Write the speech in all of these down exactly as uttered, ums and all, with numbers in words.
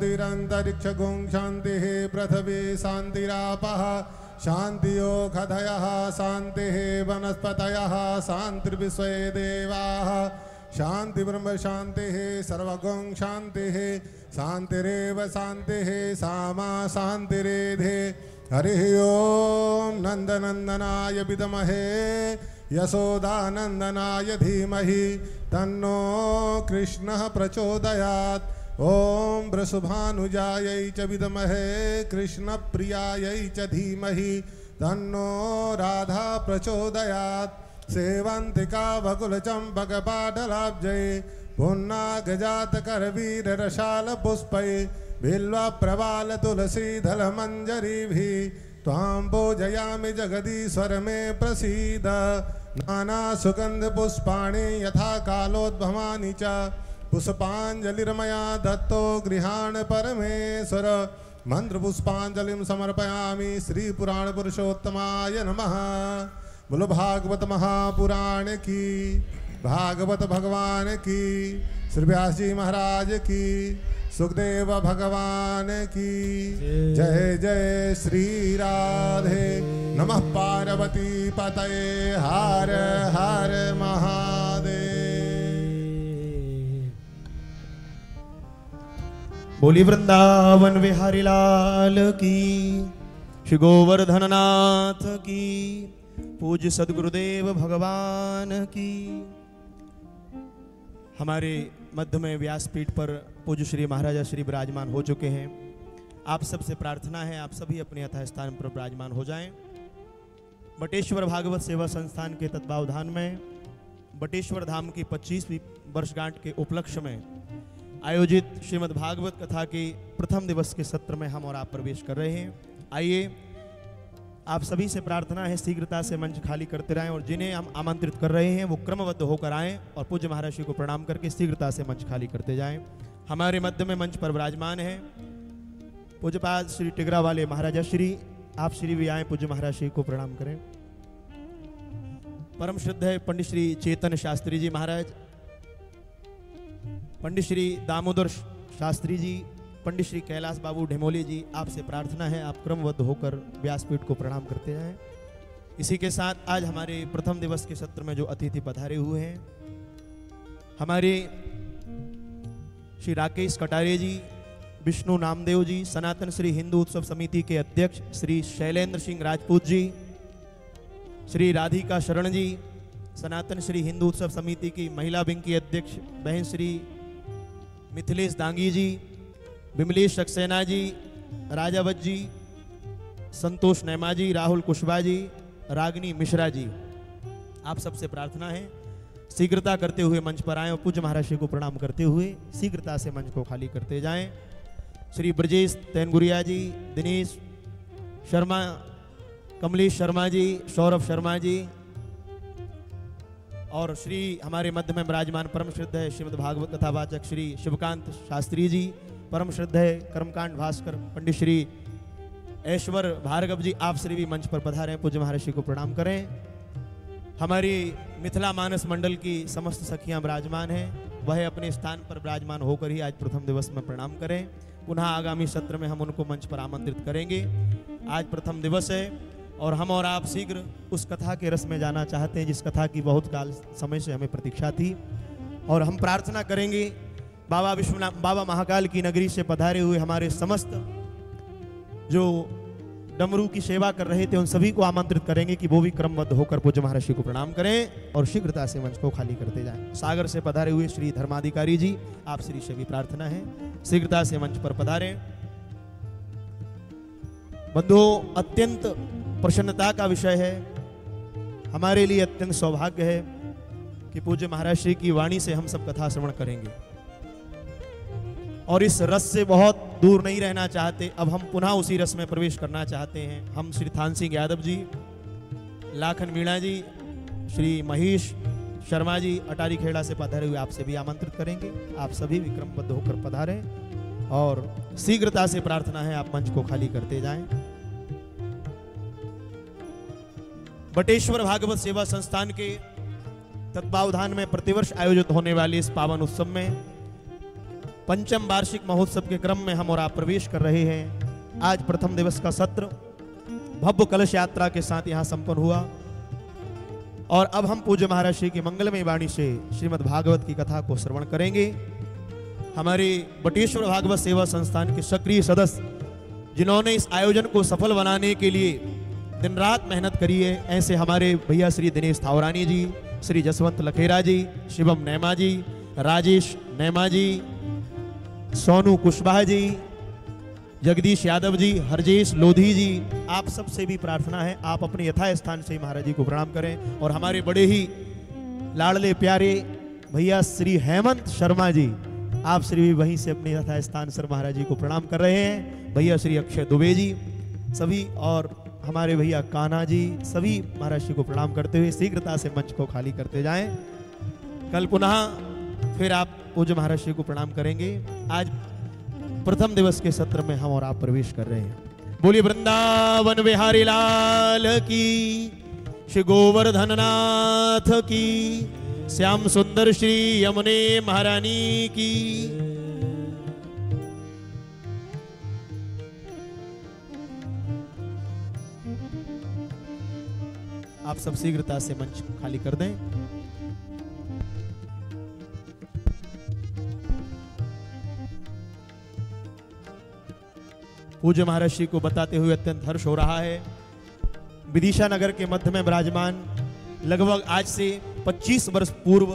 पृथिवीरन्तरिक्षगुं शान्तिः पृथिवी शान्तिरापः शान्तियोषधयः शान्तिः वनस्पतयः शान्तिर्विश्वे देवाः शान्ति ब्रह्म शान्तिः सर्वगुं शान्तिः शान्तिरेव शान्तिः सामा शान्तिरेधे। हरिः ओम नंदनंदनाय विद्महे यशोदानंदनाय धीमहि तन्नो कृष्णः प्रचोदयात्। ओम वृषभानुजायै च विद्महे कृष्णप्रियायै च धीमहि तन्नो राधा प्रचोदयात्। सेवन्तिका वकुलचम्पकपाटलाब्जै पुन्नागजातकरवीररसालपुष्पै बिल्वप्रवाल तुलसीदल मंजरीभिः त्वां पूजयामि जगदीश्वर मे प्रसीद। नाना सुगंध पुष्पाणि यथा कालोद्भवानि च पुष्पांजलिर्मया दत्तो गृहाण परमेश्वर। मंत्र पुष्पांजलिं समर्पयामि श्री पुराण पुरुषोत्तमाय नमः। बोलो भागवत महापुराण की, भागवत भगवान की, श्री व्यास जी महाराज की, सुखदेव भगवान की जय जय श्री राधे। नमः पार्वती पतये हर हर महादेव। बोली वृंदावन विहारी लाल की, श्री गोवर्धन नाथ की, पूज्य सद्गुरुदेव भगवान की। हमारे मध्य में व्यासपीठ पर पूज्य श्री महाराजा श्री विराजमान हो चुके हैं। आप सबसे प्रार्थना है आप सभी अपने यथा स्थान पर विराजमान हो जाएं। बटेश्वर भागवत सेवा संस्थान के तत्वावधान में बटेश्वर धाम की पच्चीसवीं वर्षगांठ के उपलक्ष्य में आयोजित श्रीमद् भागवत कथा के प्रथम दिवस के सत्र में हम और आप प्रवेश कर रहे हैं। आइए आप सभी से प्रार्थना है शीघ्रता से मंच खाली करते रहें और जिन्हें हम आमंत्रित कर रहे हैं वो क्रमबद्ध होकर आएं और पूज्य महाराज श्री को प्रणाम करके शीघ्रता से मंच खाली करते जाएं। हमारे मध्य में मंच पर विराजमान है पूज्यपाद श्री टिगरा वाले महाराजा श्री। आप श्री भी आए पूज्य महाराज श्री को प्रणाम करें। परम श्रद्ध है पंडित श्री चेतन शास्त्री जी महाराज, पंडित श्री दामोदर शास्त्री जी, पंडित श्री कैलाश बाबू ढेमोली जी। आपसे प्रार्थना है आप क्रमबद्ध होकर व्यासपीठ को प्रणाम करते हैं। इसी के साथ आज हमारे प्रथम दिवस के सत्र में जो अतिथि पधारे हुए हैं हमारे श्री राकेश कटारे जी, विष्णु नामदेव जी, सनातन श्री हिंदू उत्सव समिति के अध्यक्ष श्री शैलेंद्र सिंह राजपूत जी, श्री राधिका शरण जी, सनातन श्री हिंदू उत्सव समिति की महिला विंग की अध्यक्ष बहन श्री मिथिलेश दांगी जी, बिमलेश सक्सेना जी, राजावत जी, संतोष नैमा जी, राहुल कुशवाहा जी, रागिनी मिश्रा जी। आप सबसे प्रार्थना है शीघ्रता करते हुए मंच पर आएं और पूज्य महाराज श्री को प्रणाम करते हुए शीघ्रता से मंच को खाली करते जाएं। श्री ब्रजेश तैनगुरिया जी, दिनेश शर्मा, कमलेश शर्मा जी, सौरभ शर्मा जी और श्री हमारे मध्य में विराजमान परम श्रद्ध है श्रीमद् भागवत कथावाचक श्री शिवकांत शास्त्री जी, परम श्रद्ध है कर्मकांड भास्कर पंडित श्री ऐश्वर भार्गव जी। आप श्री भी मंच पर पधारे पूज्य महाराज श्री को प्रणाम करें। हमारी मिथिला मानस मंडल की समस्त सखियां विराजमान हैं, वह अपने स्थान पर विराजमान होकर ही आज प्रथम दिवस में प्रणाम करें। पुनः आगामी सत्र में हम उनको मंच पर आमंत्रित करेंगे। आज प्रथम दिवस है और हम और आप शीघ्र उस कथा के रस में जाना चाहते हैं जिस कथा की बहुत काल समय से हमें प्रतीक्षा थी। और हम प्रार्थना करेंगे बाबा विश्वनाथ बाबा महाकाल की नगरी से पधारे हुए हमारे समस्त जो डमरू की सेवा कर रहे थे उन सभी को आमंत्रित करेंगे कि वो भी क्रमबद्ध होकर पूज्य महाराज श्री को प्रणाम करें और शीघ्रता से मंच को खाली करते जाएं। सागर से पधारे हुए श्री धर्माधिकारी जी, आप श्री से भी प्रार्थना है शीघ्रता से मंच पर पधारें। बंधुओं, अत्यंत प्रसन्नता का विषय है, हमारे लिए अत्यंत सौभाग्य है कि पूज्य महाराज श्री की वाणी से हम सब कथा श्रवण करेंगे और इस रस से बहुत दूर नहीं रहना चाहते। अब हम पुनः उसी रस में प्रवेश करना चाहते हैं। हम श्री थान सिंह यादव जी, लाखन मीणा जी, श्री महेश शर्मा जी अटारी खेड़ा से पधारे हुए आपसे भी आमंत्रित करेंगे। आप सभी विक्रमबद्ध होकर पधारें और शीघ्रता से प्रार्थना है आप मंच को खाली करते जाएं। बटेश्वर भागवत सेवा संस्थान के तत्वावधान में प्रतिवर्ष आयोजित होने वाले इस पावन उत्सव में पंचम वार्षिक महोत्सव के क्रम में हम और आप प्रवेश कर रहे हैं। आज प्रथम दिवस का सत्र भव्य कलश यात्रा के साथ यहाँ संपन्न हुआ और अब हम पूज्य महाराज श्री की मंगलमय वाणी से श्रीमद् भागवत की कथा को श्रवण करेंगे। हमारे बटेश्वर भागवत सेवा संस्थान के सक्रिय सदस्य जिन्होंने इस आयोजन को सफल बनाने के लिए दिन रात मेहनत करी है, ऐसे हमारे भैया श्री दिनेश थावरानी जी, श्री जसवंत लखेरा जी, शिवम नैमा जी, राजेश नैमा जी, सोनू कुशवाहा जी, जगदीश यादव जी, हरजेश लोधी जी, आप सबसे भी प्रार्थना है आप अपने यथास्थान से महाराज जी को प्रणाम करें। और हमारे बड़े ही लाडले प्यारे भैया श्री हेमंत शर्मा जी, आप श्री भी वहीं से अपने यथास्थान से महाराज जी को प्रणाम कर रहे हैं। भैया श्री अक्षय दुबे जी सभी और हमारे भैया कान्हा जी सभी महाराज जी को प्रणाम करते हुए शीघ्रता से मंच को खाली करते जाएं। कल पुनः फिर आप पूज्य महाराज जी को प्रणाम करेंगे। आज प्रथम दिवस के सत्र में हम और आप प्रवेश कर रहे हैं। बोलिए वृंदावन बिहारी लाल की, श्री गोवर्धन नाथ की, श्याम सुंदर श्री यमुने महारानी की। आप सब शीघ्रता से मंच खाली कर दें। पूज्य महाराज श्री को बताते हुए अत्यंत हर्ष हो रहा है। विदिशा नगर के मध्य में विराजमान लगभग आज से पच्चीस वर्ष पूर्व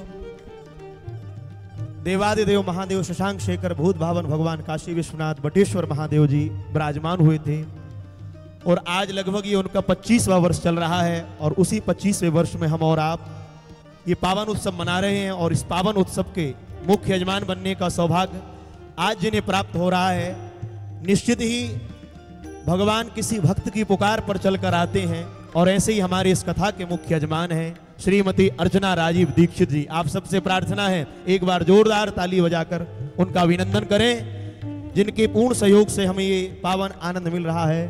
देवादिदेव महादेव शशांक शेखर भूत भावन भगवान काशी विश्वनाथ बटेश्वर महादेव जी विराजमान हुए थे और आज लगभग ये उनका पच्चीसवां वर्ष चल रहा है। और उसी पच्चीसवें वर्ष में हम और आप ये पावन उत्सव मना रहे हैं और इस पावन उत्सव के मुख्य यजमान बनने का सौभाग्य आज जिन्हें प्राप्त हो रहा है। निश्चित ही भगवान किसी भक्त की पुकार पर चलकर आते हैं और ऐसे ही हमारे इस कथा के मुख्य यजमान हैं श्रीमती अर्चना राजीव दीक्षित जी। आप सबसे प्रार्थना है एक बार जोरदार ताली बजाकर उनका अभिनंदन करें, जिनके पूर्ण सहयोग से हमें ये पावन आनंद मिल रहा है।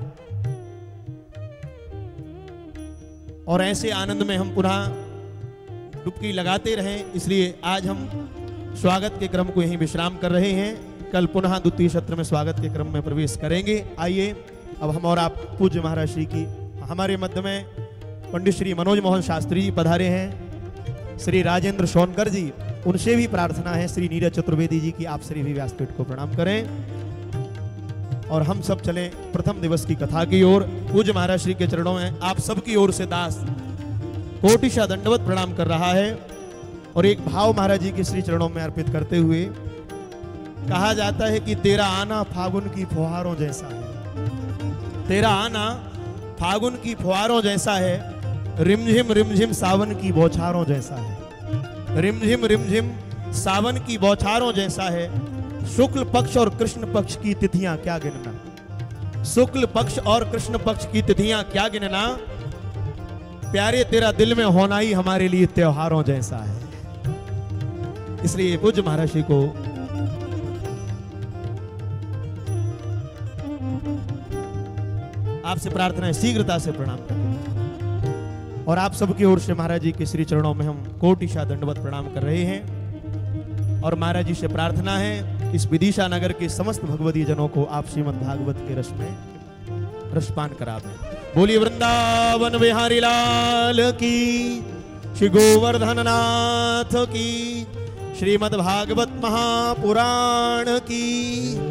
और ऐसे आनंद में हम पुनः डुबकी लगाते रहें, इसलिए आज हम स्वागत के क्रम को यहीं विश्राम कर रहे हैं। कल पुनः द्वितीय सत्र में स्वागत के क्रम में प्रवेश करेंगे। आइए अब हम और आप पूज्य महाराज श्री की हमारे मध्य में पंडित श्री मनोज मोहन शास्त्री जी पधारे हैं, श्री राजेंद्र सोनकर जी, उनसे भी प्रार्थना है श्री नीरज चतुर्वेदी जी की आप श्री भी व्यासपीठ को प्रणाम करें। और हम सब चलें प्रथम दिवस की कथा की ओर। पूज्य महाराज श्री के चरणों में आप सबकी ओर से दास कोटिशा दंडवत प्रणाम कर रहा है और एक भाव महाराज जी के श्री चरणों में अर्पित करते हुए कहा जाता है कि तेरा आना फागुन की फुहारों जैसा है, तेरा आना फागुन की फुहारों जैसा है, रिमझिम रिमझिम सावन की बौछारों जैसा है, रिमझिम रिमझिम सावन की बौछारों जैसा है। शुक्ल पक्ष और कृष्ण पक्ष की तिथियां क्या गिनना, शुक्ल पक्ष और कृष्ण पक्ष की तिथियां क्या गिनना, प्यारे तेरा दिल में होना ही हमारे लिए त्योहारों जैसा है। इसलिए पूज्य महाराज जी को आपसे प्रार्थना है शीघ्रता से प्रणाम करें। और आप सबकी ओर से महाराज जी के श्री चरणों में हम कोटिशा दंडवत प्रणाम कर रहे हैं और महाराज जी से प्रार्थना है इस विदिशा नगर के समस्त भगवती जनों को आप श्रीमद् भागवत के रस में रसपान करा दें। बोलिए वृंदावन बिहारी लाल की, श्री गोवर्धन नाथ की, श्रीमद् भागवत महापुराण की।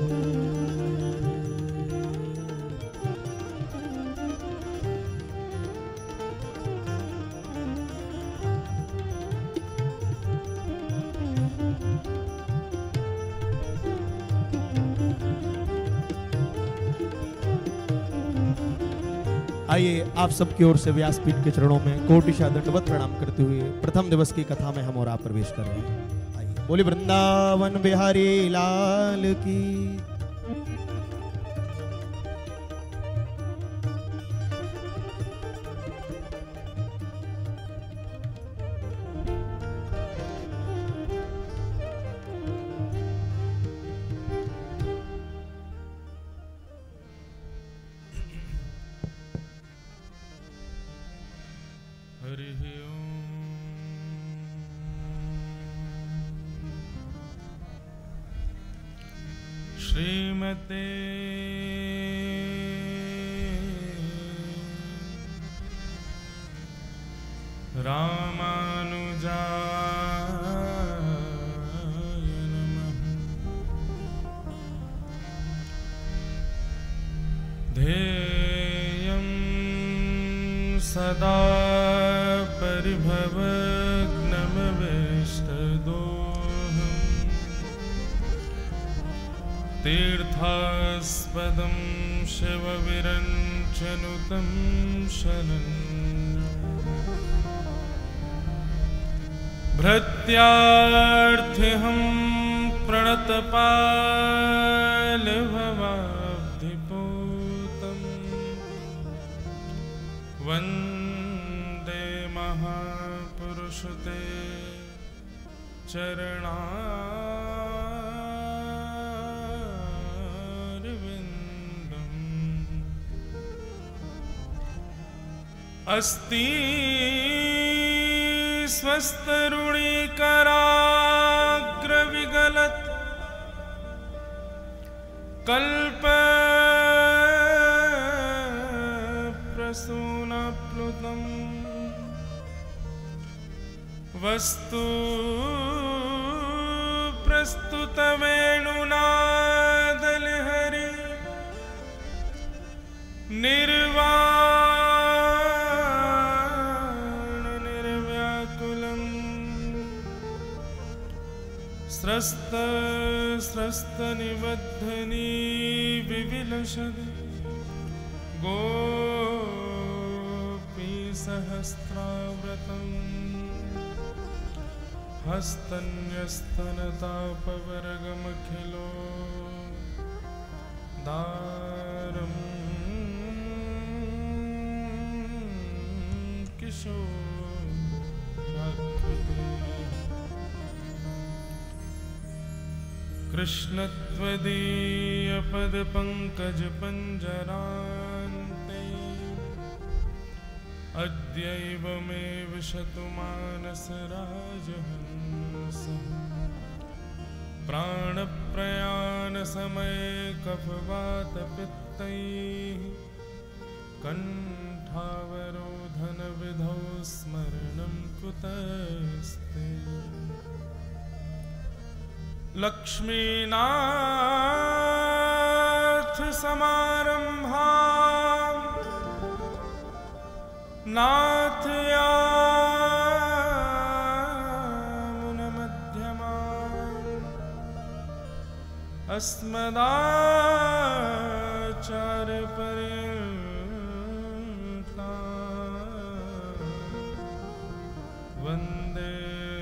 आइए आप सबकी ओर से व्यासपीठ के चरणों में कोटिशा दंडवत प्रणाम करते हुए प्रथम दिवस की कथा में हम और आप प्रवेश कर रहे हैं। आइए बोले वृंदावन बिहारी लाल की। श्रीमते रामानुजाय नमः। ध्येयं सदा परिभवग्नमवेष्टदोहम् तीर्थास्पदं शिवविरञ्चनुतं शरणं भृत्यार्थिहं प्रणतपालभवाब्धिपूतं वन्दे महापुरुषते चरणारविन्दम्। अस्ति स्वस्तरुणीकराग्रविगलत् कल्पप्रसूनप्लुतम् वस्तु प्रस्तुतवेणुनादलहरि निर्वाण निर्व्याकुलम् स्रस्त स्रस्तनिबद्धनी विविलसद् गोपीसहस्राव्रतम् हस्तन्यस्तनतापवरगमखिलो दारम् किशोराकृति कृष्णत्वदीयपदपङ्कजपञ्जरान्ते अद्यैव मे विशतु मानसराजहंसः प्राणप्रयाणसमये कफवातपित्तैः कण्ठावरोधनविधौ स्मरणं कुतस्ते लक्ष्मीनाथसमारम्भाम् नाथयामुनमध्यमाम् अस्मदाचार्यपर्यन्ताम् वन्दे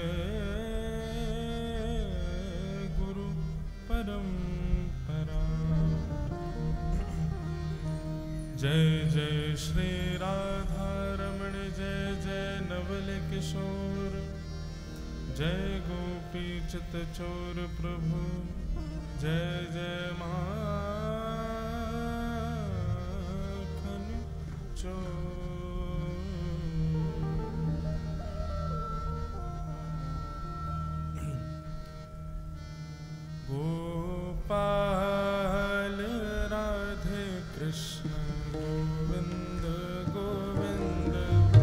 गुरुपरम्पराम्। जय जय श्री राधारमण जय जय नवल किशोर जय गोपी चित चोर प्रभु जय जय माखन चोर। गोपाल राधे कृष्ण गोविंद गोविंद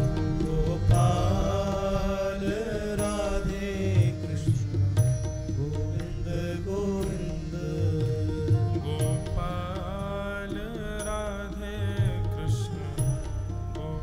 गोपाल राधे कृष्ण गोविंद गोविंद गोपाल राधे कृष्ण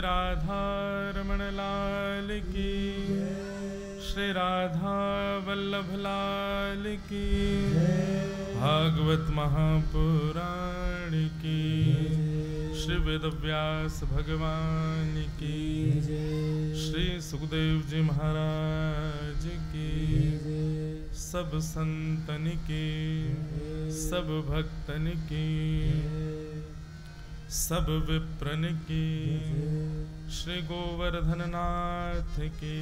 राधा रमण लाल की, श्री राधा वल्लभ लाल की, भागवत महापुराण की, श्री वेदव्यास भगवान की, श्री सुखदेव जी महाराज की, सब संतन की, सब भक्तन की, सब विप्रन की, श्री गोवर्धन नाथ की,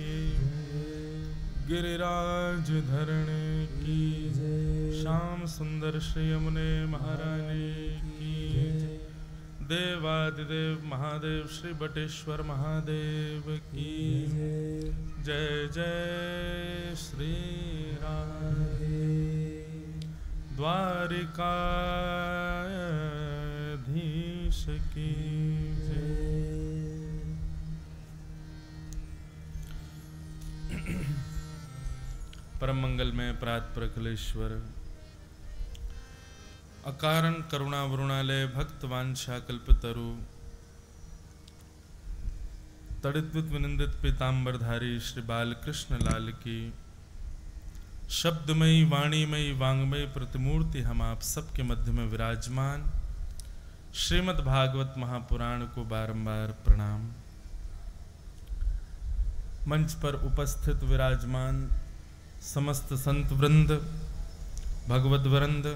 गिरिराज धरण की, श्याम सुंदर श्री यमुने महारानी की, देवादिदेव महादेव श्री बटेश्वर महादेव की, जय जय श्री राधे। द्वारिका की परम मंगल में प्रात प्रकलेश्वर, अकारण करुणा वरुणालय भक्त वांछा कल्पतरु, तड़ित विनिंदित पीतांबरधारी श्री बालकृष्ण लाल की, शब्दमयी वाणीमयी वांगमयी प्रतिमूर्ति हम आप सबके मध्य में विराजमान श्रीमद् भागवत महापुराण को बारंबार प्रणाम। मंच पर उपस्थित विराजमान समस्त संत वृंद, भगवत वृंद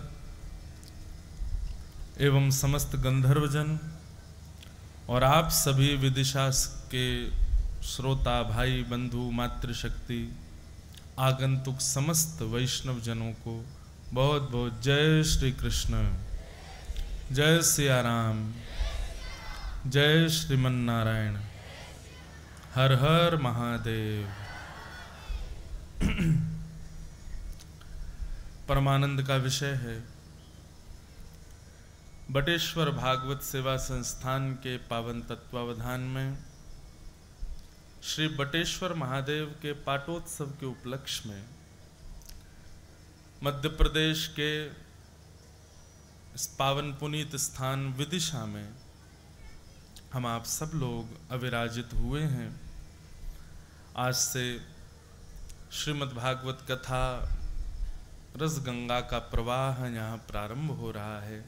एवं समस्त गंधर्वजन और आप सभी विदिशा के श्रोता भाई बंधु मातृशक्ति आगंतुक समस्त वैष्णव जनों को बहुत बहुत जय श्री कृष्ण, जय सिया राम, जय श्रीमन नारायण, हर हर महादेव। परमानंद का विषय है बटेश्वर भागवत सेवा संस्थान के पावन तत्वावधान में श्री बटेश्वर महादेव के पाटोत्सव के उपलक्ष्य में मध्य प्रदेश के इस पावन पुनीत स्थान विदिशा में हम आप सब लोग अविराजित हुए हैं। आज से श्रीमद् भागवत कथा रस गंगा का प्रवाह यहाँ प्रारंभ हो रहा है।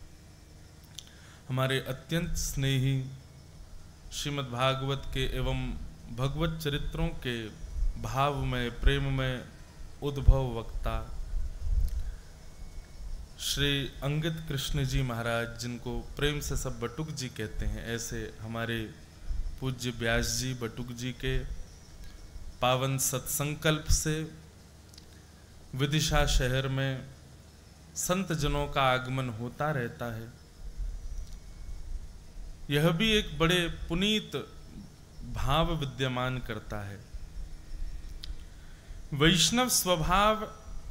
हमारे अत्यंत स्नेही श्रीमद् भागवत के एवं भगवत चरित्रों के भाव में प्रेम में उद्भव वक्ता श्री अंगित कृष्ण जी महाराज, जिनको प्रेम से सब बटुक जी कहते हैं, ऐसे हमारे पूज्य व्यास जी बटुक जी के पावन सत्संकल्प से विदिशा शहर में संत जनों का आगमन होता रहता है। यह भी एक बड़े पुनीत भाव विद्यमान करता है। वैष्णव स्वभाव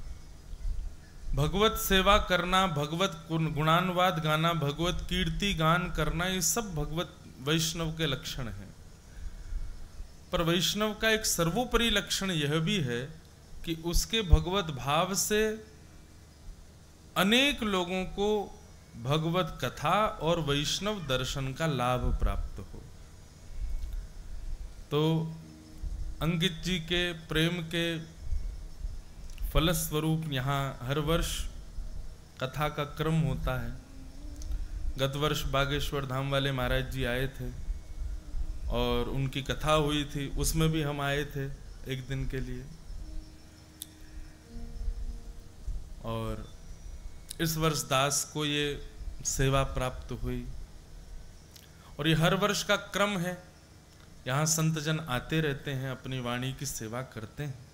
भगवत सेवा करना, भगवत गुणानुवाद गाना, भगवत कीर्ति गान करना, ये सब भगवत वैष्णव के लक्षण हैं। पर वैष्णव का एक सर्वोपरि लक्षण यह भी है कि उसके भगवत भाव से अनेक लोगों को भगवत कथा और वैष्णव दर्शन का लाभ प्राप्त हो। तो अंगित जी के प्रेम के फलस्वरूप यहाँ हर वर्ष कथा का क्रम होता है। गत वर्ष बागेश्वर धाम वाले महाराज जी आए थे और उनकी कथा हुई थी, उसमें भी हम आए थे एक दिन के लिए। और इस वर्ष दास को ये सेवा प्राप्त हुई और ये हर वर्ष का क्रम है। यहाँ संतजन आते रहते हैं, अपनी वाणी की सेवा करते हैं।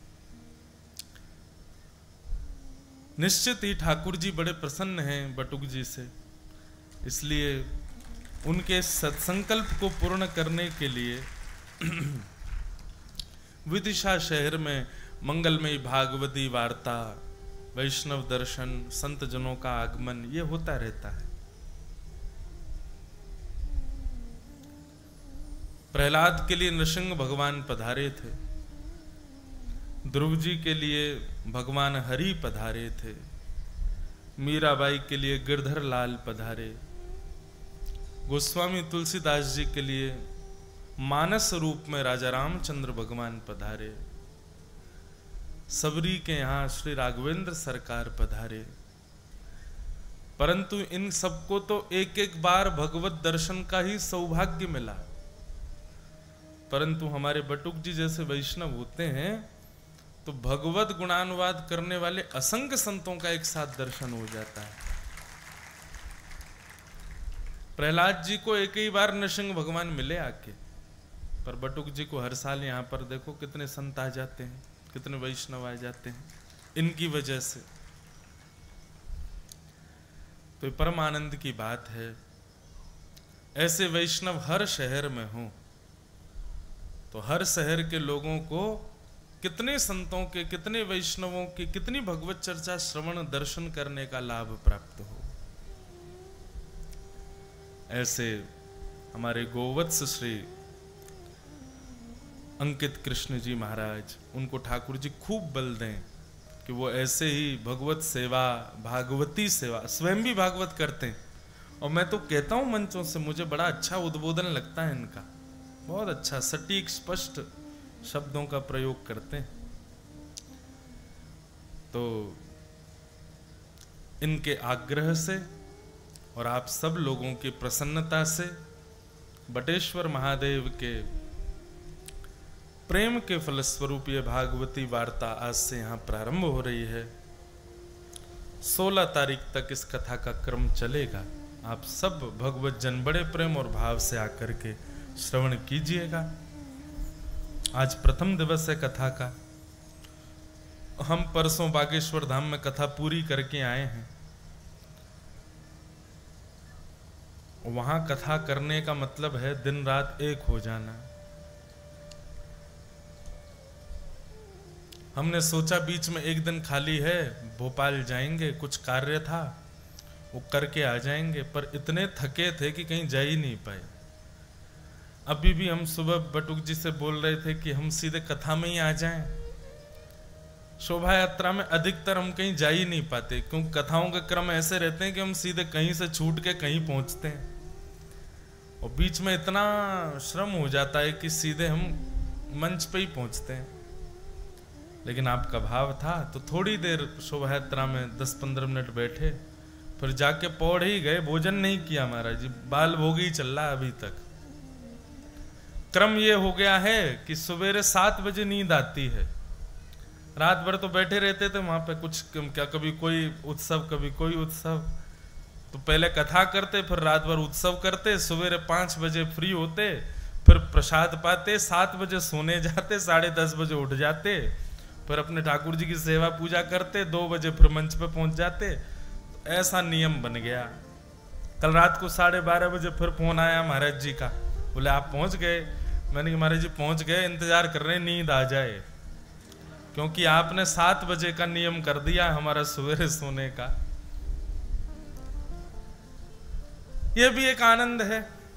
निश्चित ही ठाकुर जी बड़े प्रसन्न हैं बटुक जी से, इसलिए उनके सत्संकल्प को पूर्ण करने के लिए विदिशा शहर में मंगलमयी भागवती वार्ता, वैष्णव दर्शन, संत जनों का आगमन ये होता रहता है। प्रहलाद के लिए नृसिंह भगवान पधारे थे, ध्रुव जी के लिए भगवान हरि पधारे थे, मीराबाई के लिए गिरधर लाल पधारे, गोस्वामी तुलसीदास जी के लिए मानस रूप में राजा रामचंद्र भगवान पधारे, सबरी के यहाँ श्री राघवेंद्र सरकार पधारे। परंतु इन सबको तो एक एक बार भगवत दर्शन का ही सौभाग्य मिला, परंतु हमारे बटुक जी जैसे वैष्णव होते हैं तो भगवत गुणानुवाद करने वाले असंख्य संतों का एक साथ दर्शन हो जाता है। प्रहलाद जी को एक ही बार नृसिंह भगवान मिले आके, पर बटुक जी को हर साल यहाँ पर देखो कितने संत आ जाते हैं, कितने वैष्णव आ जाते हैं इनकी वजह से। तो परम आनंद की बात है, ऐसे वैष्णव हर शहर में हो तो हर शहर के लोगों को कितने संतों के, कितने वैष्णवों की, कितनी भगवत चर्चा श्रवण दर्शन करने का लाभ प्राप्त हो। ऐसे हमारे गोवत्स श्री अंकित कृष्ण जी महाराज, उनको ठाकुर जी खूब बल दें कि वो ऐसे ही भगवत सेवा, भागवती सेवा, स्वयं भी भागवत करते हैं। और मैं तो कहता हूं मंचों से, मुझे बड़ा अच्छा उद्बोधन लगता है इनका, बहुत अच्छा सटीक स्पष्ट शब्दों का प्रयोग करते हैं। तो इनके आग्रह से और आप सब लोगों की प्रसन्नता से बटेश्वर महादेव के प्रेम के फलस्वरूप ये भागवती वार्ता आज से यहाँ प्रारंभ हो रही है। सोलह तारीख तक इस कथा का क्रम चलेगा। आप सब भगवत जन बड़े प्रेम और भाव से आकर के श्रवण कीजिएगा। आज प्रथम दिवस है कथा का। हम परसों बागेश्वर धाम में कथा पूरी करके आए हैं। वहां कथा करने का मतलब है दिन रात एक हो जाना। हमने सोचा बीच में एक दिन खाली है, भोपाल जाएंगे, कुछ कार्य था वो करके आ जाएंगे, पर इतने थके थे कि कहीं जा ही नहीं पाए। अभी भी हम सुबह बटुक जी से बोल रहे थे कि हम सीधे कथा में ही आ जाएं। शोभा यात्रा में अधिकतर हम कहीं जा ही नहीं पाते, क्योंकि कथाओं के क्रम ऐसे रहते हैं कि हम सीधे कहीं से छूट के कहीं पहुंचते हैं और बीच में इतना श्रम हो जाता है कि सीधे हम मंच पे ही पहुंचते हैं। लेकिन आपका भाव था तो थोड़ी देर शोभा यात्रा में दस पंद्रह मिनट बैठे, फिर जाके पौड़ ही गए। भोजन नहीं किया महाराज जी, बाल भोग ही चल रहा अभी तक। क्रम ये हो गया है कि सवेरे सात बजे नींद आती है। रात भर तो बैठे रहते थे वहां पे, कुछ क्या कभी कोई उत्सव कभी कोई उत्सव, तो पहले कथा करते, फिर रात भर उत्सव करते, सवेरे पांच बजे फ्री होते, फिर प्रसाद पाते, सात बजे सोने जाते, साढ़े दस बजे उठ जाते, फिर अपने ठाकुर जी की सेवा पूजा करते, दो बजे फिर मंच पे पहुंच जाते। तो ऐसा नियम बन गया। कल रात को साढ़े बारह बजे फिर फोन आया महाराज जी का, बोले आप पहुंच गए। मैंने कहा महाराज जी पहुंच गए, इंतजार कर रहे हैं नींद आ जाए, क्योंकि आपने सात बजे का नियम कर दिया हमारा सवेरे सोने का। यह भी एक आनंद है।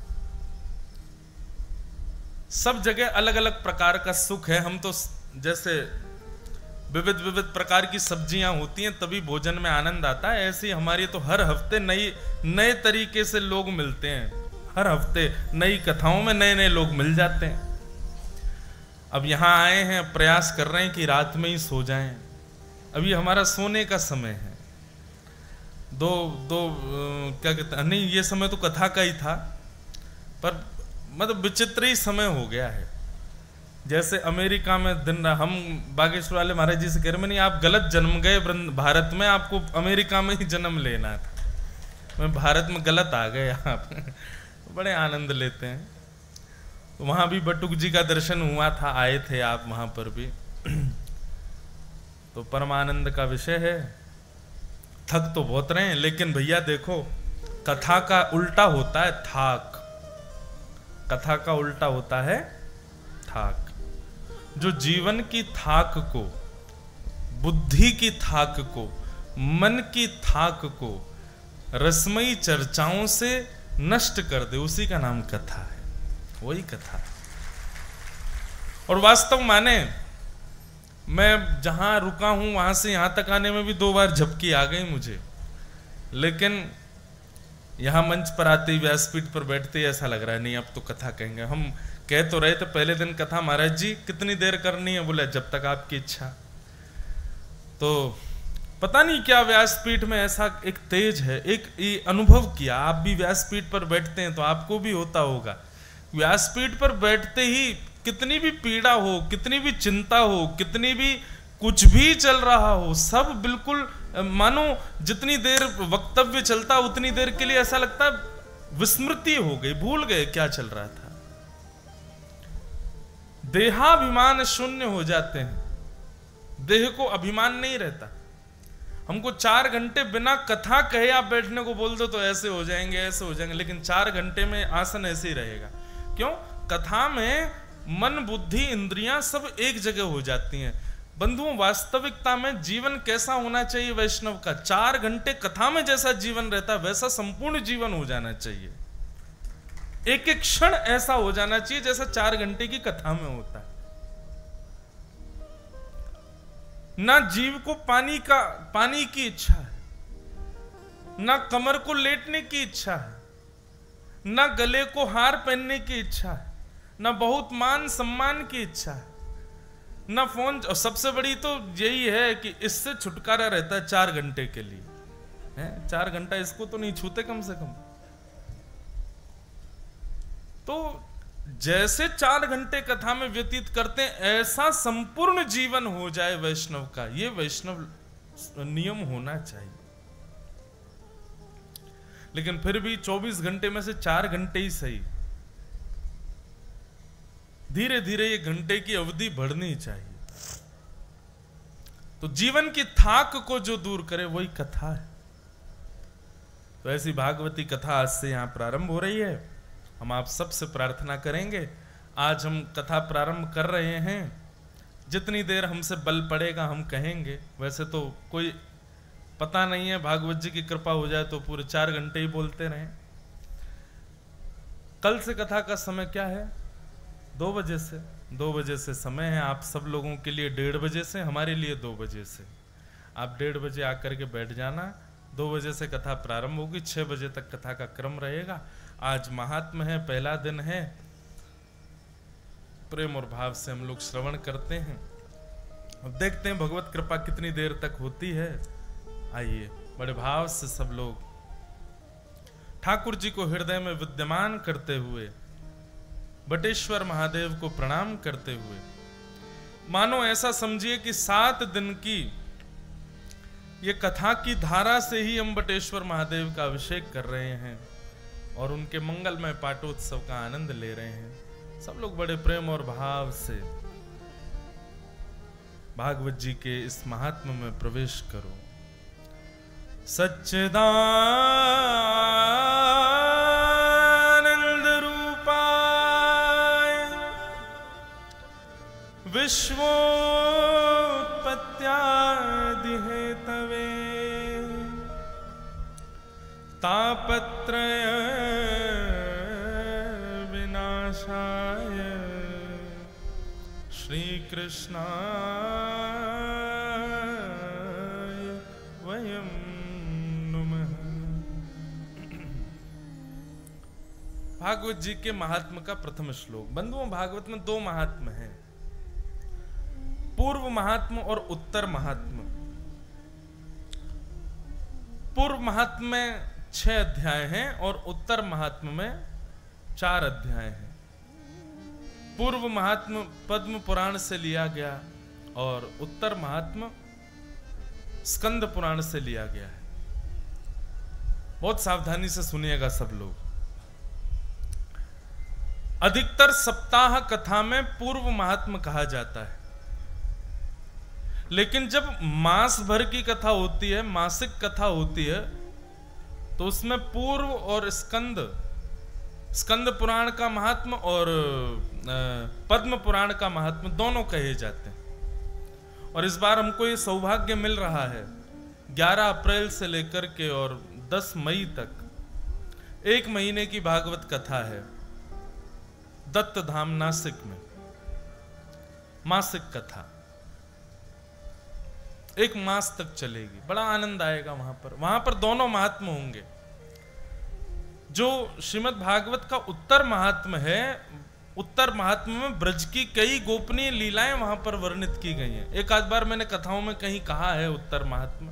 सब जगह अलग अलग प्रकार का सुख है। हम तो जैसे विविध विविध प्रकार की सब्जियां होती हैं तभी भोजन में आनंद आता है, ऐसे हमारी तो हर हफ्ते नई नए तरीके से लोग मिलते हैं। हर हफ्ते नई कथाओं में नए नए लोग मिल जाते हैं। अब यहाँ आए हैं, प्रयास कर रहे हैं कि रात में ही सो जाएं। अभी हमारा सोने का समय है। दो दो क्या कहते हैं, नहीं ये समय तो कथा का ही था, पर मतलब विचित्र ही समय हो गया है। जैसे अमेरिका में दिन, हम बागेश्वर वाले महाराज जी से कह रहे, नहीं आप गलत जन्म गए भारत में, आपको अमेरिका में ही जन्म लेना था। मैं भारत में गलत आ गए आप। बड़े आनंद लेते हैं। तो वहां भी बटुक जी का दर्शन हुआ था, आए थे आप वहां पर भी। तो परमानंद का विषय है। थक तो बहुत रहे हैं, लेकिन भैया देखो कथा का उल्टा होता है थाक। कथा का उल्टा होता है थाक। जो जीवन की थाक को, बुद्धि की थाक को, मन की थाक को रसमयी चर्चाओं से नष्ट कर दे, उसी का नाम कथा है। वही कथा। और वास्तव माने मैं जहां रुका हूं वहां से यहां तक आने में भी दो बार झपकी आ गई मुझे, लेकिन यहाँ मंच पर आते ही व्यासपीठ पर बैठते ही ऐसा लग रहा है नहीं अब तो कथा कहेंगे। हम कह तो रहे थे पहले दिन कथा, महाराज जी कितनी देर करनी है? बोले जब तक आपकी इच्छा। तो पता नहीं क्या व्यासपीठ में ऐसा एक तेज है, एक ये अनुभव किया, आप भी व्यासपीठ पर बैठते हैं तो आपको भी होता होगा। व्यासपीठ पर बैठते ही कितनी भी पीड़ा हो, कितनी भी चिंता हो, कितनी भी कुछ भी चल रहा हो, सब बिल्कुल मानो जितनी देर वक्तव्य चलता उतनी देर के लिए ऐसा लगता विस्मृति हो गई, भूल गए क्या चल रहा था। देहाभिमान शून्य हो जाते हैं, देह को अभिमान नहीं रहता। हमको चार घंटे बिना कथा कहे आप बैठने को बोल दो तो ऐसे हो जाएंगे ऐसे हो जाएंगे, लेकिन चार घंटे में आसन ऐसे ही रहेगा। क्यों? कथा में मन बुद्धि इंद्रियां सब एक जगह हो जाती हैं। बंधुओं, वास्तविकता में जीवन कैसा होना चाहिए वैष्णव का? चार घंटे कथा में जैसा जीवन रहता है वैसा संपूर्ण जीवन हो जाना चाहिए। एक एक क्षण ऐसा हो जाना चाहिए जैसा चार घंटे की कथा में होता है। ना जीव को पानी का पानी की इच्छा है, ना कमर को लेटने की इच्छा है, ना गले को हार पहनने की इच्छा है, ना बहुत मान सम्मान की इच्छा है, ना फोन। और सबसे बड़ी तो यही है कि इससे छुटकारा रहता है चार घंटे के लिए है? चार घंटा इसको तो नहीं छूते कम से कम। तो जैसे चार घंटे कथा में व्यतीत करते हैं ऐसा संपूर्ण जीवन हो जाए वैष्णव का, ये वैष्णव नियम होना चाहिए। लेकिन फिर भी चौबीस घंटे में से चार घंटे ही सही, धीरे धीरे ये घंटे की अवधि बढ़नी चाहिए। तो जीवन की थाक को जो दूर करे वही कथा है। तो ऐसी भागवती कथा आज से यहां प्रारंभ हो रही है। हम आप सबसे प्रार्थना करेंगे, आज हम कथा प्रारंभ कर रहे हैं, जितनी देर हमसे बल पड़ेगा हम कहेंगे। वैसे तो कोई पता नहीं है, भागवत जी की कृपा हो जाए तो पूरे चार घंटे ही बोलते रहें। कल से कथा का समय क्या है? दो बजे से दो बजे से समय है आप सब लोगों के लिए, डेढ़ बजे से, हमारे लिए दो बजे से। आप डेढ़ बजे आकर के बैठ जाना, दो बजे से कथा प्रारंभ होगी, छह बजे तक कथा का क्रम रहेगा। आज महात्म है, पहला दिन है, प्रेम और भाव से हम लोग श्रवण करते हैं। अब देखते हैं भगवत कृपा कितनी देर तक होती है। आइए बड़े भाव से सब लोग ठाकुर जी को हृदय में विद्यमान करते हुए, बटेश्वर महादेव को प्रणाम करते हुए, मानो ऐसा समझिए कि सात दिन की ये कथा की धारा से ही हम बटेश्वर महादेव का अभिषेक कर रहे हैं और उनके मंगलमय पाटोत्सव का आनंद ले रहे हैं। सब लोग बड़े प्रेम और भाव से भागवत जी के इस महात्म में प्रवेश करो। सच्चिदानंद रूपाय विश्वोत्पत्त्यादि हेतवे तापत्रय विनाशाय श्री कृष्णाय वयं नमः। भागवत जी के महात्म का प्रथम श्लोक। बंधुओं, भागवत में दो महात्म हैं, पूर्व महात्म और उत्तर महात्म। पूर्व महात्म में छह अध्याय हैं और उत्तर महात्म में चार अध्याय हैं। पूर्व महात्म पद्म पुराण से लिया गया और उत्तर महात्म स्कंद पुराण से लिया गया है। बहुत सावधानी से सुनिएगा सब लोग। अधिकतर सप्ताह कथा में पूर्व महात्म कहा जाता है, लेकिन जब मास भर की कथा होती है, मासिक कथा होती है, तो उसमें पूर्व और स्कंद, स्कंद पुराण का महात्म और पद्म पुराण का महात्म दोनों कहे जाते हैं। और इस बार हमको ये सौभाग्य मिल रहा है, ग्यारह अप्रैल से लेकर के और दस मई तक एक महीने की भागवत कथा है दत्त धाम नासिक में, मासिक कथा एक मास तक चलेगी। बड़ा आनंद आएगा वहां पर। वहां पर दोनों महात्मा होंगे, जो श्रीमद् भागवत का उत्तर महात्म्य है, उत्तर महात्म्य में ब्रज की कई गोपनीय लीलाएं वहां पर वर्णित की गई हैं। एक आध बार मैंने कथाओं में कहीं कहा है उत्तर महात्म्य।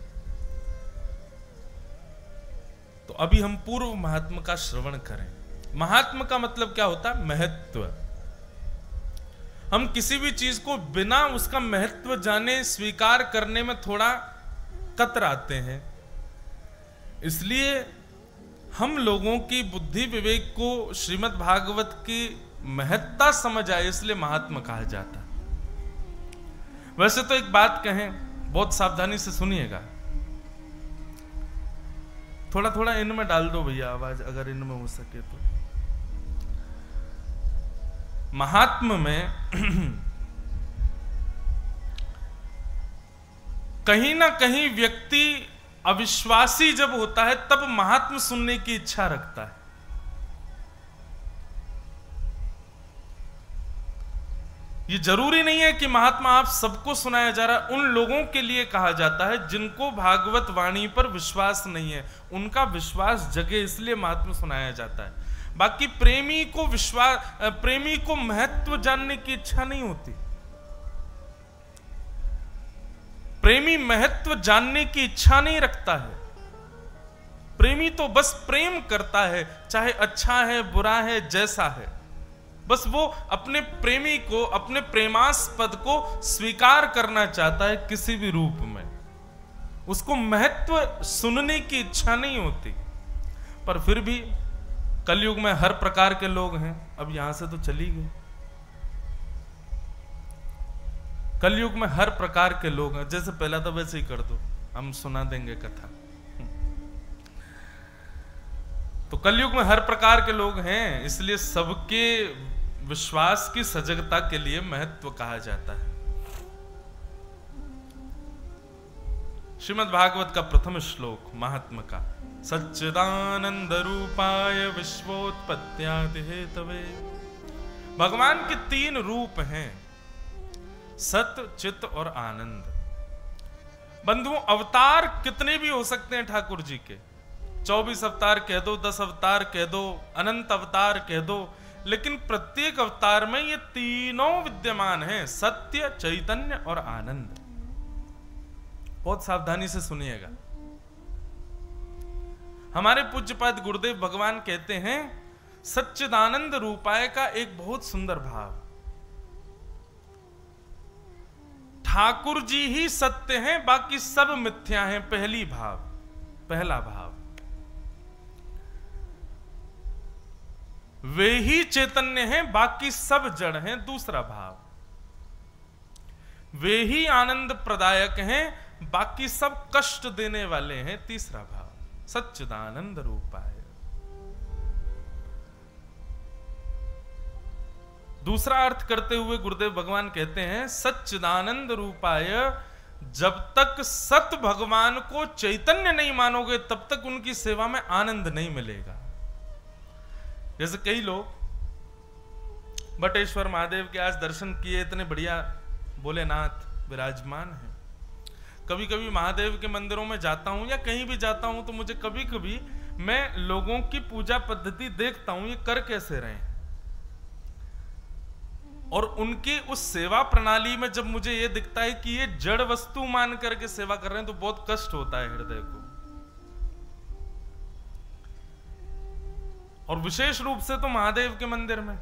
तो अभी हम पूर्व महात्म्य का श्रवण करें। महात्म्य का मतलब क्या होता है? महत्व। हम किसी भी चीज को बिना उसका महत्व जाने स्वीकार करने में थोड़ा कतराते हैं, इसलिए हम लोगों की बुद्धि विवेक को श्रीमद् भागवत की महत्ता समझ आए, इसलिए महात्मा कहा जाता है। वैसे तो एक बात कहें, बहुत सावधानी से सुनिएगा, थोड़ा थोड़ा इनमें डाल दो भैया आवाज, अगर इनमें हो सके तो। महात्मा में कहीं ना कहीं व्यक्ति अविश्वासी जब होता है तब महात्मा सुनने की इच्छा रखता है। ये जरूरी नहीं है कि महात्मा आप सबको सुनाया जा रहा है, उन लोगों के लिए कहा जाता है जिनको भागवत वाणी पर विश्वास नहीं है, उनका विश्वास जगे, इसलिए महात्मा सुनाया जाता है। बाकी प्रेमी को विश्वास, प्रेमी को महत्व जानने की इच्छा नहीं होती। प्रेमी महत्व जानने की इच्छा नहीं रखता है। प्रेमी तो बस प्रेम करता है, चाहे अच्छा है बुरा है जैसा है, बस वो अपने प्रेमी को, अपने प्रेमास्पद को स्वीकार करना चाहता है किसी भी रूप में। उसको महत्व सुनने की इच्छा नहीं होती। पर फिर भी कलयुग में हर प्रकार के लोग हैं। अब यहां से तो चली गई। कलयुग में हर प्रकार के लोग हैं। जैसे पहला तो वैसे ही कर दो, हम सुना देंगे कथा। तो कलयुग में हर प्रकार के लोग हैं, इसलिए सबके विश्वास की सजगता के लिए महत्व कहा जाता है। श्रीमद् भागवत का प्रथम श्लोक महात्मा का, सच्चिदानंद रूपाय विश्वोत्पत्त्यादि हेतवे। भगवान के तीन रूप हैं, सत्य, चित्त और आनंद। बंधुओं, अवतार कितने भी हो सकते हैं ठाकुर जी के, चौबीस अवतार कह दो, दस अवतार कह दो, अनंत अवतार कह दो, लेकिन प्रत्येक अवतार में ये तीनों विद्यमान हैं, सत्य, चैतन्य और आनंद। बहुत सावधानी से सुनिएगा। हमारे पूज्यपाद गुरुदेव भगवान कहते हैं, सच्चिदानंद रूपाय का एक बहुत सुंदर भाव, ठाकुर जी ही सत्य हैं, बाकी सब मिथ्या हैं। पहली भाव, पहला भाव। वे ही चैतन्य हैं, बाकी सब जड़ हैं। दूसरा भाव, वे ही आनंद प्रदायक हैं, बाकी सब कष्ट देने वाले हैं। तीसरा भाव, सच्चिदानंद रूपाय। दूसरा अर्थ करते हुए गुरुदेव भगवान कहते हैं, सच्चिदानंद रूपाय, जब तक सत भगवान को चैतन्य नहीं मानोगे तब तक उनकी सेवा में आनंद नहीं मिलेगा। जैसे कई लोग बटेश्वर महादेव के आज दर्शन किए, इतने बढ़िया भोलेनाथ विराजमान हैं। कभी कभी महादेव के मंदिरों में जाता हूं या कहीं भी जाता हूं तो मुझे कभी कभी मैं लोगों की पूजा पद्धति देखता हूं, ये कर कैसे रहे हैं, और उनकी उस सेवा प्रणाली में जब मुझे ये दिखता है कि ये जड़ वस्तु मान करके सेवा कर रहे हैं तो बहुत कष्ट होता है हृदय को। और विशेष रूप से तो महादेव के मंदिर में,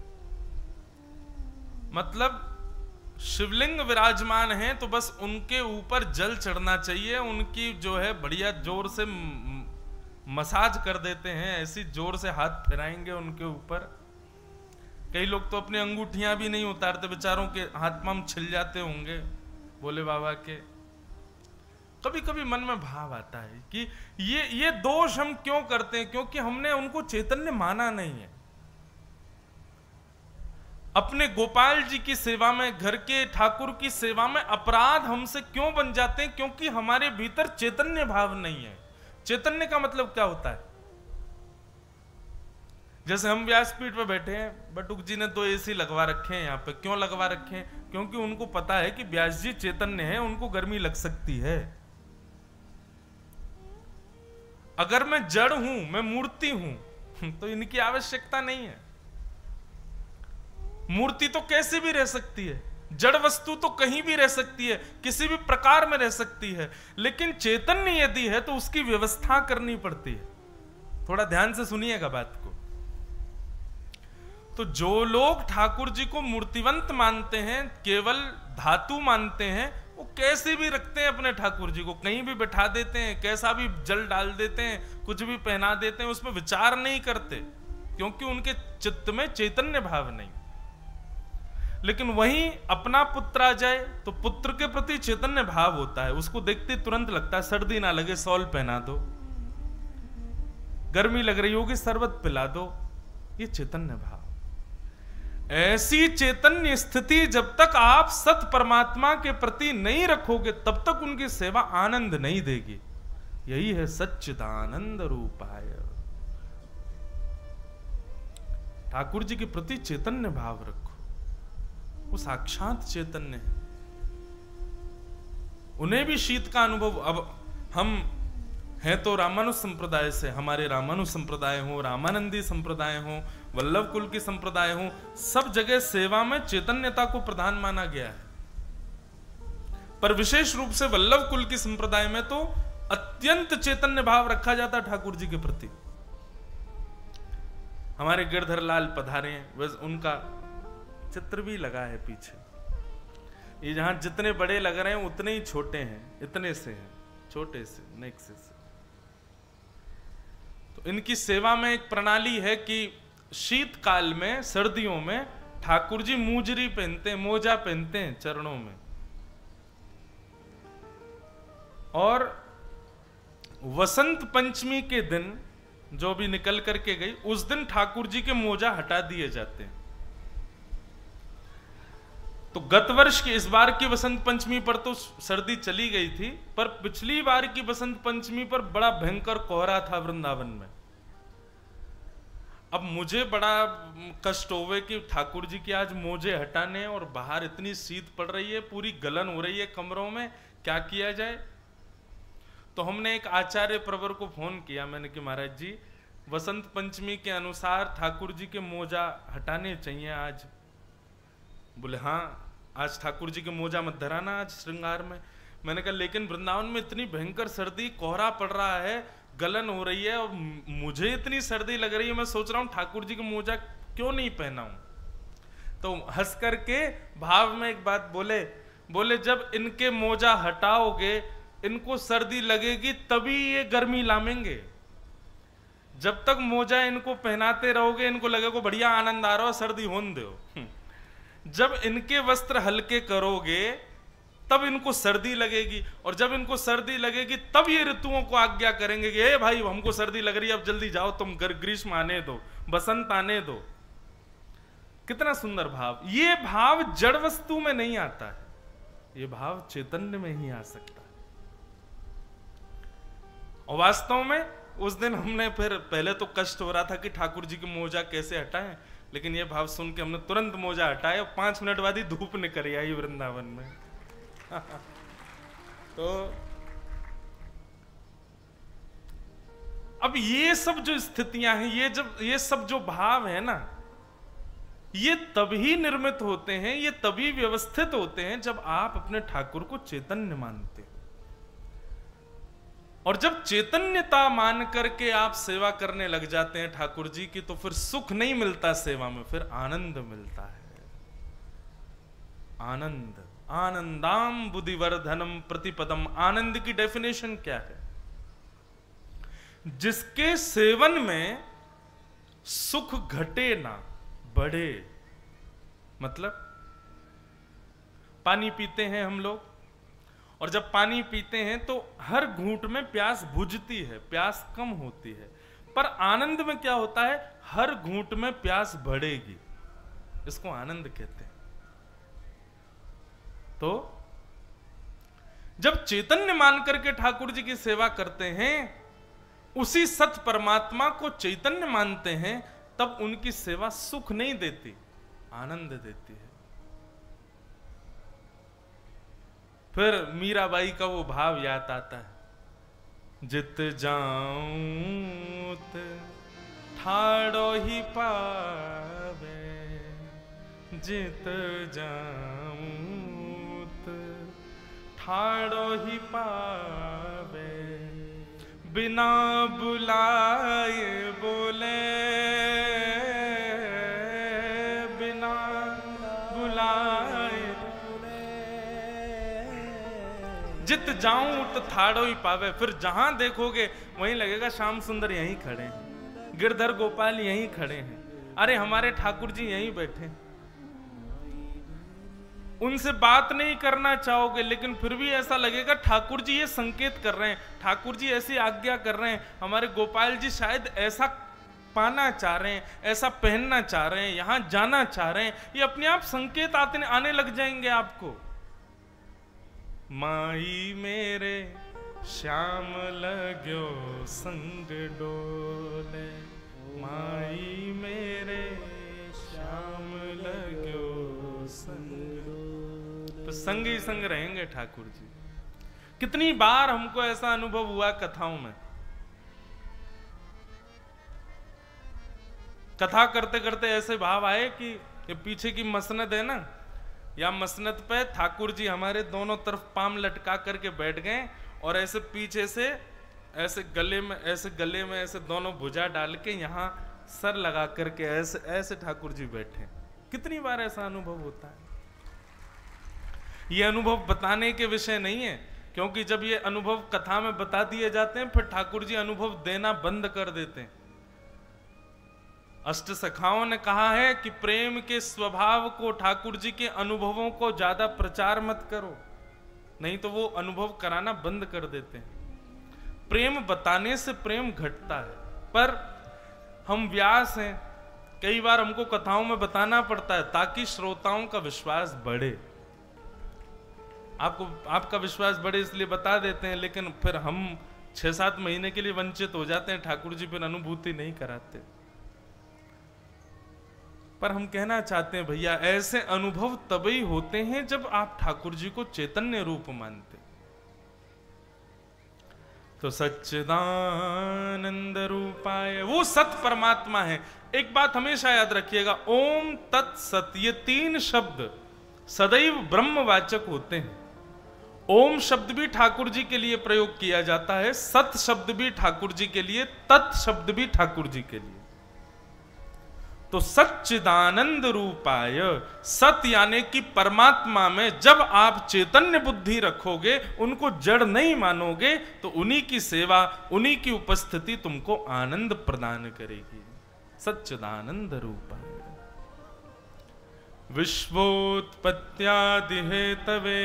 मतलब शिवलिंग विराजमान हैं तो बस उनके ऊपर जल चढ़ना चाहिए, उनकी जो है बढ़िया जोर से मसाज कर देते हैं, ऐसी जोर से हाथ फिराएंगे उनके ऊपर। कई लोग तो अपनी अंगूठियां भी नहीं उतारते, बेचारों के हाथ पांव छिल जाते होंगे भोले बाबा के। कभी कभी मन में भाव आता है कि ये ये दोष हम क्यों करते हैं, क्योंकि हमने उनको चैतन्य माना नहीं है। अपने गोपाल जी की सेवा में, घर के ठाकुर की सेवा में अपराध हमसे क्यों बन जाते हैं, क्योंकि हमारे भीतर चैतन्य भाव नहीं है। चैतन्य का मतलब क्या होता है? जैसे हम व्यासपीठ पे बैठे हैं, बटुक जी ने तो एसी लगवा रखे हैं यहाँ पे। क्यों लगवा रखे हैं? क्योंकि उनको पता है कि व्यास जी चैतन्य है, उनको गर्मी लग सकती है। अगर मैं जड़ हूं, मैं मूर्ति हूं, तो इनकी आवश्यकता नहीं है। मूर्ति तो कैसे भी रह सकती है, जड़ वस्तु तो कहीं भी रह सकती है, किसी भी प्रकार में रह सकती है, लेकिन चैतन्य यदि है तो उसकी व्यवस्था करनी पड़ती है। थोड़ा ध्यान से सुनिएगा बात को। तो जो लोग ठाकुर जी को मूर्तिवंत मानते हैं, केवल धातु मानते हैं, वो कैसे भी रखते हैं अपने ठाकुर जी को, कहीं भी बैठा देते हैं, कैसा भी जल डाल देते हैं, कुछ भी पहना देते हैं, उसमें विचार नहीं करते, क्योंकि उनके चित्त में चैतन्य भाव नहीं। लेकिन वहीं अपना पुत्र आ जाए तो पुत्र के प्रति चैतन्य भाव होता है, उसको देखते तुरंत लगता है सर्दी ना लगे शॉल पहना दो, गर्मी लग रही होगी शरबत पिला दो, ये चैतन्य भाव। ऐसी चैतन्य स्थिति जब तक आप सत परमात्मा के प्रति नहीं रखोगे तब तक उनकी सेवा आनंद नहीं देगी। यही है सच्चिदानंद रूपाय। ठाकुर जी के प्रति चैतन्य भाव रखो, वो साक्षात चैतन्य है। उन्हें भी शीत का अनुभव, अब हम हैं तो रामानुज संप्रदाय से, हमारे रामानुज संप्रदाय हो, रामानंदी संप्रदाय हो, वल्लभ कुल की संप्रदाय हो, सब जगह सेवा में चैतन्यता को प्रधान माना गया है। पर विशेष रूप से वल्लभ कुल की संप्रदाय में तो अत्यंत चैतन्य भाव रखा जाता ठाकुर जी के प्रति। हमारे गिरधर लाल पधारे हैं, बस उनका चित्र भी लगा है पीछे। ये जहां जितने बड़े लग रहे हैं उतने ही छोटे हैं, इतने से हैं, छोटे से नेक्से से। तो इनकी सेवा में एक प्रणाली है कि शीतकाल में, सर्दियों में ठाकुर जी मूजरी पहनते हैं, मोजा पहनते हैं चरणों में, और वसंत पंचमी के दिन जो भी निकल करके गई, उस दिन ठाकुर जी के मोजा हटा दिए जाते हैं। तो गत वर्ष की, इस बार की वसंत पंचमी पर तो सर्दी चली गई थी, पर पिछली बार की वसंत पंचमी पर बड़ा भयंकर कोहरा था वृंदावन में। अब मुझे बड़ा कष्ट होवे कि ठाकुर जी के आज मोजे हटाने, और बाहर इतनी शीत पड़ रही है, पूरी गलन हो रही है कमरों में, क्या किया जाए। तो हमने एक आचार्य प्रवर को फोन किया, मैंने कि महाराज जी वसंत पंचमी के अनुसार ठाकुर जी के मोजा हटाने चाहिए आज। बोले हाँ, आज ठाकुर जी के मोजा मत धराना आज श्रृंगार में। मैंने कहा लेकिन वृंदावन में इतनी भयंकर सर्दी, कोहरा पड़ रहा है, गलन हो रही है, और मुझे इतनी सर्दी लग रही है, मैं सोच रहा हूं ठाकुर जी का मोजा क्यों नहीं पहनाऊं। तो हंस करके भाव में एक बात बोले, बोले जब इनके मोजा हटाओगे, इनको सर्दी लगेगी, तभी ये गर्मी लामेंगे। जब तक मोजा इनको पहनाते रहोगे, इनको लगेगा बढ़िया आनंद आ रहा हो, सर्दी होने दो। जब इनके वस्त्र हल्के करोगे तब इनको सर्दी लगेगी, और जब इनको सर्दी लगेगी तब ये ऋतुओं को आज्ञा करेंगे कि ए भाई हमको सर्दी लग रही है, अब जल्दी जाओ, तुम ग्रीष्म आने दो, बसंत आने दो। कितना सुंदर भाव। ये भाव जड़ वस्तु में नहीं आता है, ये भाव चैतन्य में ही आ सकता है। और वास्तव में उस दिन हमने फिर, पहले तो कष्ट हो रहा था कि ठाकुर जी के मोजा कैसे हटाएं, लेकिन ये भाव सुन के हमने तुरंत मोजा हटाया, और पांच मिनट बाद ही धूप निकल आई वृंदावन में। तो अब ये सब जो स्थितियां हैं, ये जब ये सब जो भाव है ना, ये तभी निर्मित होते हैं, ये तभी व्यवस्थित होते हैं जब आप अपने ठाकुर को चैतन्य मानते हो। और जब चैतन्यता मान करके आप सेवा करने लग जाते हैं ठाकुर जी की, तो फिर सुख नहीं मिलता सेवा में, फिर आनंद मिलता है। आनंद, आनंदाम बुद्धिवर्धनम प्रतिपदम। आनंद की डेफिनेशन क्या है? जिसके सेवन में सुख घटे ना बढ़े। मतलब पानी पीते हैं हम लोग, और जब पानी पीते हैं तो हर घूंट में प्यास बुझती है, प्यास कम होती है, पर आनंद में क्या होता है? हर घूंट में प्यास बढ़ेगी, इसको आनंद कहते हैं। तो जब चैतन्य मान करके ठाकुर जी की सेवा करते हैं, उसी सत परमात्मा को चैतन्य मानते हैं, तब उनकी सेवा सुख नहीं देती, आनंद देती है। फिर मीराबाई का वो भाव याद आता है, जित जाऊं ठाड़ो ही पावे, जित जाऊं ठाड़ो ही पावे, बिना बुलाए बोले, बिना बुलाए बोले, जित जाऊं तो ठाड़ो ही पावे। फिर जहां देखोगे वहीं लगेगा श्याम सुंदर यहीं खड़े हैं, गिरधर गोपाल यहीं खड़े हैं, अरे हमारे ठाकुर जी यहीं बैठे। उनसे बात नहीं करना चाहोगे, लेकिन फिर भी ऐसा लगेगा ठाकुर जी ये संकेत कर रहे हैं, ठाकुर जी ऐसी आज्ञा कर रहे हैं, हमारे गोपाल जी शायद ऐसा पाना चाह रहे हैं, ऐसा पहनना चाह रहे हैं, यहां जाना चाह रहे हैं। ये अपने आप संकेत आते आने लग जाएंगे आपको। माई मेरे श्याम लगो संग डोले, माई मेरे श्याम लगो संग डोले। तो संग ही संग रहेंगे ठाकुर जी। कितनी बार हमको ऐसा अनुभव हुआ कथाओं में, कथा करते करते ऐसे भाव आए कि ये पीछे की मसनद है ना, या मसनद पे ठाकुर जी हमारे दोनों तरफ पाम लटका करके बैठ गए और ऐसे पीछे से ऐसे गले में ऐसे गले में ऐसे दोनों भुजा डाल के यहाँ सर लगा करके ऐसे ऐसे ठाकुर जी बैठे। कितनी बार ऐसा अनुभव होता है। ये अनुभव बताने के विषय नहीं है, क्योंकि जब ये अनुभव कथा में बता दिए जाते हैं फिर ठाकुर जी अनुभव देना बंद कर देते हैं। अष्ट सखाओं ने कहा है कि प्रेम के स्वभाव को, ठाकुर जी के अनुभवों को ज्यादा प्रचार मत करो, नहीं तो वो अनुभव कराना बंद कर देते हैं। प्रेम बताने से प्रेम घटता है, पर हम व्यास हैं, कई बार हमको कथाओं में बताना पड़ता है ताकि श्रोताओं का विश्वास बढ़े। आपको आपका विश्वास बढ़े इसलिए बता देते हैं, लेकिन फिर हम छह सात महीने के लिए वंचित हो जाते हैं, ठाकुर जी फिर अनुभूति नहीं कराते। पर हम कहना चाहते हैं भैया, ऐसे अनुभव तभी होते हैं जब आप ठाकुर जी को चैतन्य रूप मानते। तो सच्चिदानंद रूपाय, वो सत परमात्मा है। एक बात हमेशा याद रखिएगा, ओम तत्सत, ये तीन शब्द सदैव ब्रह्मवाचक होते हैं। ओम शब्द भी ठाकुर जी के लिए प्रयोग किया जाता है, सत शब्द भी ठाकुर जी के लिए, तत् शब्द भी ठाकुर जी के लिए। तो सच्चिदानंद रूपाय, सत यानी कि परमात्मा में जब आप चैतन्य बुद्धि रखोगे, उनको जड़ नहीं मानोगे, तो उन्हीं की सेवा, उन्हीं की उपस्थिति तुमको आनंद प्रदान करेगी। सच्चिदानंद रूपाय। विश्वोत्पत्त्यादि हेतवे,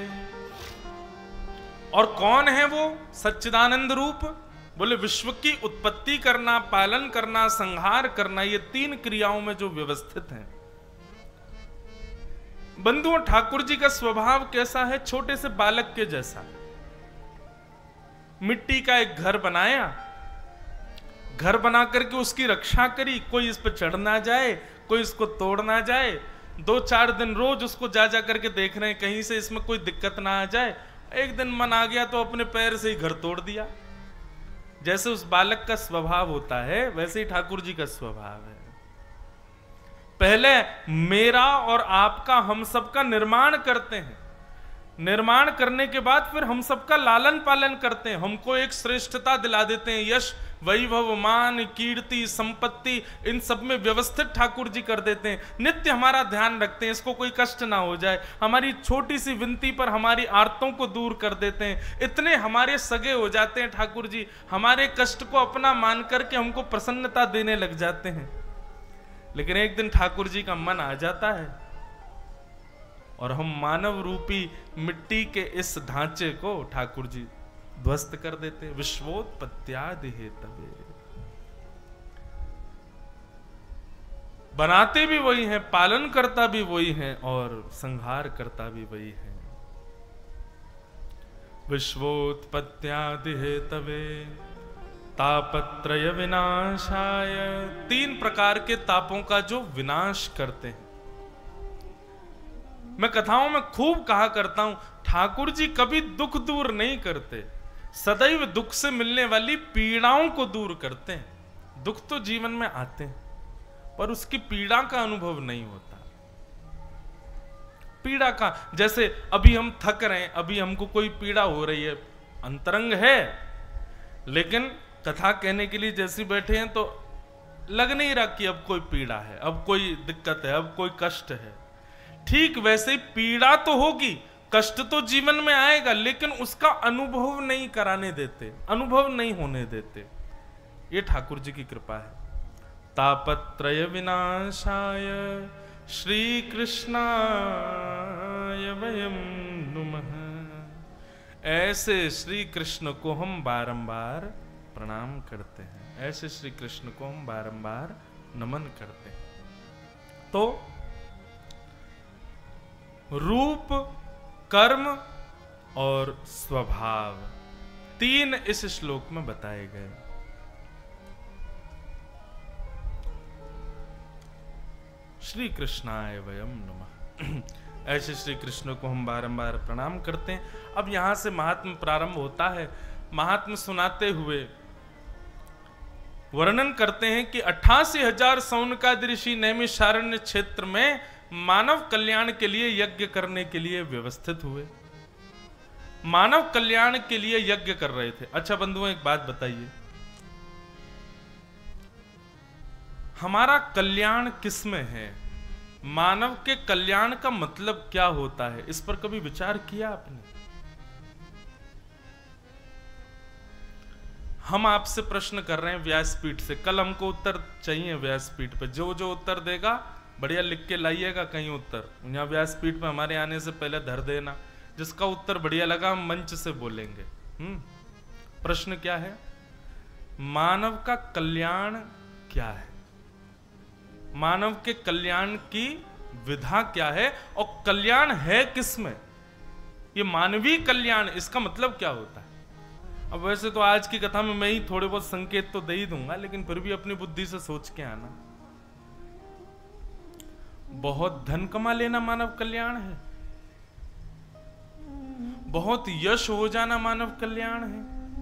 और कौन है वो सच्चिदानंद रूप? बोले विश्व की उत्पत्ति करना, पालन करना, संहार करना, ये तीन क्रियाओं में जो व्यवस्थित हैं। बंधुओं, ठाकुर जी का स्वभाव कैसा है? छोटे से बालक के जैसा। मिट्टी का एक घर बनाया, घर बना करके उसकी रक्षा करी, कोई इस पर चढ़ ना जाए, कोई इसको तोड़ ना जाए। दो चार दिन रोज उसको जा जा करके देख रहे हैं कहीं से इसमें कोई दिक्कत ना आ जाए। एक दिन मन आ गया तो अपने पैर से ही घर तोड़ दिया। जैसे उस बालक का स्वभाव होता है, वैसे ही ठाकुर जी का स्वभाव है। पहले मेरा और आपका, हम सबका निर्माण करते हैं। निर्माण करने के बाद फिर हम सबका लालन पालन करते हैं। हमको एक श्रेष्ठता दिला देते हैं, यश, वैभव, मान, कीर्ति, संपत्ति, इन सब में व्यवस्थित ठाकुर जी कर देते हैं। नित्य हमारा ध्यान रखते हैं, इसको कोई कष्ट ना हो जाए। हमारी छोटी सी विनती पर हमारी आर्तों को दूर कर देते हैं। इतने हमारे सगे हो जाते हैं ठाकुर जी, हमारे कष्ट को अपना मान करके हमको प्रसन्नता देने लग जाते हैं। लेकिन एक दिन ठाकुर जी का मन आ जाता है और हम मानव रूपी मिट्टी के इस ढांचे को ठाकुर जी ध्वस्त कर देते। विश्वोत्पत्त्यादि हेतवे, बनाते भी वही हैं, पालन करता भी वही है और संहार करता भी वही है। विश्वोत्पत्त्यादि हेतवे तापत्रय विनाशाय, तीन प्रकार के तापों का जो विनाश करते हैं। मैं कथाओं में खूब कहा करता हूं, ठाकुर जी कभी दुख दूर नहीं करते, सदैव दुख से मिलने वाली पीड़ाओं को दूर करते हैं। दुख तो जीवन में आते हैं, पर उसकी पीड़ा का अनुभव नहीं होता। पीड़ा का, जैसे अभी हम थक रहे हैं, अभी हमको कोई पीड़ा हो रही है, अंतरंग है, लेकिन कथा कहने के लिए जैसे बैठे हैं तो लग नहीं रहा कि अब कोई पीड़ा है, अब कोई दिक्कत है, अब कोई कष्ट है। ठीक वैसे ही पीड़ा तो होगी, कष्ट तो जीवन में आएगा, लेकिन उसका अनुभव नहीं कराने देते, अनुभव नहीं होने देते। ये ठाकुर जी की कृपा है। तापत्रय विनाशाय श्री कृष्णाय वयं नुमः। ऐसे श्री कृष्ण को हम बारंबार प्रणाम करते हैं, ऐसे श्री कृष्ण को हम बारंबार नमन करते हैं। तो रूप, कर्म और स्वभाव तीन इस श्लोक में बताए गए। श्री कृष्णाय वयं नमः। ऐसे श्री कृष्ण को हम बारंबार प्रणाम करते हैं। अब यहां से महात्म प्रारंभ होता है। महात्म सुनाते हुए वर्णन करते हैं कि अट्ठासी हजार सौनकादि ऋषि नैमिषारण्य क्षेत्र में मानव कल्याण के लिए यज्ञ करने के लिए व्यवस्थित हुए, मानव कल्याण के लिए यज्ञ कर रहे थे। अच्छा बंधुओं, एक बात बताइए, हमारा कल्याण किसमें है? मानव के कल्याण का मतलब क्या होता है? इस पर कभी विचार किया आपने? हम आपसे प्रश्न कर रहे हैं व्यासपीठ से, कल हमको उत्तर चाहिए व्यासपीठ पे। जो जो उत्तर देगा बढ़िया लिख के लाइएगा कहीं उत्तर, यहाँ व्यासपीठ पे हमारे आने से पहले धर देना। जिसका उत्तर बढ़िया लगा हम मंच से बोलेंगे। हम्म प्रश्न क्या है? मानव का कल्याण क्या है? मानव के कल्याण की विधा क्या है और कल्याण है किसमें? ये मानवीय कल्याण, इसका मतलब क्या होता है? अब वैसे तो आज की कथा में मैं ही थोड़े बहुत संकेत तो दे ही दूंगा, लेकिन फिर भी अपनी बुद्धि से सोच के आना। बहुत धन कमा लेना मानव कल्याण है, बहुत यश हो जाना मानव कल्याण है।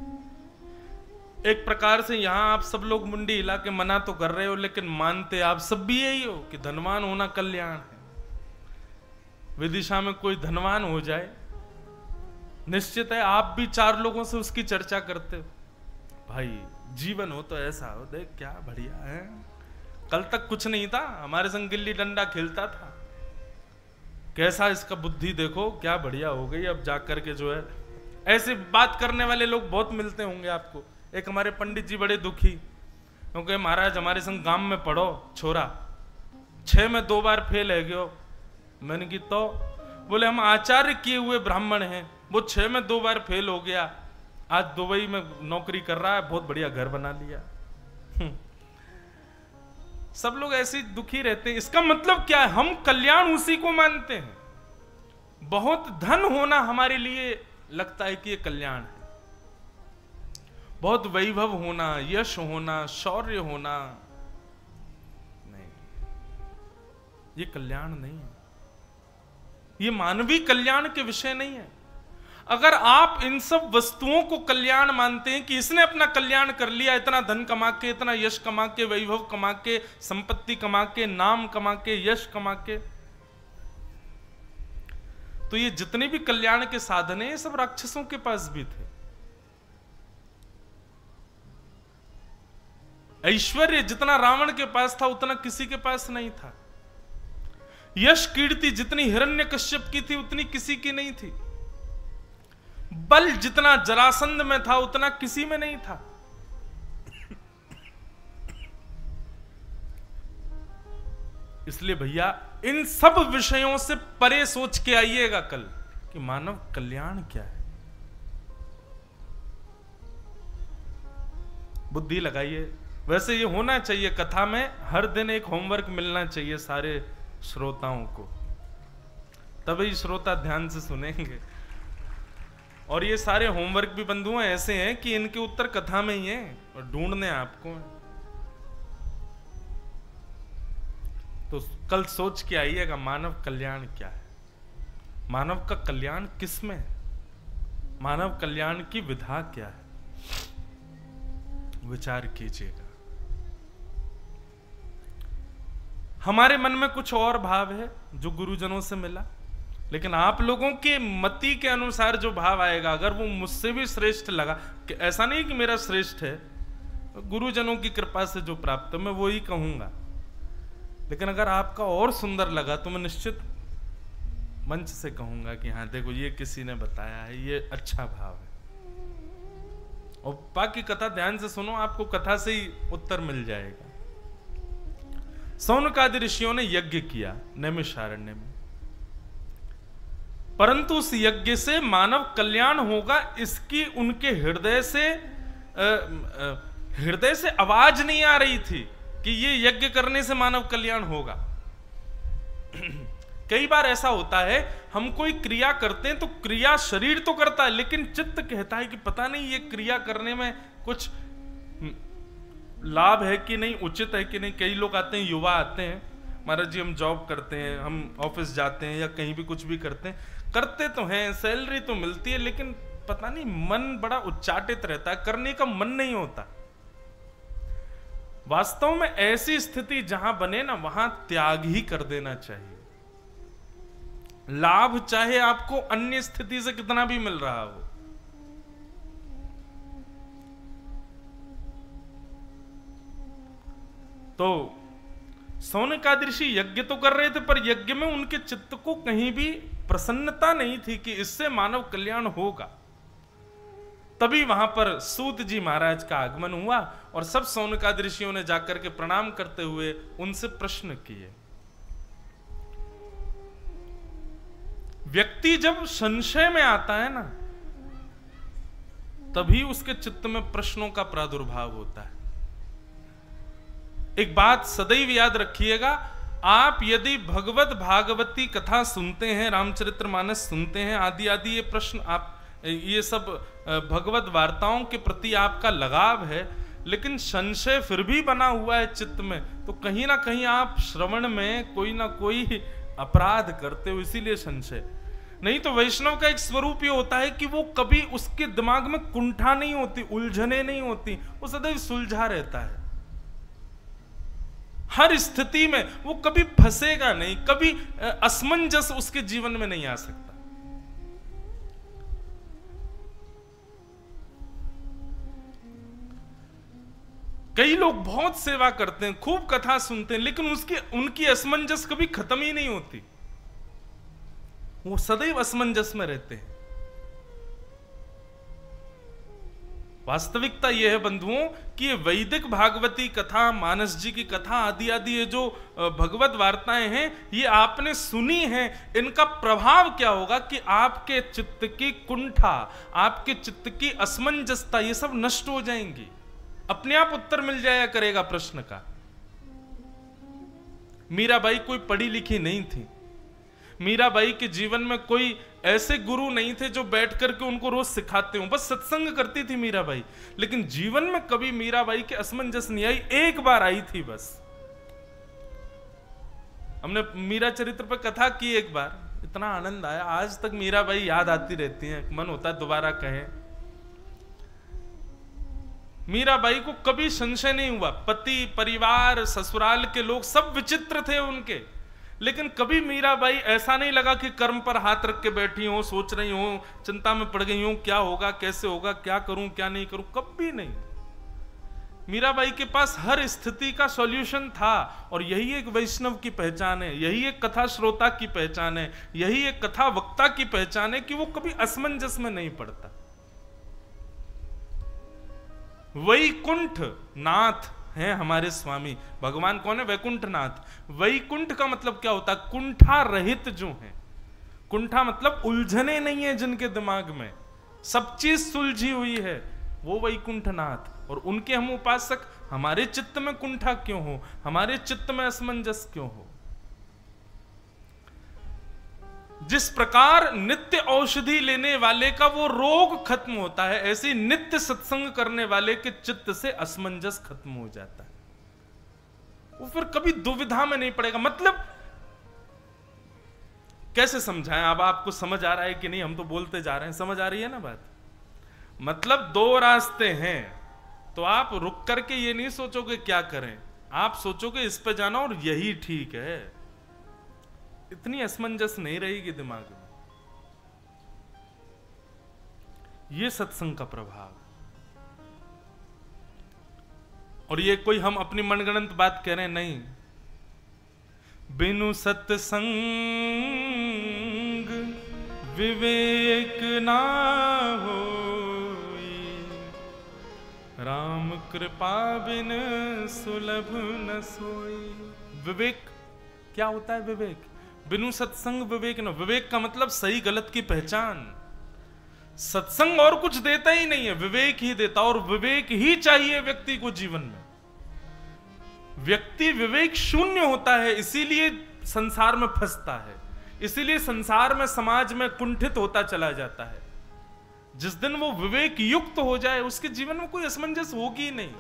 एक प्रकार से यहां आप सब लोग मुंडी हिला के मना तो कर रहे हो, लेकिन मानते आप सब भी यही हो कि धनवान होना कल्याण है। विदिशा में कोई धनवान हो जाए, निश्चित है आप भी चार लोगों से उसकी चर्चा करते हो, भाई जीवन हो तो ऐसा हो, देख क्या बढ़िया है, कल तक कुछ नहीं था, हमारे संग गिल्ली डंडा खेलता था, कैसा इसका बुद्धि देखो क्या बढ़िया हो गई, अब जाकर के जो है। ऐसे बात करने वाले लोग बहुत मिलते होंगे आपको। एक हमारे पंडित जी बड़े दुखी, क्योंकि महाराज हमारे संग गांव में पढ़ो छोरा, छह में दो बार फेल है गयो। मैंने की तो बोले हम आचार्य किए हुए ब्राह्मण हैं, वो छह में दो बार फेल हो गया, आज दुबई में नौकरी कर रहा है, बहुत बढ़िया घर बना लिया। सब लोग ऐसे ही दुखी रहते हैं। इसका मतलब क्या है? हम कल्याण उसी को मानते हैं। बहुत धन होना हमारे लिए लगता है कि ये कल्याण है, बहुत वैभव होना, यश होना, शौर्य होना, नहीं, ये कल्याण नहीं है, ये मानवीय कल्याण के विषय नहीं है। अगर आप इन सब वस्तुओं को कल्याण मानते हैं कि इसने अपना कल्याण कर लिया, इतना धन कमा के, इतना यश कमा के, वैभव कमा के, संपत्ति कमा के, नाम कमा के, यश कमा के, तो ये जितने भी कल्याण के साधन हैं ये सब राक्षसों के पास भी थे। ऐश्वर्य जितना रावण के पास था उतना किसी के पास नहीं था। यश कीर्ति जितनी हिरण्यकश्यप की थी उतनी किसी की नहीं थी। बल जितना जरासंध में था उतना किसी में नहीं था। इसलिए भैया इन सब विषयों से परे सोच के आइएगा कल कि मानव कल्याण क्या है। बुद्धि लगाइए। वैसे ये होना चाहिए, कथा में हर दिन एक होमवर्क मिलना चाहिए सारे श्रोताओं को, तभी श्रोता ध्यान से सुनेंगे। और ये सारे होमवर्क भी बंधुओं ऐसे हैं कि इनके उत्तर कथा में ही हैं और ढूंढने आपको हैं। तो कल सोच के आइएगा मानव कल्याण क्या है, मानव का कल्याण किस में है, मानव कल्याण की विधा क्या है, विचार कीजिएगा। हमारे मन में कुछ और भाव है जो गुरुजनों से मिला, लेकिन आप लोगों के मति के अनुसार जो भाव आएगा, अगर वो मुझसे भी श्रेष्ठ लगा, कि ऐसा नहीं कि मेरा श्रेष्ठ है, गुरुजनों की कृपा से जो प्राप्त है मैं वो ही कहूंगा, लेकिन अगर आपका और सुंदर लगा तो मैं निश्चित मंच से कहूंगा कि हाँ देखो ये किसी ने बताया है, ये अच्छा भाव है। और बाकी कथा ध्यान से सुनो, आपको कथा से ही उत्तर मिल जाएगा। सौनकादि ऋषियों ने यज्ञ किया नैमिषारण्य में, परंतु उस यज्ञ से मानव कल्याण होगा इसकी उनके हृदय से हृदय से आवाज नहीं आ रही थी कि ये यज्ञ करने से मानव कल्याण होगा। कई बार ऐसा होता है, हम कोई क्रिया करते हैं तो क्रिया शरीर तो करता है, लेकिन चित्त कहता है कि पता नहीं ये क्रिया करने में कुछ लाभ है कि नहीं, उचित है कि नहीं। कई लोग आते हैं, युवा आते हैं, महाराज जी हम जॉब करते हैं, हम ऑफिस जाते हैं या कहीं भी कुछ भी करते हैं, करते तो हैं, सैलरी तो मिलती है, लेकिन पता नहीं मन बड़ा उच्चाटित रहता है, करने का मन नहीं होता। वास्तव में ऐसी स्थिति जहां बने ना, वहां त्याग ही कर देना चाहिए। लाभ चाहे आपको अन्य स्थिति से कितना भी मिल रहा हो। तो सौनकादि ऋषि यज्ञ तो कर रहे थे, पर यज्ञ में उनके चित्त को कहीं भी प्रसन्नता नहीं थी कि इससे मानव कल्याण होगा। तभी वहां पर सूत जी महाराज का आगमन हुआ और सब सौनकादि ऋषियों ने जाकर के प्रणाम करते हुए उनसे प्रश्न किए। व्यक्ति जब संशय में आता है ना, तभी उसके चित्त में प्रश्नों का प्रादुर्भाव होता है। एक बात सदैव याद रखिएगा, आप यदि भगवत भागवती कथा सुनते हैं, रामचरितमानस सुनते हैं, आदि आदि ये प्रश्न, आप ये सब भगवत वार्ताओं के प्रति आपका लगाव है, लेकिन संशय फिर भी बना हुआ है चित्त में, तो कहीं ना कहीं आप श्रवण में कोई ना कोई अपराध करते हो, इसीलिए संशय। नहीं तो वैष्णव का एक स्वरूप ये होता है कि वो कभी उसके दिमाग में कुंठा नहीं होती, उलझने नहीं होती, वो सदैव सुलझा रहता है। हर स्थिति में वो कभी फंसेगा नहीं, कभी असमंजस उसके जीवन में नहीं आ सकता। कई लोग बहुत सेवा करते हैं, खूब कथा सुनते हैं, लेकिन उसकी उनकी असमंजस कभी खत्म ही नहीं होती, वो सदैव असमंजस में रहते हैं। वास्तविकता यह है बंधुओं कि ये वैदिक भागवती कथा, मानस जी की कथा आदि आदि ये जो भगवत वार्ताएं हैं, ये आपने सुनी हैं, इनका प्रभाव क्या होगा कि आपके चित्त की कुंठा, आपके चित्त की असमंजसता, ये सब नष्ट हो जाएंगी। अपने आप उत्तर मिल जाया करेगा प्रश्न का। मीराबाई कोई पढ़ी लिखी नहीं थी, मीराबाई के जीवन में कोई ऐसे गुरु नहीं थे जो बैठ करके उनको रोज सिखाते हो, बस सत्संग करती थी मीराबाई, लेकिन जीवन में कभी मीराबाई के असमंजस नहीं आई, एक बार आई थी बस। हमने मीरा चरित्र पर कथा की एक बार, इतना आनंद आया, आज तक मीराबाई याद आती रहती है, मन होता है दोबारा कहें। मीराबाई को कभी संशय नहीं हुआ, पति, परिवार, ससुराल के लोग सब विचित्र थे उनके, लेकिन कभी मीराबाई ऐसा नहीं लगा कि कर्म पर हाथ रख के बैठी हो, सोच रही हो, चिंता में पड़ गई हो, क्या होगा, कैसे होगा, क्या करूं, क्या नहीं करूं, कभी नहीं। मीराबाई के पास हर स्थिति का सॉल्यूशन था, और यही एक वैष्णव की पहचान है, यही एक कथा श्रोता की पहचान है, यही एक कथा वक्ता की पहचान है कि वो कभी असमंजस में नहीं पड़ता। वैकुंठ नाथ हैं हमारे स्वामी। भगवान कौन है? वैकुंठ नाथ। वैकुंठ का मतलब क्या होता है? कुंठा रहित जो है। कुंठा मतलब उलझने नहीं है जिनके दिमाग में, सब चीज सुलझी हुई है, वो वैकुंठ नाथ। और उनके हम उपासक। हमारे चित्त में कुंठा क्यों हो, हमारे चित्त में असमंजस क्यों हो? जिस प्रकार नित्य औषधि लेने वाले का वो रोग खत्म होता है, ऐसे नित्य सत्संग करने वाले के चित्त से असमंजस खत्म हो जाता है। वो फिर कभी दुविधा में नहीं पड़ेगा। मतलब कैसे समझाएं? अब आपको समझ आ रहा है कि नहीं? हम तो बोलते जा रहे हैं, समझ आ रही है ना बात? मतलब दो रास्ते हैं, तो आप रुक करके ये नहीं सोचोगे क्या करें, आप सोचोगे इस पे जाना और यही ठीक है। इतनी असमंजस नहीं रहेगी दिमाग में। ये सत्संग का प्रभाव। और ये कोई हम अपनी मनगढ़ंत बात कह रहे हैं, नहीं। बिनु सत्संग विवेक ना होई, राम कृपा बिन सुलभ न सोई। विवेक क्या होता है? विवेक बिनु सत्संग विवेक न। विवेक का मतलब सही गलत की पहचान। सत्संग और कुछ देता ही नहीं है, विवेक ही देता, और विवेक ही चाहिए व्यक्ति को जीवन में। व्यक्ति विवेक शून्य होता है, इसीलिए संसार में फंसता है, इसीलिए संसार में समाज में कुंठित होता चला जाता है। जिस दिन वो विवेक युक्त हो जाए, उसके जीवन में कोई असमंजस होगी ही नहीं।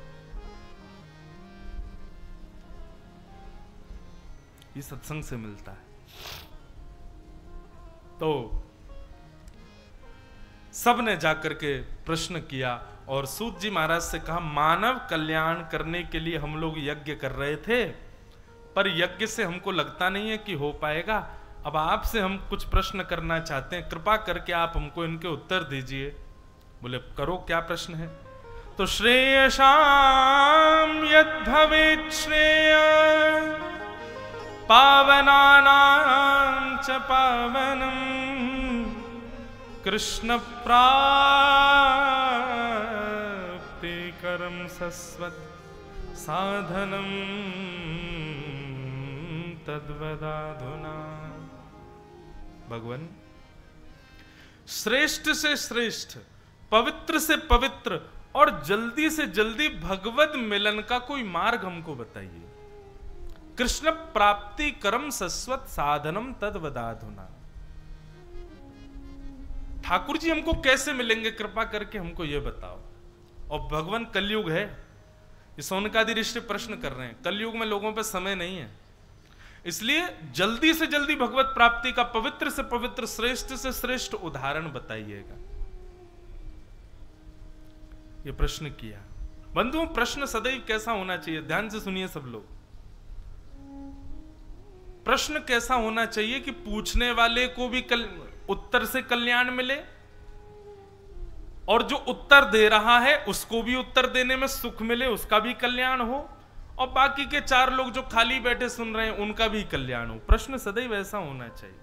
ये सत्संग से मिलता है। तो सबने जाकर के प्रश्न किया और सूत जी महाराज से कहा, मानव कल्याण करने के लिए हम लोग यज्ञ कर रहे थे, पर यज्ञ से हमको लगता नहीं है कि हो पाएगा। अब आपसे हम कुछ प्रश्न करना चाहते हैं, कृपा करके आप हमको इनके उत्तर दीजिए। बोले करो, क्या प्रश्न है? तो श्रेयसाम यद् भवेत् श्रेय पावनानां च पावनम् कृष्ण प्राप्ति कर्म सस्वत साधनम तद्वदाधुना। भगवान, श्रेष्ठ से श्रेष्ठ, पवित्र से पवित्र और जल्दी से जल्दी भगवत मिलन का कोई मार्ग हमको बताइए। कृष्ण प्राप्ति कर्म सस्वत साधनम तद्वदाधुना। ठाकुर जी हमको कैसे मिलेंगे, कृपा करके हमको यह बताओ। और भगवान कलयुग है, ये सौनकादि ऋषि प्रश्न कर रहे हैं। कलयुग में लोगों पे समय नहीं है, इसलिए जल्दी से जल्दी भगवत प्राप्ति का पवित्र से पवित्र, श्रेष्ठ से श्रेष्ठ उदाहरण बताइएगा। ये प्रश्न किया। बंधुओं, प्रश्न सदैव कैसा होना चाहिए? ध्यान से सुनिए सब लोग। प्रश्न कैसा होना चाहिए कि पूछने वाले को भी कल उत्तर से कल्याण मिले, और जो उत्तर दे रहा है उसको भी उत्तर देने में सुख मिले, उसका भी कल्याण हो, और बाकी के चार लोग जो खाली बैठे सुन रहे हैं उनका भी कल्याण हो। प्रश्न सदैव ऐसा होना चाहिए।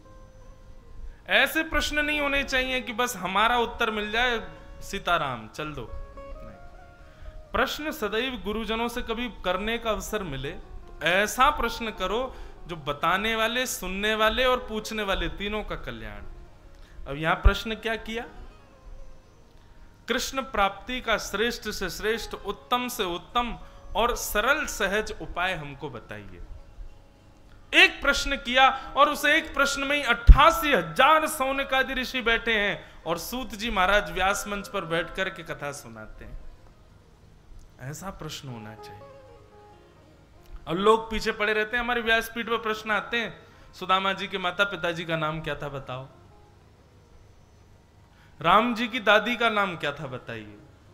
ऐसे प्रश्न नहीं होने चाहिए कि बस हमारा उत्तर मिल जाए, सीताराम चल दो। नहीं, प्रश्न सदैव गुरुजनों से कभी करने का अवसर मिले तो ऐसा प्रश्न करो जो बताने वाले, सुनने वाले और पूछने वाले तीनों का कल्याण। अब यहां प्रश्न क्या किया? कृष्ण प्राप्ति का श्रेष्ठ से श्रेष्ठ, उत्तम से उत्तम और सरल सहज उपाय हमको बताइए। एक प्रश्न किया और उस एक प्रश्न में ही अट्ठासी हजार सौनकादि ऋषि बैठे हैं और सूत जी महाराज व्यास मंच पर बैठ कर के कथा सुनाते हैं। ऐसा प्रश्न होना चाहिए। और लोग पीछे पड़े रहते हैं, हमारे व्यासपीठ पर प्रश्न आते हैं, सुदामा जी के माता पिताजी का नाम क्या था बताओ, राम जी की दादी का नाम क्या था बताइए।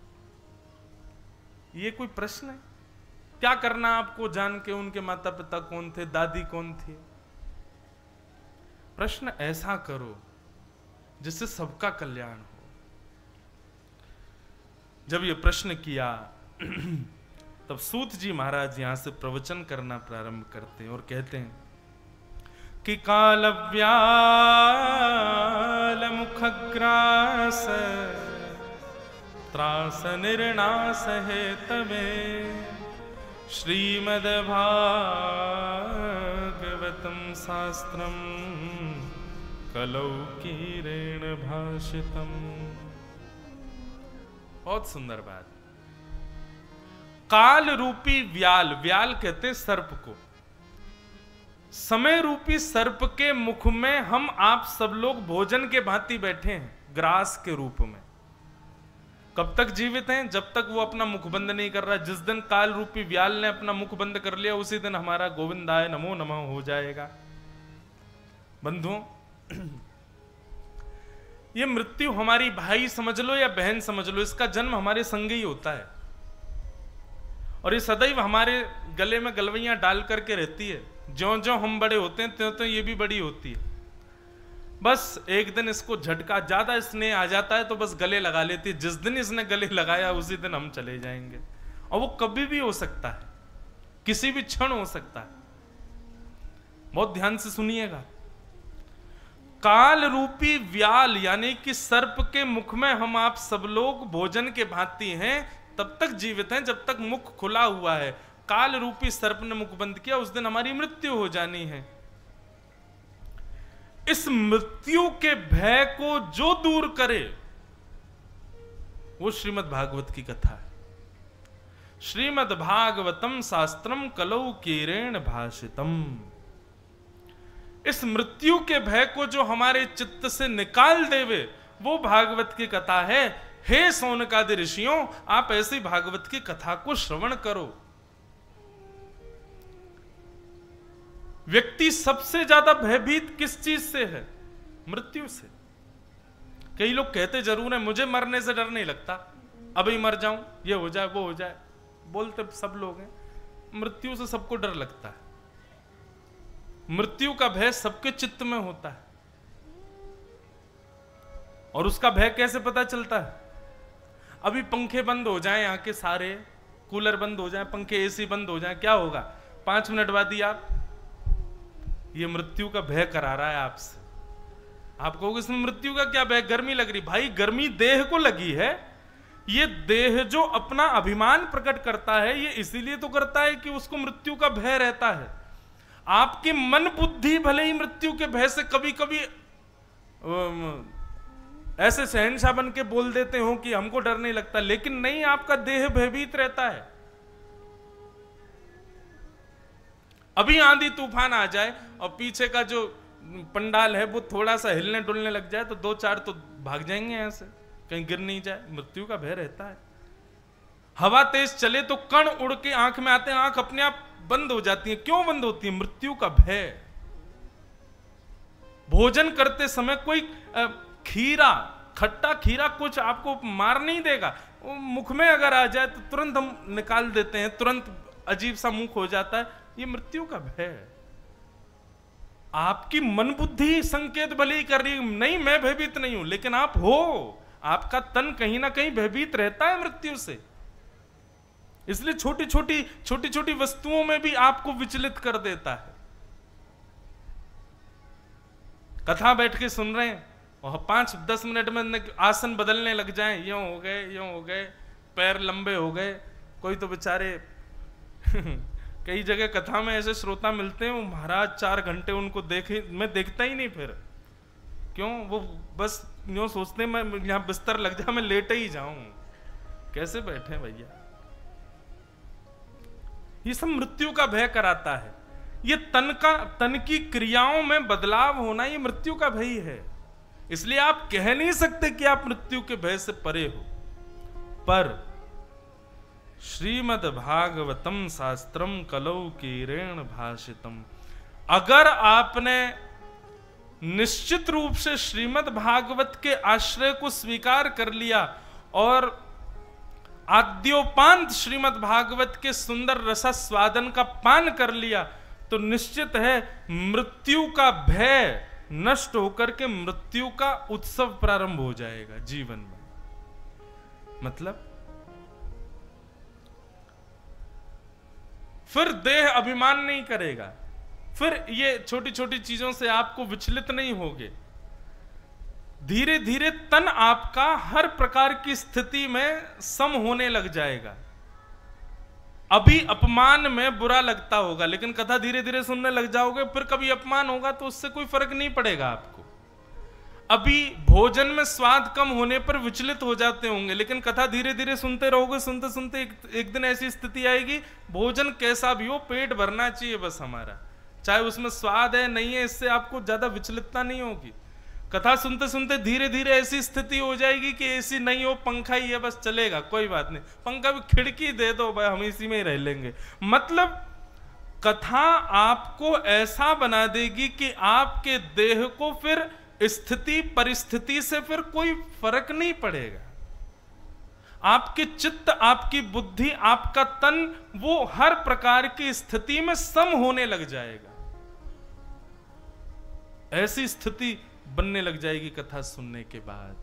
ये कोई प्रश्न है? क्या करना आपको जान के उनके माता पिता कौन थे, दादी कौन थी? प्रश्न ऐसा करो जिससे सबका कल्याण हो। जब ये प्रश्न किया तब सूत जी महाराज यहां से प्रवचन करना प्रारंभ करते हैं और कहते हैं कि कालव्याल मुखग्रास त्रास निर्णास हेतवे श्रीमद्भागवतम शास्त्रम कलौकीरेण भाषितम। बहुत सुंदर बात। काल रूपी व्याल, व्याल कहते सर्प को, समय रूपी सर्प के मुख में हम आप सब लोग भोजन के भांति बैठे हैं, ग्रास के रूप में। कब तक जीवित हैं? जब तक वो अपना मुख बंद नहीं कर रहा। जिस दिन काल रूपी व्याल ने अपना मुख बंद कर लिया, उसी दिन हमारा गोविंदाय नमो नमः हो जाएगा। बंधुओं, ये मृत्यु हमारी भाई समझ लो या बहन समझ लो, इसका जन्म हमारे संग ही होता है और ये सदैव हमारे गले में गलवैयां डाल करके रहती है। ज्यों ज्यों हम बड़े होते हैं त्यों त्यों ये भी बड़ी होती है। बस एक दिन इसको झटका, ज्यादा स्नेह आ जाता है तो बस गले लगा लेती है। जिस दिन इसने गले लगाया उसी दिन हम चले जाएंगे, और वो कभी भी हो सकता है, किसी भी क्षण हो सकता है। बहुत ध्यान से सुनिएगा। काल रूपी व्याल यानी कि सर्प के मुख में हम आप सब लोग भोजन के भांति हैं, तब तक जीवित हैं जब तक मुख खुला हुआ है। काल रूपी सर्प ने मुख बंद किया, उस दिन हमारी मृत्यु हो जानी है। इस मृत्यु के भय को जो दूर करे वो श्रीमद् भागवत की कथा है। श्रीमद् भागवतम शास्त्रम कलौ कीरेण भाषितम। इस मृत्यु के भय को जो हमारे चित्त से निकाल देवे वो भागवत की कथा है। हे सौनकादि ऋषियों, आप ऐसी भागवत की कथा को श्रवण करो। व्यक्ति सबसे ज्यादा भयभीत किस चीज से है? मृत्यु से। कई लोग कहते जरूर है मुझे मरने से डर नहीं लगता, अभी मर जाऊं, ये हो जाए वो हो जाए, बोलते सब लोग हैं। मृत्यु से सबको डर लगता है। मृत्यु का भय सबके चित्त में होता है। और उसका भय कैसे पता चलता है? अभी पंखे बंद हो जाएं, यहाँ के सारे कूलर बंद हो जाएं, पंखे एसी बंद हो जाएं, क्या होगा? पांच मिनट बाद ही आप, ये मृत्यु का भय करा रहा है आपसे। आप कहोगे इसमें मृत्यु का क्या भय, गर्मी लग रही। भाई गर्मी देह को लगी है। ये देह जो अपना अभिमान प्रकट करता है ये इसीलिए तो करता है कि उसको मृत्यु का भय रहता है। आपकी मन बुद्धि भले ही मृत्यु के भय से कभी कभी ऐसे शहंशाह बन के बोल देते हो कि हमको डर नहीं लगता, लेकिन नहीं, आपका देह भयभीत रहता है। अभी आंधी तूफान आ जाए और पीछे का जो पंडाल है वो थोड़ा सा हिलने डुलने लग जाए तो दो चार तो भाग जाएंगे ऐसे, कहीं गिर नहीं जाए। मृत्यु का भय रहता है। हवा तेज चले तो कण उड़ के आंख में आते हैं, आंख अपने आप बंद हो जाती है। क्यों बंद होती है? मृत्यु का भय। भोजन करते समय कोई खीरा, खट्टा खीरा कुछ आपको मार नहीं देगा, वो मुख में अगर आ जाए तो तुरंत हम निकाल देते हैं, तुरंत अजीब सा मुख हो जाता है। ये मृत्यु का भय। आपकी मन बुद्धि संकेत भले ही कर रही है, नहीं मैं भयभीत नहीं हूं, लेकिन आप हो, आपका तन कहीं ना कहीं भयभीत रहता है मृत्यु से। इसलिए छोटी छोटी छोटी छोटी वस्तुओं में भी आपको विचलित कर देता है। कथा बैठ के सुन रहे हैं और पांच दस मिनट में आसन बदलने लग जाएं, यूं हो गए यूं हो गए, पैर लंबे हो गए। कोई तो बेचारे कई जगह कथा में ऐसे श्रोता मिलते हैं, वो महाराज चार घंटे उनको देखे, मैं देखता ही नहीं फिर। क्यों? वो बस यूं सोचते हैं मैं यहां बिस्तर लग जा, मैं लेटे ही जाऊं। कैसे बैठे भैया? ये सब मृत्यु का भय कराता है। ये तन का तन की क्रियाओं में बदलाव होना ये मृत्यु का भय है। इसलिए आप कह नहीं सकते कि आप मृत्यु के भय से परे हो। पर श्रीमद् भागवतम शास्त्रम कलौ कीरेण भाषितम, अगर आपने निश्चित रूप से श्रीमद् भागवत के आश्रय को स्वीकार कर लिया और आद्योपांत श्रीमद् भागवत के सुंदर रसास्वादन का पान कर लिया, तो निश्चित है मृत्यु का भय नष्ट होकर के मृत्यु का उत्सव प्रारंभ हो जाएगा जीवन में। मतलब फिर देह अभिमान नहीं करेगा, फिर ये छोटी छोटी चीजों से आपको विचलित नहीं होगे। धीरे धीरे तन आपका हर प्रकार की स्थिति में सम होने लग जाएगा। अभी अपमान में बुरा लगता होगा, लेकिन कथा धीरे धीरे सुनने लग जाओगे, फिर कभी अपमान होगा तो उससे कोई फर्क नहीं पड़ेगा आपको। अभी भोजन में स्वाद कम होने पर विचलित हो जाते होंगे, लेकिन कथा धीरे धीरे सुनते रहोगे, सुनते सुनते एक, एक दिन ऐसी स्थिति आएगी, भोजन कैसा भी हो पेट भरना चाहिए बस हमारा, चाहे उसमें स्वाद है नहीं है, इससे आपको ज्यादा विचलितता नहीं होगी। कथा सुनते सुनते धीरे धीरे ऐसी स्थिति हो जाएगी कि एसी नहीं हो, पंखा ही है बस चलेगा, कोई बात नहीं, पंखा भी खिड़की दे दो भाई, हम इसी में ही रह लेंगे। मतलब कथा आपको ऐसा बना देगी कि आपके देह को फिर स्थिति परिस्थिति से फिर कोई फर्क नहीं पड़ेगा। आपके चित्त, आपकी बुद्धि, आपका तन वो हर प्रकार की स्थिति में सम होने लग जाएगा। ऐसी स्थिति बनने लग जाएगी कथा सुनने के बाद।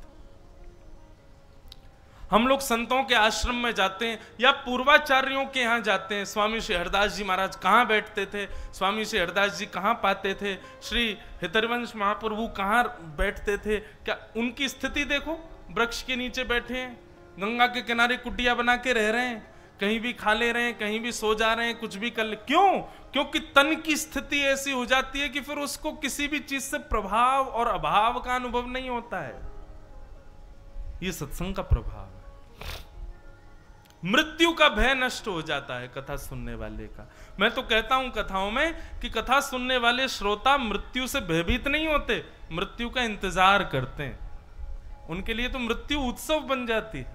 हम लोग संतों के आश्रम में जाते हैं या पूर्वाचार्यों के यहां जाते हैं। स्वामी श्री हरदास जी महाराज कहां बैठते थे, स्वामी श्री हरदास जी कहां पाते थे, श्री हितरवंश महाप्रभु कहां बैठते थे, क्या उनकी स्थिति देखो। वृक्ष के नीचे बैठे हैं, गंगा के किनारे कुटिया बना के रह रहे हैं, कहीं भी खा ले रहे हैं, कहीं भी सो जा रहे हैं, कुछ भी कर ले। क्यों? क्योंकि तन की स्थिति ऐसी हो जाती है कि फिर उसको किसी भी चीज से प्रभाव और अभाव का अनुभव नहीं होता है। ये सत्संग का प्रभाव है। मृत्यु का भय नष्ट हो जाता है कथा सुनने वाले का। मैं तो कहता हूं कथाओं में कि कथा सुनने वाले श्रोता मृत्यु से भयभीत नहीं होते, मृत्यु का इंतजार करते हैं। उनके लिए तो मृत्यु उत्सव बन जाती है।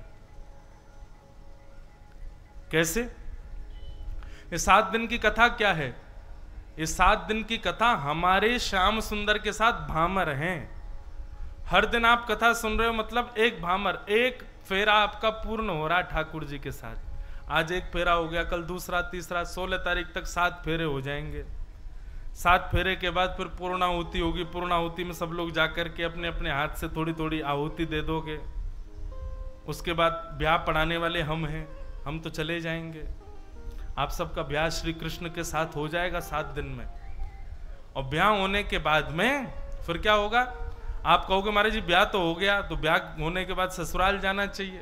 कैसे? ये सात दिन की कथा क्या है? ये सात दिन की कथा हमारे श्याम सुंदर के साथ भामर हैं। हर दिन आप कथा सुन रहे हो, मतलब एक भामर, एक फेरा आपका पूर्ण हो रहा है ठाकुर जी के साथ। आज एक फेरा हो गया, कल दूसरा, तीसरा, सोलह तारीख तक सात फेरे हो जाएंगे। सात फेरे के बाद फिर पूर्णाहुति होगी। पूर्णाहुति में सब लोग जाकर के अपने अपने हाथ से थोड़ी थोड़ी आहुति दे दोगे। उसके बाद ब्याह पढ़ाने वाले हम हैं, हम तो चले जाएंगे। आप सबका ब्याह श्री कृष्ण के साथ हो जाएगा सात दिन में। और ब्याह होने के बाद में फिर क्या होगा? आप कहोगे महाराज जी ब्याह तो हो गया, तो ब्याह होने के बाद ससुराल जाना चाहिए।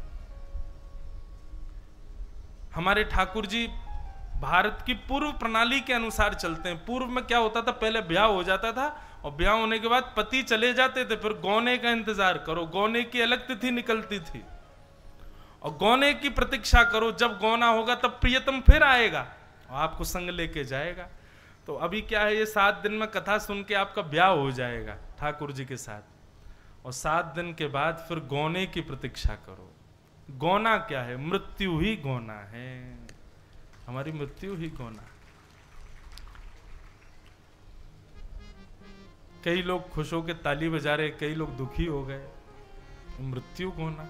हमारे ठाकुर जी भारत की पूर्व प्रणाली के अनुसार चलते हैं। पूर्व में क्या होता था? पहले ब्याह हो जाता था और ब्याह होने के बाद पति चले जाते थे, फिर गौने का इंतजार करो। गौने की अलग तिथि निकलती थी और गौने की प्रतीक्षा करो। जब गौना होगा तब प्रियतम फिर आएगा और आपको संग लेके जाएगा। तो अभी क्या है, ये सात दिन में कथा सुन के आपका ब्याह हो जाएगा ठाकुर जी के साथ, और सात दिन के बाद फिर गौने की प्रतीक्षा करो। गौना क्या है? मृत्यु ही गौना है, हमारी मृत्यु ही गौना। कई लोग खुश होकर ताली बजा रहे, कई लोग दुखी हो गए। मृत्यु गौना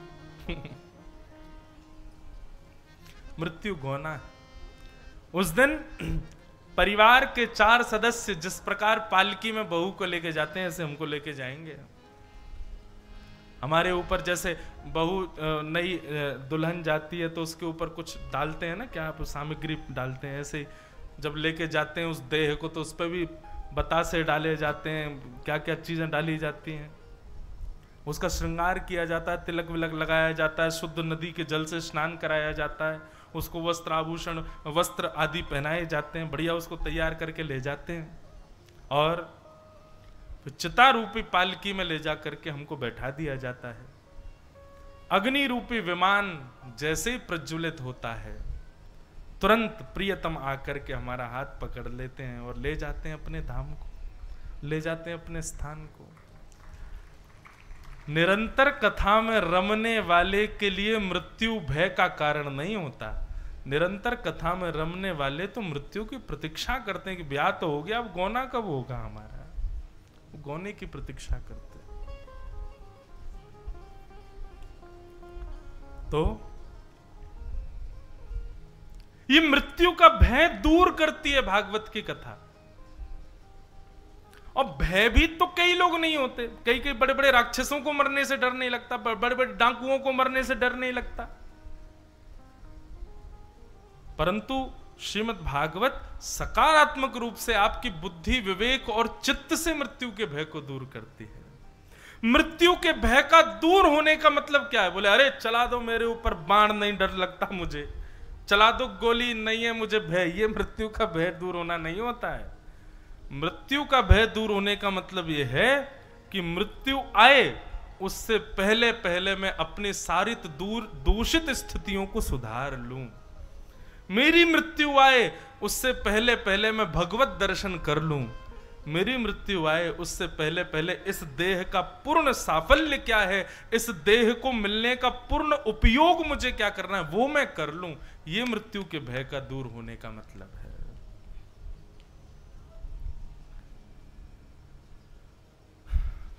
मृत्यु गौना है। उस दिन परिवार के चार सदस्य जिस प्रकार पालकी में बहू को लेके जाते हैं, ऐसे हमको लेके जाएंगे। हमारे ऊपर जैसे बहू नई दुल्हन जाती है तो उसके ऊपर कुछ डालते हैं ना, क्या आप सामग्री डालते हैं, ऐसे जब लेके जाते हैं उस देह को तो उस पर भी बतासे डाले जाते हैं, क्या क्या चीजें डाली जाती हैं। उसका श्रृंगार किया जाता है, तिलक विलक लगाया जाता है, शुद्ध नदी के जल से स्नान कराया जाता है, उसको वस्त्र आभूषण वस्त्र आदि पहनाए जाते हैं, बढ़िया उसको तैयार करके ले जाते हैं और चिता रूपी पालकी में ले जा करके हमको बैठा दिया जाता है। अग्नि रूपी विमान जैसे ही प्रज्वलित होता है, तुरंत प्रियतम आकर के हमारा हाथ पकड़ लेते हैं और ले जाते हैं अपने धाम को, ले जाते हैं अपने स्थान को। निरंतर कथा में रमने वाले के लिए मृत्यु भय का कारण नहीं होता। निरंतर कथा में रमने वाले तो मृत्यु की प्रतीक्षा करते हैं कि ब्याह तो हो गया, अब गौना कब होगा हमारा, गौने की प्रतीक्षा करते हैं। तो ये मृत्यु का भय दूर करती है भागवत की कथा। और भयभीत तो कई लोग नहीं होते। कई कई बड़े बड़े राक्षसों को मरने से डर नहीं लगता, बड़े बड़े डाकुओं को मरने से डर नहीं लगता, परंतु श्रीमद् भागवत सकारात्मक रूप से आपकी बुद्धि, विवेक और चित्त से मृत्यु के भय को दूर करती है। मृत्यु के भय का दूर होने का मतलब क्या है? बोले अरे चला दो मेरे ऊपर बाण, नहीं डर लगता मुझे, चला दो गोली, नहीं है मुझे भय। ये मृत्यु का भय दूर होना नहीं होता है। मृत्यु का भय दूर होने का मतलब यह है कि मृत्यु आए उससे पहले पहले मैं अपनी सारी दूर दूषित स्थितियों को सुधार लूं। मेरी मृत्यु आए उससे पहले पहले मैं भगवत दर्शन कर लूं। मेरी मृत्यु आए उससे पहले पहले इस देह का पूर्ण साफल्य क्या है, इस देह को मिलने का पूर्ण उपयोग मुझे क्या करना है, वो मैं कर लूं। ये मृत्यु के भय का दूर होने का मतलब है।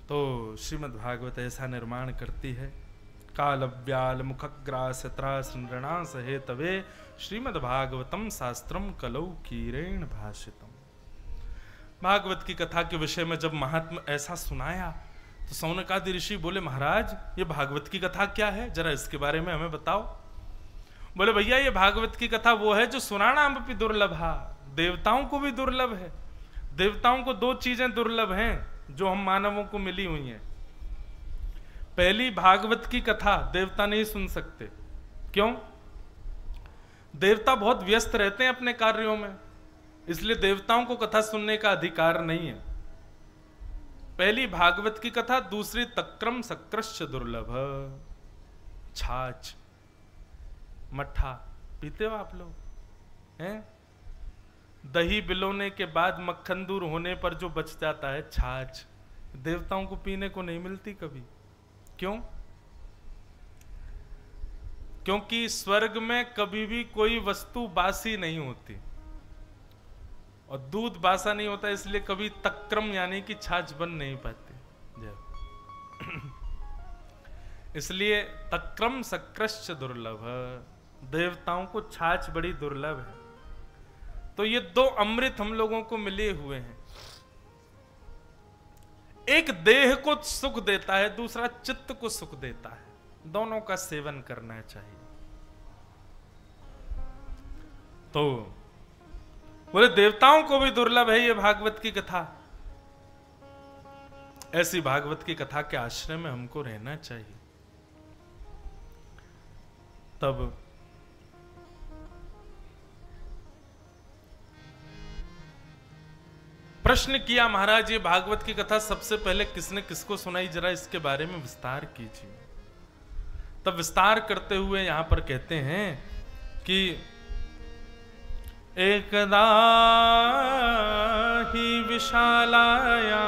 तो श्रीमद् भागवत ऐसा निर्माण करती है। काल व्याल मुखग्रास त्रास नृणास हेतवे श्रीमद् भागवतम शास्त्रम कलौ कीरेण भाषितम। भागवत की कथा के विषय में जब महात्मा ऐसा सुनाया तो सौनकादि ऋषि बोले, महाराज ये भागवत की कथा क्या है, जरा इसके बारे में हमें बताओ। बोले, भैया ये भागवत की कथा वो है जो सुराणामपि दुर्लभा, देवताओं को भी दुर्लभ है। देवताओं को दो चीजें दुर्लभ हैं जो हम मानवों को मिली हुई हैं। पहली, भागवत की कथा देवता नहीं सुन सकते। क्यों? देवता बहुत व्यस्त रहते हैं अपने कार्यों में, इसलिए देवताओं को कथा सुनने का अधिकार नहीं है। पहली भागवत की कथा। दूसरी, तक्रम सकृष्य दुर्लभ, छाछ मट्ठा पीते हो आप लोग हैं? दही बिलोने के बाद मक्खन दूर होने पर जो बच जाता है छाछ, देवताओं को पीने को नहीं मिलती कभी। क्यों? क्योंकि स्वर्ग में कभी भी कोई वस्तु बासी नहीं होती और दूध बासा नहीं होता, इसलिए कभी तक्रम यानी कि छाछ बन नहीं पाती। इसलिए तक्रम सकृष्य दुर्लभ, देवताओं को छाछ बड़ी दुर्लभ है। तो ये दो अमृत हम लोगों को मिले हुए हैं। एक देह को सुख देता है, दूसरा चित्त को सुख देता है। दोनों का सेवन करना चाहिए। तो बोले, देवताओं को भी दुर्लभ है ये भागवत की कथा। ऐसी भागवत की कथा के आश्रय में हमको रहना चाहिए। तब प्रश्न किया, महाराज ये भागवत की कथा सबसे पहले किसने किसको सुनाई, जरा इसके बारे में विस्तार कीजिए। तब विस्तार करते हुए यहां पर कहते हैं कि एकदा ही विशालाया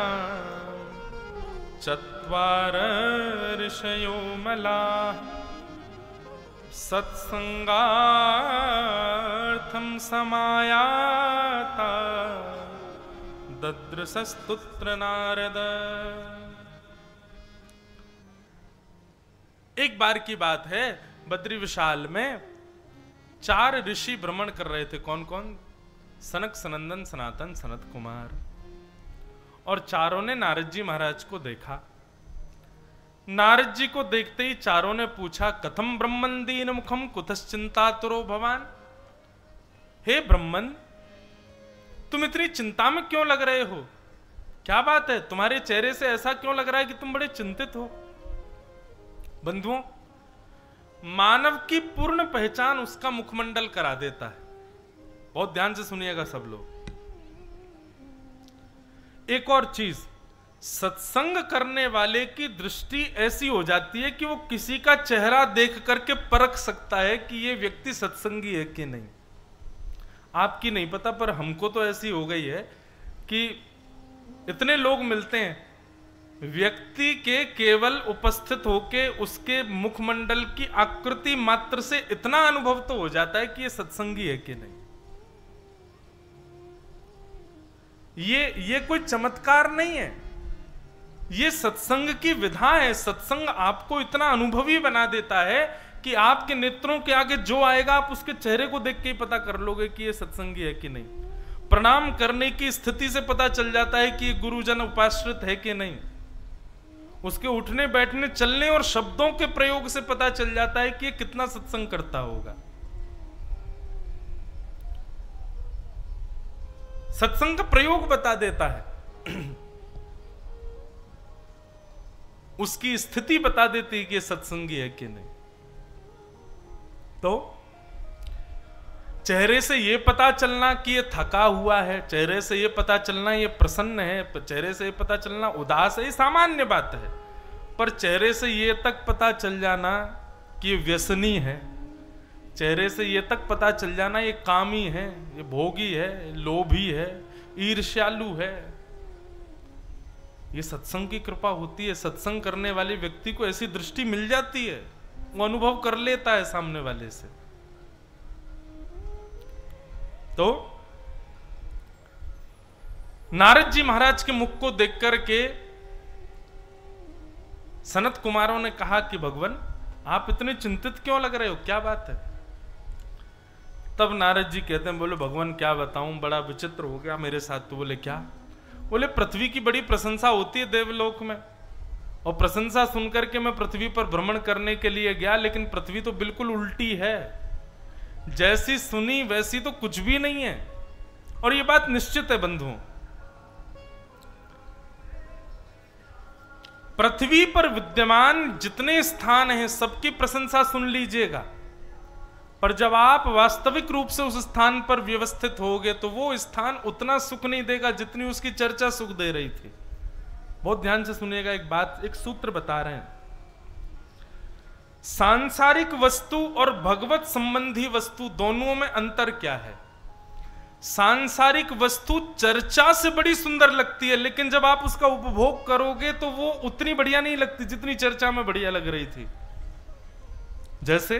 चत्वार ऋषयो मलाः सत्संगार्थम समायाता ददृशस्तुत्र नारद। एक बार की बात है, बद्री विशाल में चार ऋषि भ्रमण कर रहे थे। कौन कौन? सनक, सनंदन, सनातन, सनत कुमार। और चारों ने नारद जी महाराज को देखा। नारद जी को देखते ही चारों ने पूछा, कथम ब्रह्मन दीन मुखम कुतश्चिंतातुरो भवान। हे ब्रह्मन, तुम इतनी चिंता में क्यों लग रहे हो? क्या बात है, तुम्हारे चेहरे से ऐसा क्यों लग रहा है कि तुम बड़े चिंतित हो? बंधुओं, मानव की पूर्ण पहचान उसका मुखमंडल करा देता है। बहुत ध्यान से सुनिएगा सब लोग। एक और चीज, सत्संग करने वाले की दृष्टि ऐसी हो जाती है कि वो किसी का चेहरा देख करके परख सकता है कि ये व्यक्ति सत्संगी है कि नहीं। आपकी नहीं पता, पर हमको तो ऐसी हो गई है कि इतने लोग मिलते हैं, व्यक्ति के केवल उपस्थित होके उसके मुखमंडल की आकृति मात्र से इतना अनुभव तो हो जाता है कि ये सत्संगी है कि नहीं। ये ये कोई चमत्कार नहीं है, ये सत्संग की विधा है। सत्संग आपको इतना अनुभवी बना देता है कि आपके नेत्रों के आगे जो आएगा आप उसके चेहरे को देख के ही पता कर लोगे कि ये सत्संगी है कि नहीं। प्रणाम करने की स्थिति से पता चल जाता है कि ये गुरुजन उपाश्रित है कि नहीं। उसके उठने बैठने चलने और शब्दों के प्रयोग से पता चल जाता है कि ये कितना सत्संग करता होगा। सत्संग का प्रयोग बता देता है, उसकी स्थिति बता देती है कि ये सत्संगी है कि नहीं। तो चेहरे से ये पता चलना कि ये थका हुआ है, चेहरे से ये पता चलना ये प्रसन्न है, चेहरे से ये पता चलना उदास है, ये सामान्य बात है। पर चेहरे से ये तक पता चल जाना कि ये व्यसनी है, चेहरे से ये तक पता चल जाना ये कामी है, ये भोगी है, लोभी है, ईर्ष्यालु है, ये सत्संग की कृपा होती है। सत्संग करने वाले व्यक्ति को ऐसी दृष्टि मिल जाती है, वो अनुभव कर लेता है सामने वाले से। तो नारद जी महाराज के मुख को देख करके सनत कुमारों ने कहा कि भगवान आप इतने चिंतित क्यों लग रहे हो, क्या बात है? तब नारद जी कहते हैं, बोले भगवान क्या बताऊं, बड़ा विचित्र हो गया मेरे साथ। तो बोले क्या? बोले पृथ्वी की बड़ी प्रशंसा होती है देवलोक में, और प्रशंसा सुनकर के मैं पृथ्वी पर भ्रमण करने के लिए गया, लेकिन पृथ्वी तो बिल्कुल उल्टी है, जैसी सुनी वैसी तो कुछ भी नहीं है। और ये बात निश्चित है बंधुओं, पृथ्वी पर विद्यमान जितने स्थान हैं सबकी प्रशंसा सुन लीजिएगा, पर जब आप वास्तविक रूप से उस स्थान पर व्यवस्थित होगे तो वो स्थान उतना सुख नहीं देगा जितनी उसकी चर्चा सुख दे रही थी। बहुत ध्यान से सुनिएगा, एक बात, एक सूत्र बता रहे हैं। सांसारिक वस्तु और भगवत संबंधी वस्तु दोनों में अंतर क्या है? सांसारिक वस्तु चर्चा से बड़ी सुंदर लगती है, लेकिन जब आप उसका उपभोग करोगे तो वो उतनी बढ़िया नहीं लगती जितनी चर्चा में बढ़िया लग रही थी। जैसे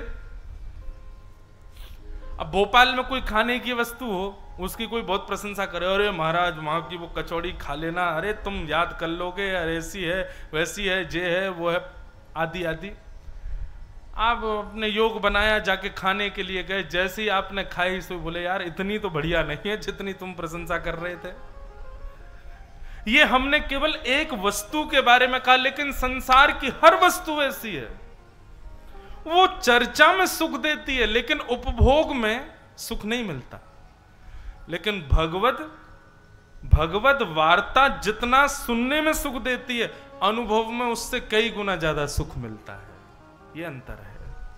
अब भोपाल में कोई खाने की वस्तु हो, उसकी कोई बहुत प्रशंसा करे, अरे महाराज वहां की वो कचौड़ी खा लेना, अरे तुम याद कर लोगे, अरे ऐसी है वैसी है, जे है वो है, आदि आदि। आप अपने योग बनाया, जाके खाने के लिए गए, जैसे ही आपने खाई सो बोले यार इतनी तो बढ़िया नहीं है जितनी तुम प्रशंसा कर रहे थे। ये हमने केवल एक वस्तु के बारे में कहा, लेकिन संसार की हर वस्तु ऐसी है, वो चर्चा में सुख देती है लेकिन उपभोग में सुख नहीं मिलता। लेकिन भगवत भगवत वार्ता जितना सुनने में सुख देती है, अनुभव में उससे कई गुना ज्यादा सुख मिलता है। ये अंतर है।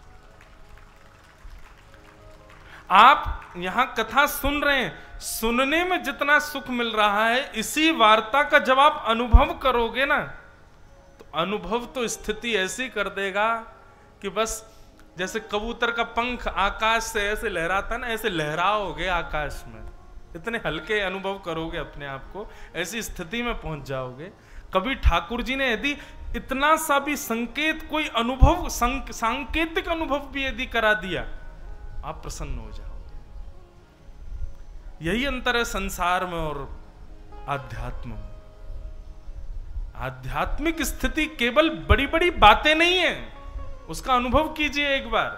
आप यहां कथा सुन रहे हैं, सुनने में जितना सुख मिल रहा है, इसी वार्ता का जब आप अनुभव करोगे ना, तो अनुभव तो स्थिति ऐसी कर देगा कि बस जैसे कबूतर का पंख आकाश से ऐसे लहराता ना, ऐसे लहराओगे आकाश में, इतने हल्के अनुभव करोगे अपने आप को, ऐसी स्थिति में पहुंच जाओगे। कभी ठाकुर जी ने यदि इतना सा भी संकेत, कोई अनुभव, सांकेतिक अनुभव भी यदि करा दिया, आप प्रसन्न हो जाओगे। यही अंतर है संसार में और आध्यात्म में। आध्यात्मिक स्थिति केवल बड़ी बड़ी बातें नहीं है, उसका अनुभव कीजिए एक बार।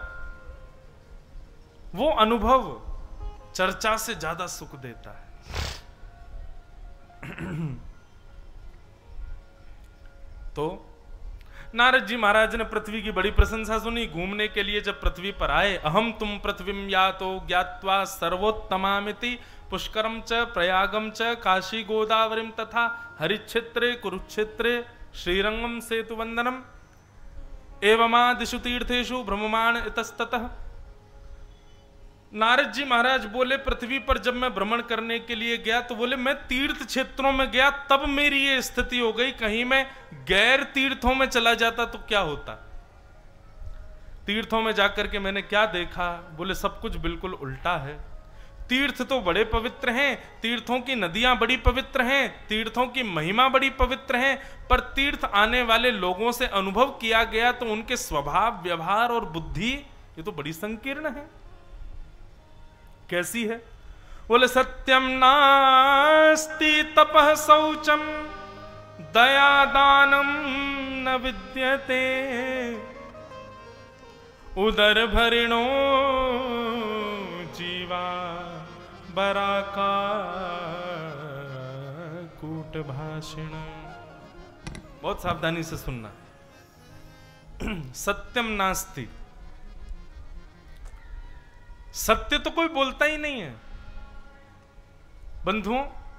वो अनुभव चर्चा से ज्यादा सुख देता है। तो नारद जी महाराज ने पृथ्वी की बड़ी प्रशंसा सुनी। घूमने के लिए जब पृथ्वी पर आए, अहम तुम पृथ्वीम यातो ज्ञात्वा सर्वोत्तमामिति पुष्करम च प्रयागम च काशी गोदावरीम तथा हरिक्षेत्रे कुरुक्षेत्रे श्रीरंगम सेतु वंदनम एवमादिषु तीर्थेषु भ्रममाण इतस्ततः। नारद जी महाराज बोले, पृथ्वी पर जब मैं भ्रमण करने के लिए गया तो बोले मैं तीर्थ क्षेत्रों में गया, तब मेरी ये स्थिति हो गई। कहीं मैं गैर तीर्थों में चला जाता तो क्या होता। तीर्थों में जाकर के मैंने क्या देखा, बोले सब कुछ बिल्कुल उल्टा है। तीर्थ तो बड़े पवित्र हैं, तीर्थों की नदियां बड़ी पवित्र हैं, तीर्थों की महिमा बड़ी पवित्र है, पर तीर्थ आने वाले लोगों से अनुभव किया गया तो उनके स्वभाव, व्यवहार और बुद्धि ये तो बड़ी संकीर्ण है। कैसी है? बोले सत्यम नास्ति तपः शौचम दया दानम न विद्यते उदर भरिणो जीवा बराका कूट भाषण। बहुत सावधानी से सुनना। सत्यम नास्ति, सत्य तो कोई बोलता ही नहीं है बंधुओं।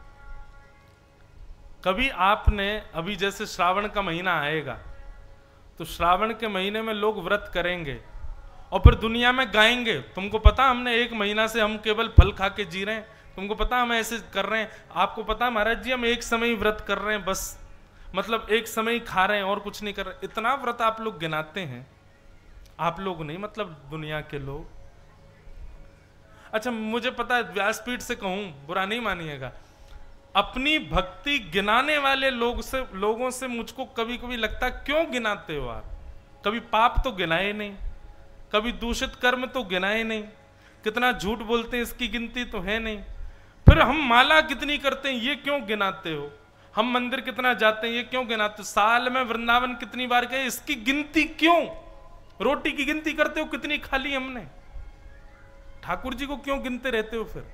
कभी आपने, अभी जैसे श्रावण का महीना आएगा तो श्रावण के महीने में लोग व्रत करेंगे और फिर दुनिया में गाएंगे, तुमको पता हमने एक महीना से हम केवल फल खा के जी रहे हैं, तुमको पता हम ऐसे कर रहे हैं, आपको पता महाराज जी हम एक समय ही व्रत कर रहे हैं, बस मतलब एक समय ही खा रहे हैं और कुछ नहीं कर रहे। इतना व्रत आप लोग गिनाते हैं, आप लोग नहीं मतलब दुनिया के लोग। अच्छा मुझे पता है, व्यासपीठ से कहूं बुरा नहीं मानिएगा, अपनी भक्ति गिनाने वाले लोग से लोगों से मुझको कभी कभी लगता क्यों गिनाते हो आप। कभी पाप तो गिनाए नहीं, कभी दूषित कर्म तो गिनाए नहीं, कितना झूठ बोलते हैं इसकी गिनती तो है नहीं, फिर हम माला कितनी करते हैं ये क्यों गिनाते हो। हम मंदिर कितना जाते हैं ये क्यों गिनाते? साल में वृंदावन कितनी बार गए इसकी गिनती क्यों? रोटी की गिनती करते हो कितनी खा ली हमने? ठाकुर जी को क्यों गिनते रहते हो? फिर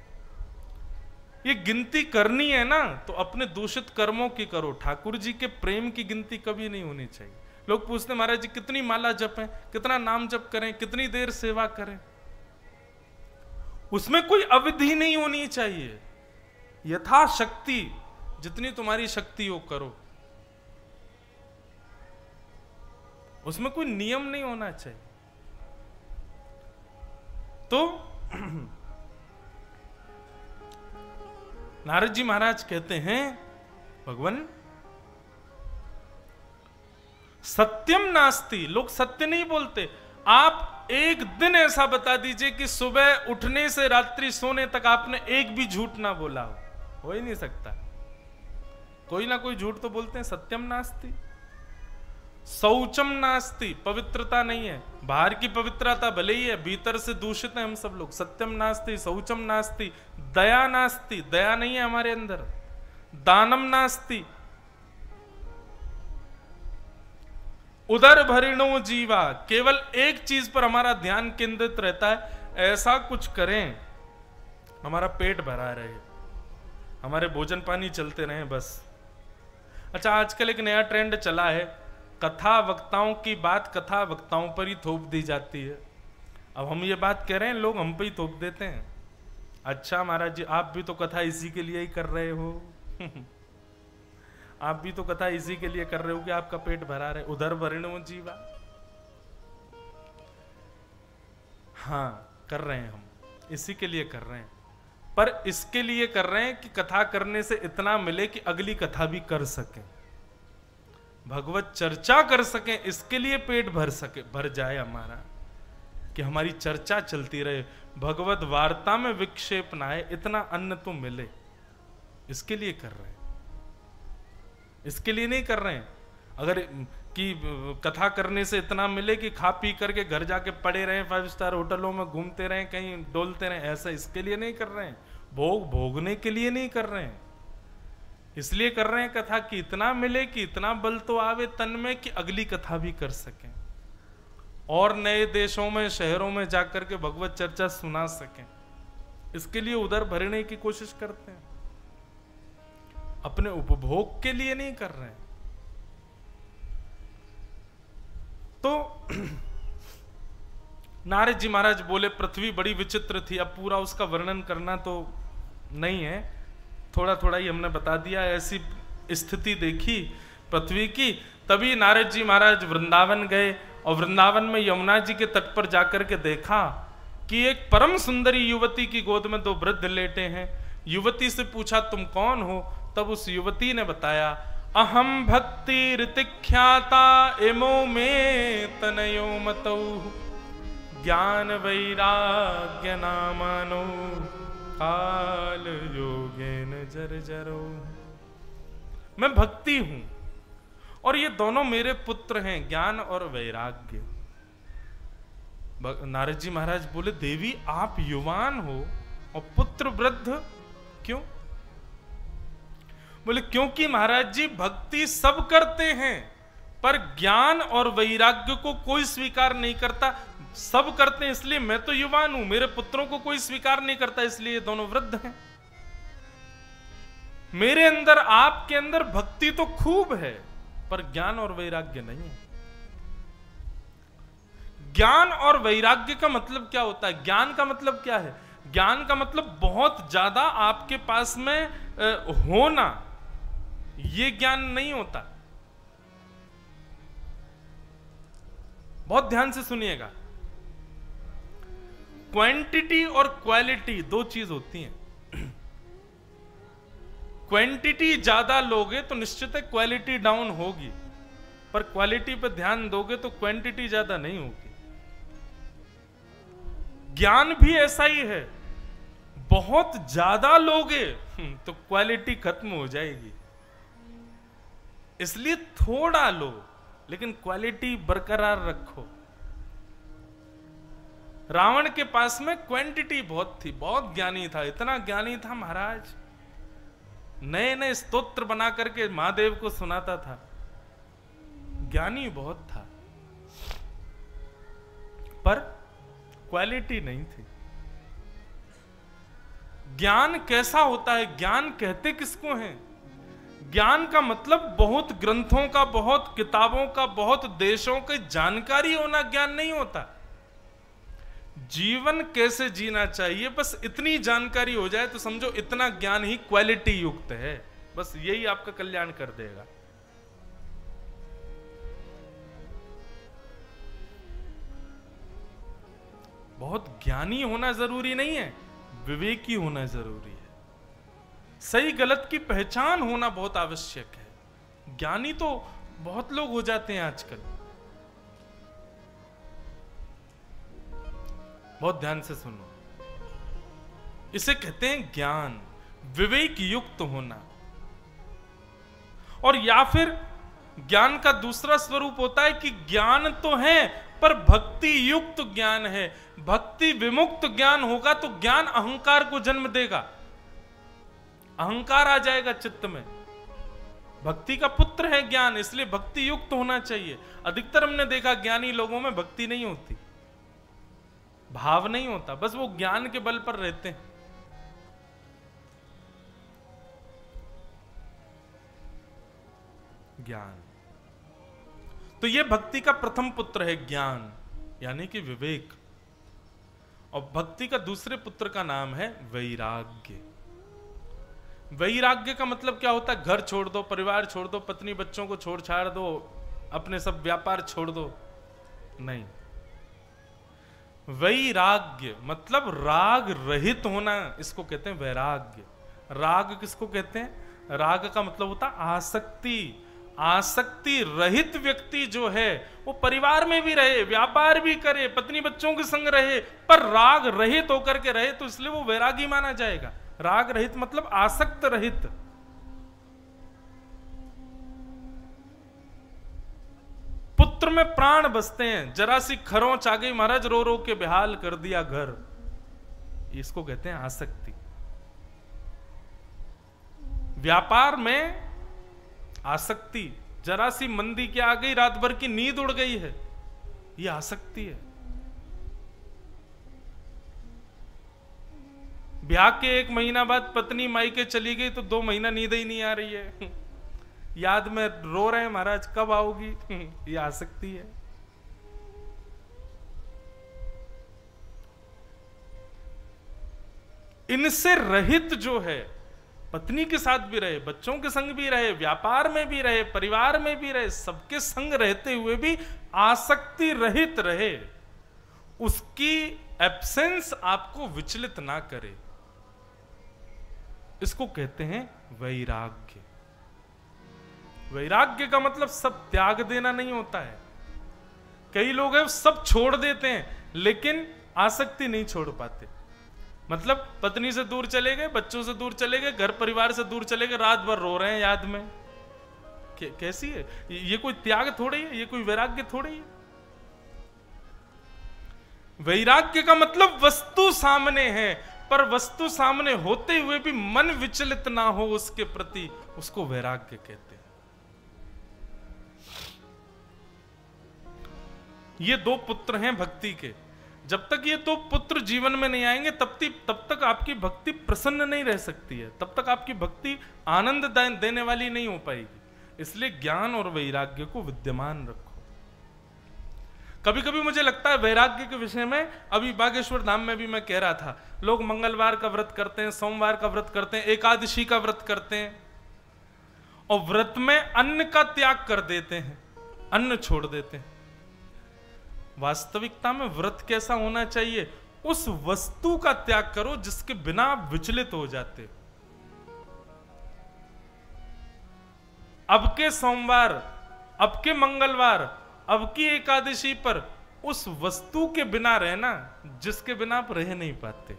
ये गिनती करनी है ना तो अपने दूषित कर्मों की करो, ठाकुर जी के प्रेम की गिनती कभी नहीं होनी चाहिए। लोग पूछते महाराज जी कितनी माला जपें, कितना नाम जप करें, कितनी देर सेवा करें, उसमें कोई अवधि नहीं होनी चाहिए। यथाशक्ति जितनी तुम्हारी शक्ति हो करो, उसमें कोई नियम नहीं होना चाहिए। तो नारद जी महाराज कहते हैं भगवान सत्यम नास्ति, लोग सत्य नहीं बोलते। आप एक दिन ऐसा बता दीजिए कि सुबह उठने से रात्रि सोने तक आपने एक भी झूठ ना बोला हो, हो ही नहीं सकता। कोई ना कोई झूठ तो बोलते हैं। सत्यम नास्ति, शौचम नास्ति, पवित्रता नहीं है। बाहर की पवित्रता भले ही है, भीतर से दूषित है हम सब लोग। सत्यम नास्ति, शौचम नास्ति, दया नास्ति, दया नहीं है हमारे अंदर। दानम नास्ति, उदर भरिणो जीवा, केवल एक चीज पर हमारा ध्यान केंद्रित रहता है, ऐसा कुछ करें हमारा पेट भरा रहे, हमारे भोजन पानी चलते रहे बस। अच्छा, आजकल एक नया ट्रेंड चला है, कथा वक्ताओं की बात कथा वक्ताओं पर ही थोप दी जाती है। अब हम ये बात कह रहे हैं, लोग हम पे ही थोप देते हैं। अच्छा महाराज जी, आप भी तो कथा इसी के लिए ही कर रहे हो आप भी तो कथा इसी के लिए कर रहे हो कि आपका पेट भरा रहे। उधर वर्णो जीवा, हाँ कर रहे हैं, हम इसी के लिए कर रहे हैं। पर इसके लिए कर रहे हैं कि कथा करने से इतना मिले कि अगली कथा भी कर सकें, भगवत चर्चा कर सकें, इसके लिए पेट भर सके, भर जाए हमारा, कि हमारी चर्चा चलती रहे, भगवत वार्ता में विक्षेप ना आए, इतना अन्न तो मिले, इसके लिए कर रहे हैं। इसके लिए नहीं कर रहे हैं अगर कि कथा करने से इतना मिले कि खा पी करके घर जाके पड़े रहें, फाइव स्टार होटलों में घूमते रहें, कहीं डोलते रहें, ऐसा इसके लिए नहीं कर रहे हैं। भोग भोगने के लिए नहीं कर रहे हैं, इसलिए कर रहे हैं कथा कि इतना मिले, कि इतना बल तो आवे तन में कि अगली कथा भी कर सकें और नए देशों में शहरों में जाकर के भगवत चर्चा सुना सकें। इसके लिए उधर भरने की कोशिश करते हैं, अपने उपभोग के लिए नहीं कर रहे हैं। तो नारद जी महाराज बोले पृथ्वी बड़ी विचित्र थी। अब पूरा उसका वर्णन करना तो नहीं है, थोड़ा थोड़ा ही हमने बता दिया। ऐसी स्थिति देखी पृथ्वी की। तभी नारद जी महाराज वृंदावन गए और वृंदावन में यमुना जी के तट पर जाकर के देखा कि एक परम सुंदरी युवती की गोद में दो वृद्ध लेटे हैं। युवती से पूछा तुम कौन हो? तब उस युवती ने बताया अहम भक्ति ऋतिख्याता एमो में तनयो मतौ ज्ञान वैराग्य नामानो काल योगेन जर्जरो। मैं भक्ति हूं और ये दोनों मेरे पुत्र हैं, ज्ञान और वैराग्य। नारद जी महाराज बोले देवी आप युवान हो और पुत्र वृद्ध क्यों? बोले क्योंकि महाराज जी भक्ति सब करते हैं पर ज्ञान और वैराग्य को कोई स्वीकार नहीं करता। सब करते हैं इसलिए मैं तो युवान हूं, मेरे पुत्रों को कोई स्वीकार नहीं करता इसलिए दोनों वृद्ध हैं। मेरे अंदर आपके अंदर भक्ति तो खूब है पर ज्ञान और वैराग्य नहीं है। ज्ञान और वैराग्य का मतलब क्या होता है? ज्ञान का मतलब क्या है? ज्ञान का मतलब बहुत ज्यादा आपके पास में आ, होना, ये ज्ञान नहीं होता। बहुत ध्यान से सुनिएगा, क्वांटिटी और क्वालिटी दो चीज होती हैं। क्वांटिटी ज्यादा लोगे तो निश्चित है क्वालिटी डाउन होगी, पर क्वालिटी पे ध्यान दोगे तो क्वांटिटी ज्यादा नहीं होगी। ज्ञान भी ऐसा ही है, बहुत ज्यादा लोगे तो क्वालिटी खत्म हो जाएगी, इसलिए थोड़ा लो लेकिन क्वालिटी बरकरार रखो। रावण के पास में क्वांटिटी बहुत थी, बहुत ज्ञानी था, इतना ज्ञानी था महाराज नए नए स्तोत्र बना करके महादेव को सुनाता था। ज्ञानी बहुत था, पर क्वालिटी नहीं थी। ज्ञान कैसा होता है? ज्ञान कहते किसको हैं? ज्ञान का मतलब बहुत ग्रंथों का, बहुत किताबों का, बहुत देशों की जानकारी होना ज्ञान नहीं होता। जीवन कैसे जीना चाहिए, बस इतनी जानकारी हो जाए तो समझो इतना ज्ञान ही क्वालिटी युक्त है। बस यही आपका कल्याण कर देगा। बहुत ज्ञानी होना जरूरी नहीं है, विवेकी होना जरूरी है। सही गलत की पहचान होना बहुत आवश्यक है। ज्ञानी तो बहुत लोग हो जाते हैं आजकल। बहुत ध्यान से सुनो, इसे कहते हैं ज्ञान, विवेक युक्त होना। और या फिर ज्ञान का दूसरा स्वरूप होता है कि ज्ञान तो है पर भक्ति युक्त ज्ञान है। भक्ति विमुक्त ज्ञान होगा तो ज्ञान अहंकार को जन्म देगा, अहंकार आ जाएगा चित्त में। भक्ति का पुत्र है ज्ञान, इसलिए भक्ति युक्त होना चाहिए। अधिकतर हमने देखा ज्ञानी लोगों में भक्ति नहीं होती, भाव नहीं होता, बस वो ज्ञान के बल पर रहते हैं। ज्ञान तो ये भक्ति का प्रथम पुत्र है, ज्ञान यानी कि विवेक। और भक्ति का दूसरे पुत्र का नाम है वैराग्य। वैराग्य का मतलब क्या होता है? घर छोड़ दो, परिवार छोड़ दो, पत्नी बच्चों को छोड़ छाड़ दो, अपने सब व्यापार छोड़ दो, नहीं। वैराग्य मतलब राग रहित होना, इसको कहते हैं वैराग्य। राग किसको कहते हैं? राग का मतलब होता है आसक्ति। आसक्ति रहित व्यक्ति जो है वो परिवार में भी रहे, व्यापार भी करे, पत्नी बच्चों के संग रहे, पर राग रहित होकर के रहे, तो इसलिए वो वैरागी माना जाएगा। राग रहित मतलब आसक्त रहित। पुत्र में प्राण बसते हैं, जरा सी खरोंच आ गई महाराज, रो रो के बेहाल कर दिया घर, इसको कहते हैं आसक्ति। व्यापार में आसक्ति, जरा सी मंदी क्या आ गई, रात भर की नींद उड़ गई है, ये आसक्ति है। ब्याह के एक महीना बाद पत्नी मायके चली गई तो दो महीना नींद ही नहीं आ रही है, याद में रो रहे हैं महाराज कब आओगी, ये आसक्ति है। इनसे रहित जो है, पत्नी के साथ भी रहे, बच्चों के संग भी रहे, व्यापार में भी रहे, परिवार में भी रहे, सबके संग रहते हुए भी आसक्ति रहित रहे, उसकी एब्सेंस आपको विचलित ना करे, इसको कहते हैं वैराग्य। वैराग्य का मतलब सब त्याग देना नहीं होता है। कई लोग हैं सब छोड़ देते हैं लेकिन आसक्ति नहीं छोड़ पाते। मतलब पत्नी से दूर चले गए, बच्चों से दूर चले गए, घर परिवार से दूर चले गए, रात भर रो रहे हैं याद में। कैसी है ये? कोई त्याग थोड़ी है, ये कोई वैराग्य थोड़ी है। वैराग्य का मतलब वस्तु सामने है पर वस्तु सामने होते हुए भी मन विचलित ना हो उसके प्रति, उसको वैराग्य कहते हैं। ये दो पुत्र हैं भक्ति के। जब तक ये दो पुत्र जीवन में नहीं आएंगे तब तब तक आपकी भक्ति प्रसन्न नहीं रह सकती है, तब तक आपकी भक्ति आनंद देने वाली नहीं हो पाएगी। इसलिए ज्ञान और वैराग्य को विद्यमान रखो। कभी कभी मुझे लगता है वैराग्य के विषय में, अभी बागेश्वर धाम में भी मैं कह रहा था, लोग मंगलवार का व्रत करते हैं, सोमवार का व्रत करते हैं, एकादशी का व्रत करते हैं और व्रत में अन्न का त्याग कर देते हैं, अन्न छोड़ देते हैं। वास्तविकता में व्रत कैसा होना चाहिए? उस वस्तु का त्याग करो जिसके बिना आप विचलित हो जाते। अब के सोमवार, अब के मंगलवार, अब की एकादशी पर उस वस्तु के बिना रहना जिसके बिना आप रह नहीं पाते।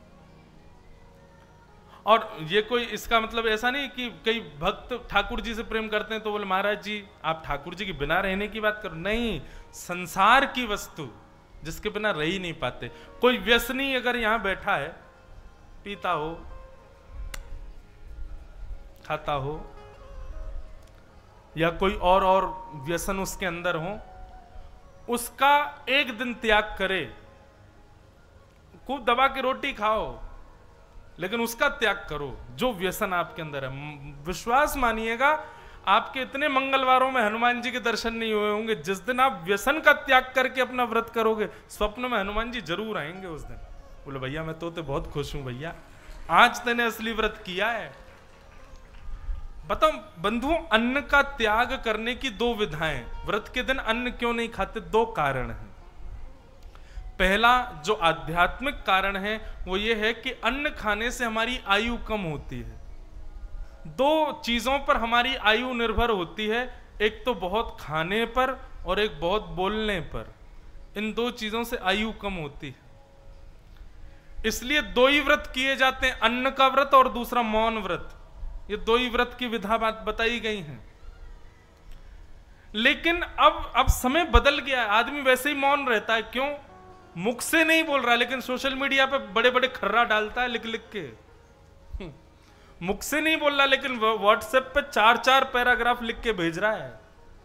और ये कोई इसका मतलब ऐसा नहीं कि कई भक्त ठाकुर जी से प्रेम करते हैं तो बोले महाराज जी आप ठाकुर जी के बिना रहने की बात करो। नहीं, संसार की वस्तु जिसके बिना रह ही नहीं पाते। कोई व्यसनी अगर यहां बैठा है, पीता हो, खाता हो या कोई और और व्यसन उसके अंदर हो, उसका एक दिन त्याग करे। खूब दबा के रोटी खाओ लेकिन उसका त्याग करो जो व्यसन आपके अंदर है। विश्वास मानिएगा, आपके इतने मंगलवारों में हनुमान जी के दर्शन नहीं हुए होंगे। जिस दिन आप व्यसन का त्याग करके अपना व्रत करोगे, स्वप्न में हनुमान जी जरूर आएंगे उस दिन। बोले भैया मैं तो, तो बहुत खुश हूं भैया, आज तूने असली व्रत किया है। बताओ बंधुओं, अन्न का त्याग करने की दो विधाएं। व्रत के दिन अन्न क्यों नहीं खाते? दो कारण हैं। पहला जो आध्यात्मिक कारण है वो ये है कि अन्न खाने से हमारी आयु कम होती है। दो चीजों पर हमारी आयु निर्भर होती है, एक तो बहुत खाने पर और एक बहुत बोलने पर। इन दो चीजों से आयु कम होती है, इसलिए दो ही व्रत किए जाते हैं, अन्न का व्रत और दूसरा मौन व्रत। ये दो ही व्रत की विधा बात बताई गई है। लेकिन अब अब समय बदल गया है, आदमी वैसे ही मौन रहता है। क्यों? मुख से नहीं बोल रहा लेकिन सोशल मीडिया पे बड़े बड़े खर्रा डालता है लिख लिख के। मुख से नहीं बोल रहा लेकिन व्हाट्सएप पे चार चार पैराग्राफ लिख के भेज रहा है।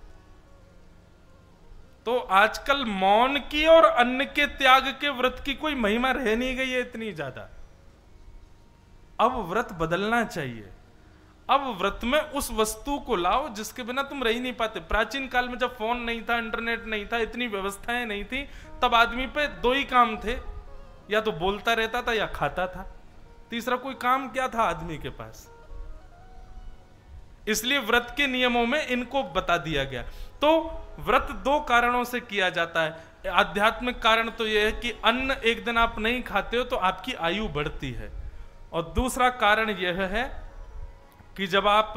तो आजकल मौन की और अन्न के त्याग के व्रत की कोई महिमा रह नहीं गई है इतनी ज्यादा। अब व्रत बदलना चाहिए। अब व्रत में उस वस्तु को लाओ जिसके बिना तुम रह ही नहीं पाते। प्राचीन काल में जब फोन नहीं था, इंटरनेट नहीं था, इतनी व्यवस्थाएं नहीं थी, तब आदमी पे दो ही काम थे, या तो बोलता रहता था या खाता था। तीसरा कोई काम क्या था आदमी के पास? इसलिए व्रत के नियमों में इनको बता दिया गया। तो व्रत दो कारणों से किया जाता है। आध्यात्मिक कारण तो यह है कि अन्न एक दिन आप नहीं खाते हो तो आपकी आयु बढ़ती है, और दूसरा कारण यह है कि जब आप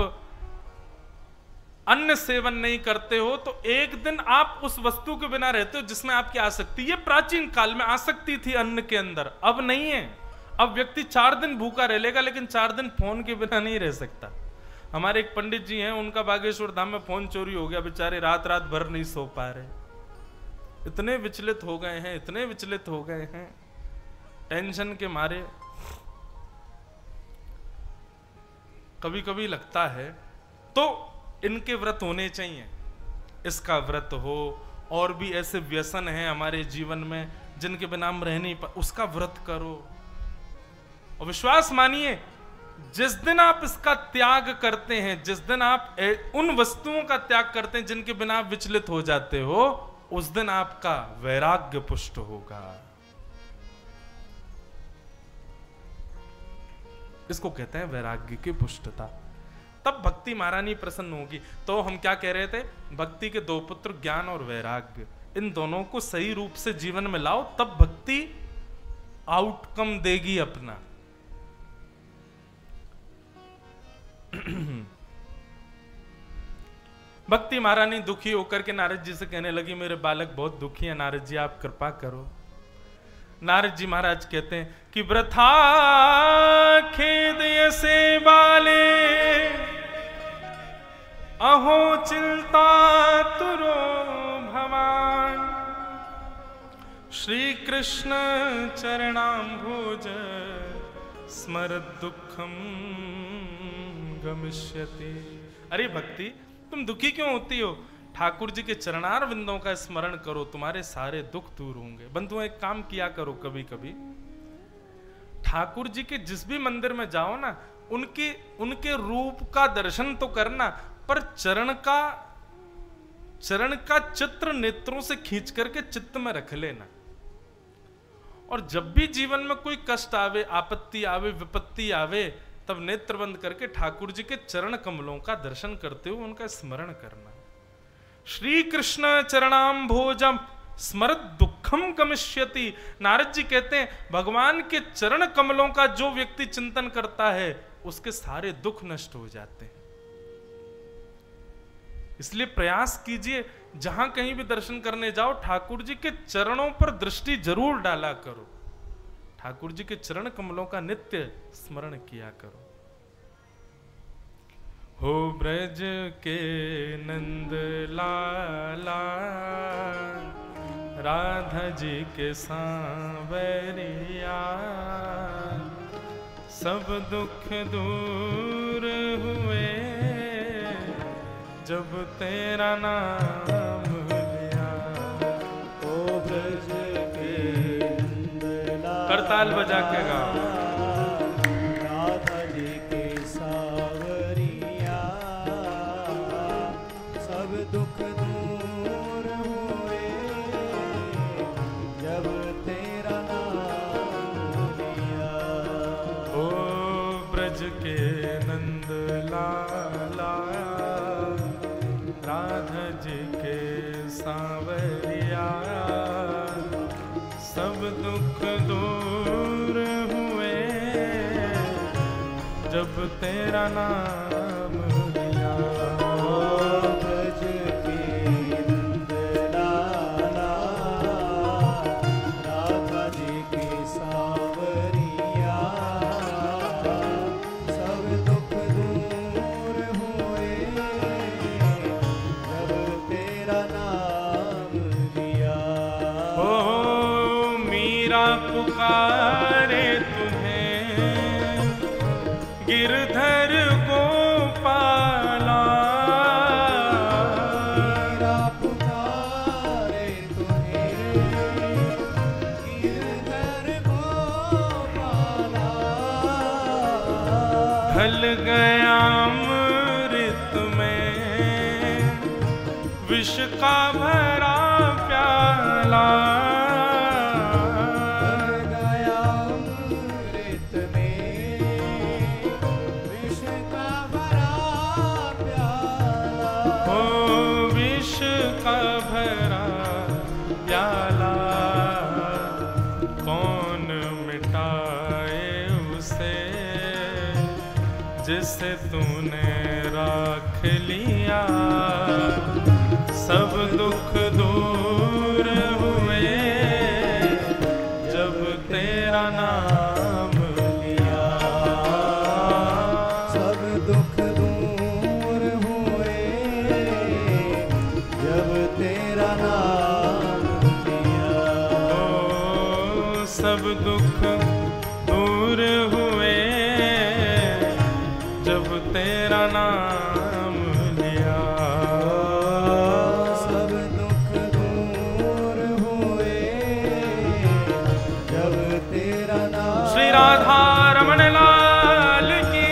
अन्न सेवन नहीं करते हो तो एक दिन आप उस वस्तु के बिना रहते हो जिसमें आपकी आसक्ति। ये प्राचीन काल में आसक्ति थी अन्न के अंदर, अब नहीं है। अब व्यक्ति चार दिन भूखा रह लेगा लेकिन चार दिन फोन के बिना नहीं रह सकता। हमारे एक पंडित जी हैं, उनका बागेश्वर धाम में फोन चोरी हो गया, बेचारे रात रात भर नहीं सो पा रहे। इतने विचलित हो गए हैं, इतने विचलित हो गए हैं टेंशन के मारे। कभी कभी लगता है तो इनके व्रत होने चाहिए, इसका व्रत हो, और भी ऐसे व्यसन हैं हमारे जीवन में जिनके बिना हम रह नहीं पा, उसका व्रत करो। और विश्वास मानिए, जिस दिन आप इसका त्याग करते हैं, जिस दिन आप उन वस्तुओं का त्याग करते हैं जिनके बिना आप विचलित हो जाते हो, उस दिन आपका वैराग्य पुष्ट होगा। इसको कहते हैं वैराग्य की पुष्टता। तब भक्ति महारानी प्रसन्न होगी। तो हम क्या कह रहे थे? भक्ति के दो पुत्र ज्ञान और वैराग्य, इन दोनों को सही रूप से जीवन में लाओ, तब भक्ति आउटकम देगी अपना। भक्ति महारानी दुखी होकर के नारद जी से कहने लगी, मेरे बालक बहुत दुखी है नारद जी, आप कृपा करो। नारद जी महाराज कहते हैं कि वृथा खेद ऐसे बाले, अहो चिंता तुरो भवान, श्री कृष्ण चरणाम्भोज स्मरत दुखम गमिष्यति। अरे भक्ति, तुम दुखी क्यों होती हो? ठाकुर जी के चरणार विंदों का स्मरण करो, तुम्हारे सारे दुख दूर होंगे। बंधुओं, एक काम किया करो, कभी कभी ठाकुर जी के जिस भी मंदिर में जाओ ना, उनके उनके रूप का दर्शन तो करना, पर चरण का चरण का चित्र नेत्रों से खींच करके चित्त में रख लेना। और जब भी जीवन में कोई कष्ट आवे, आपत्ति आवे, विपत्ति आवे, तब नेत्र बंद करके ठाकुर जी के चरण कमलों का दर्शन करते हुए उनका स्मरण करना। श्री कृष्ण चरणाम्भोजम स्मरत दुखम गमिष्यति। नारद जी कहते हैं, भगवान के चरण कमलों का जो व्यक्ति चिंतन करता है उसके सारे दुख नष्ट हो जाते हैं। इसलिए प्रयास कीजिए, जहां कहीं भी दर्शन करने जाओ, ठाकुर जी के चरणों पर दृष्टि जरूर डाला करो, ठाकुर जी के चरण कमलों का नित्य स्मरण किया करो। हो ब्रज के नंद लाला, राधा जी के सांवरिया, सब दुख दूर हुए जब तेरा नाम लिया। ओ ब्रज के नंदलाला, करताल बजा के गाओ। राधा जी के सावरिया, सब दुख दूर हुए जब तेरा नाम लिया। ओ ब्रज के नंद लाला, राधा जी के सांवरिया, सब दुख दूर हुए जब तेरा नाम लिया। ब्रज के नंदलाला, राधा जी के सावरिया, सब दुख दूर हुए जब तेरा नाम लिया। ओ मीरा पुकारे तुम्हें गिरधर गोपाला, मीरा पुकारे तुम्हें गिरधर गोपाला, ढल गया अमृत में विष का भरा प्याला। ढल गया अमृत में विष का भरा प्याला। ओ विष का भरा प्याला, कौन मिटाए उसे जिसे तूने राख लिया। सब दुख दूर हुए जब तेरा नाम लिया। सब दुख दूर हुए जब तेरा नाम लिया। ओ सब दुख दूर हुए जब तेरा नाम लिया। सब दुख दूर हुए जब तेरा नाम। श्री राधा रमण लाल की।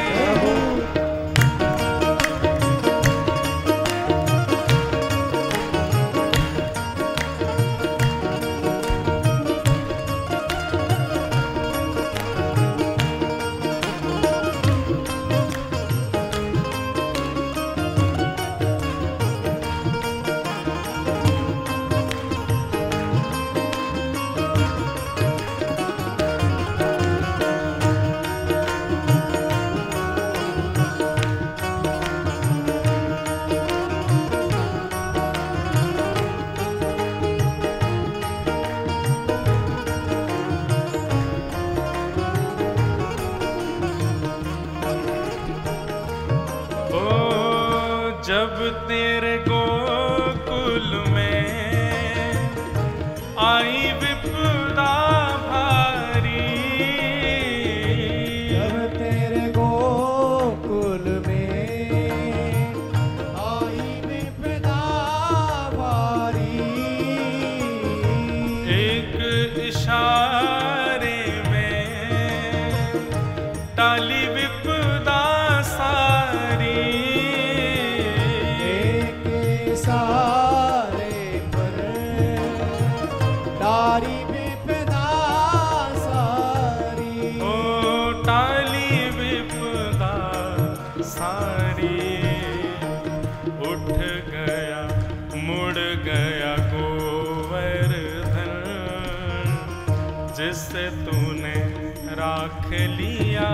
जब तेरे गोकुल में आई विपदा भारी। जब तेरे गोकुल में आई विपदा भारी। एक इशारे में टाली विपदा सारी। सारे पर तारी विपदा सारी। ओ टाली विपदा सारी। उठ गया मुड़ गया गोवर्धन जिससे तूने राख लिया।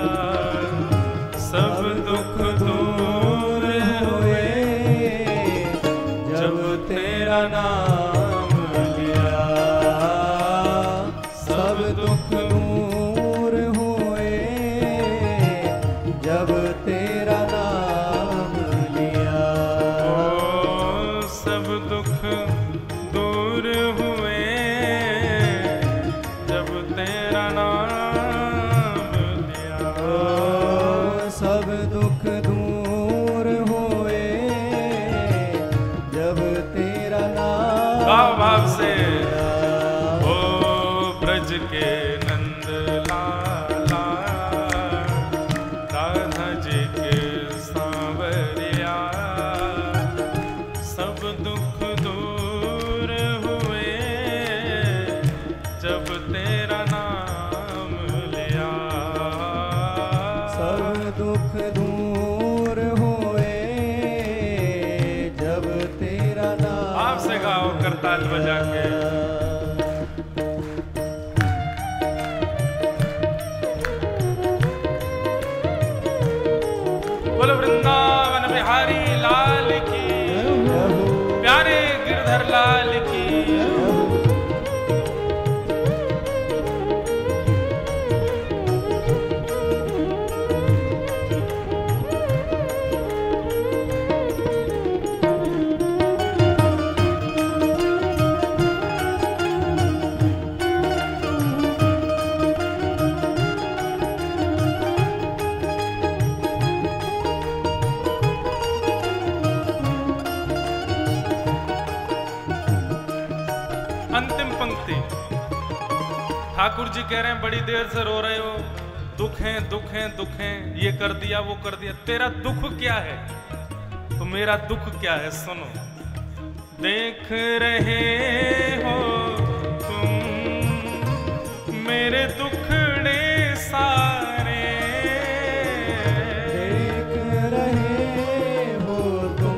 सब दुख दूर हुए जब तेरा नाम लिया। सब दुख दूर हुए जब तेरा नाम लिया। ओ सब दुख दूर हुए जब तेरा नाम लिया। लाला, राधा जी के सांवरिया, सब दुख दूर हुए जब तेरा नाम लिया। सब दुख दूर हुए जब तेरा नाम। आपसे गाओ करताल बजा के। बोलो वृंदावन बिहारी लाल की, प्यारे गिरधर लाल की। अंतिम पंक्ति ठाकुर जी कह रहे हैं बड़ी देर से रो रहे हो, दुख है दुख है दुख है, ये कर दिया वो कर दिया, तेरा दुख क्या है? तो मेरा दुख क्या है सुनो। देख रहे हो तुम मेरे दुखड़े सारे, देख रहे हो तुम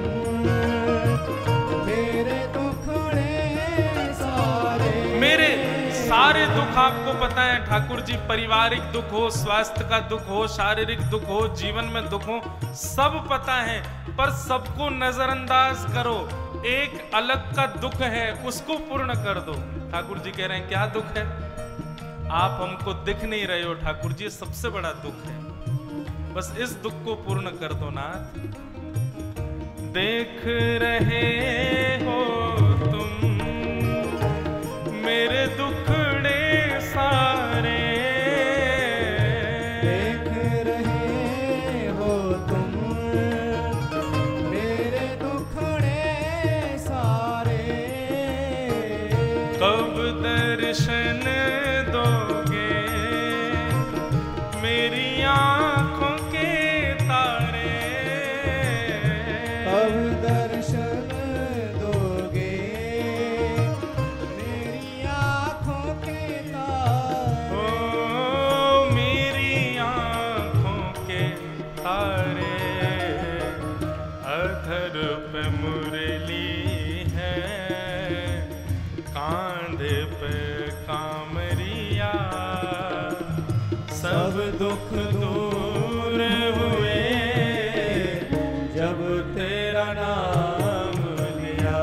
मेरे दुखड़े सारे। मेरे सारे दुख आपको पता है ठाकुर जी, पारिवारिक दुख हो, स्वास्थ्य का दुख हो, शारीरिक दुख हो, जीवन में दुख हो, सब पता है, पर सबको नजरअंदाज करो। एक अलग का दुख है, उसको पूर्ण कर दो। ठाकुर जी कह रहे हैं क्या दुख है? आप हमको दिख नहीं रहे हो ठाकुर जी, सबसे बड़ा दुख है, बस इस दुख को पूर्ण कर दो नाथ। देख रहे हो तुम मेरे दुखड़े सारे, देख रहे हो तुम मेरे दुखड़े सारे। कब दर्शन दोगे मेरी आंखों के तारे, कब दर्शन दोगे मेरी आँखों के तारे। ओ मेरी आंखों के तारे, अधर पे मुरली है, कांधे पे कामरिया, सब दुख दूर हुए जब तेरा नाम लिया।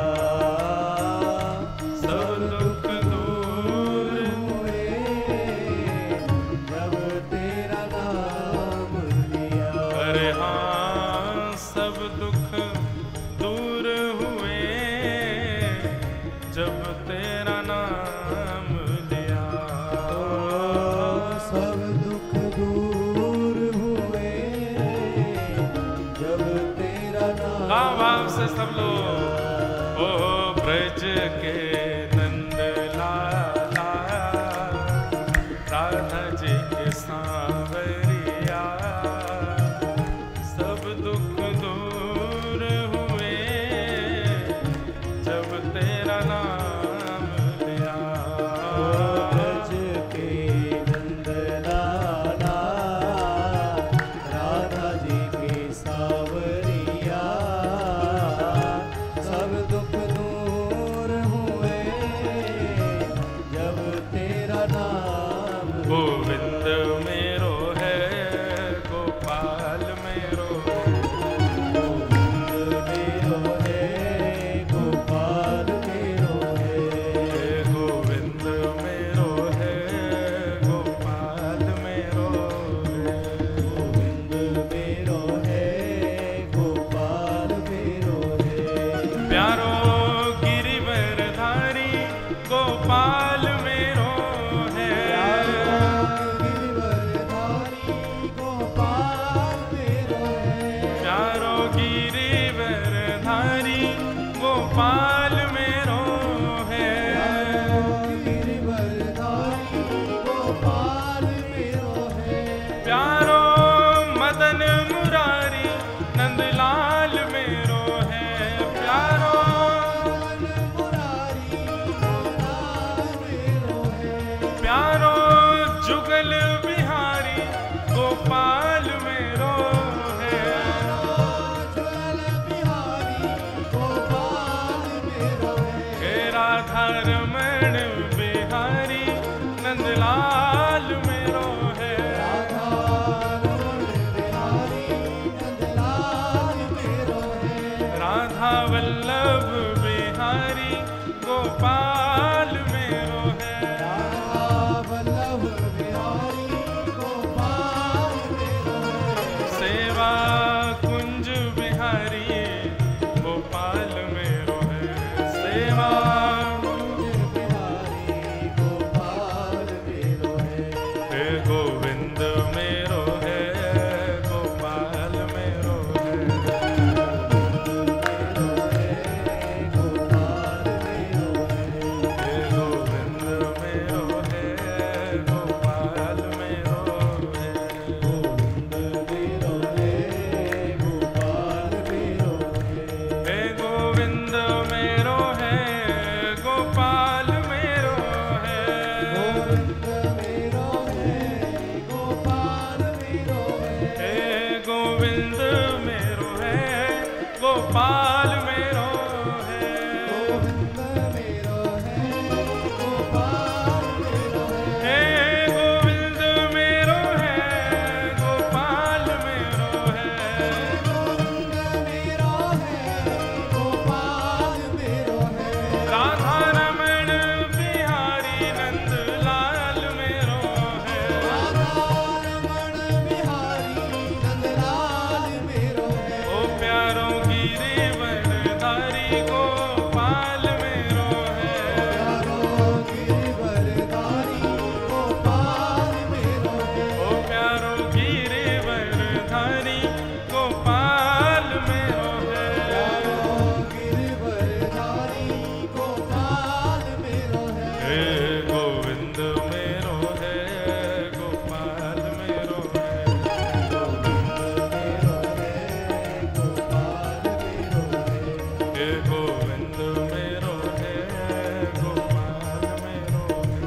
सब दुख दूर हुए जब तेरा नाम लिया। अरे हाँ सब दुख दूर हुए जब तेरा नाम लिया। सब दुख दूर हुए जब तेरा नाम। गाँव भाव से सब लोग ओ ब्रज के नंद लाला, राधा जी के सांवरिया, सब दुख दूर हुए जब तेरा नाम लिया। ब्रज के नंद लाला, राधा जी के सांवरिया, गोपाल मेरो है। हे राधा रमण बिहारी नंदलाल मेरो है। राधा वल्लभ बिहारी गोपाल मेरो है। सेवा कुंज बिहारी गोपाल मेरो है। सेवा हे गोविंद मेरो है गोपाल मेरो है। हे गोविंद मेरो है गोपाल मेरो है। हे गोविंद मेरो है गोपाल मेरो है। हे गोविंद मेरो है गोपाल मेरो है। हे गोविंद मेरो है गोपाल मेरो है। राधा रमण बिहारी नंदलाल मेरो है। ओ प्यारो गिरिवरधारी गोपाल मेरो है। ओ प्यारो गिरिवरधारी गोपाल मेरो है। हे गोविंद मेरो है गोपाल मेरो है। हे गोविंद मेरो है गोपाल मेरो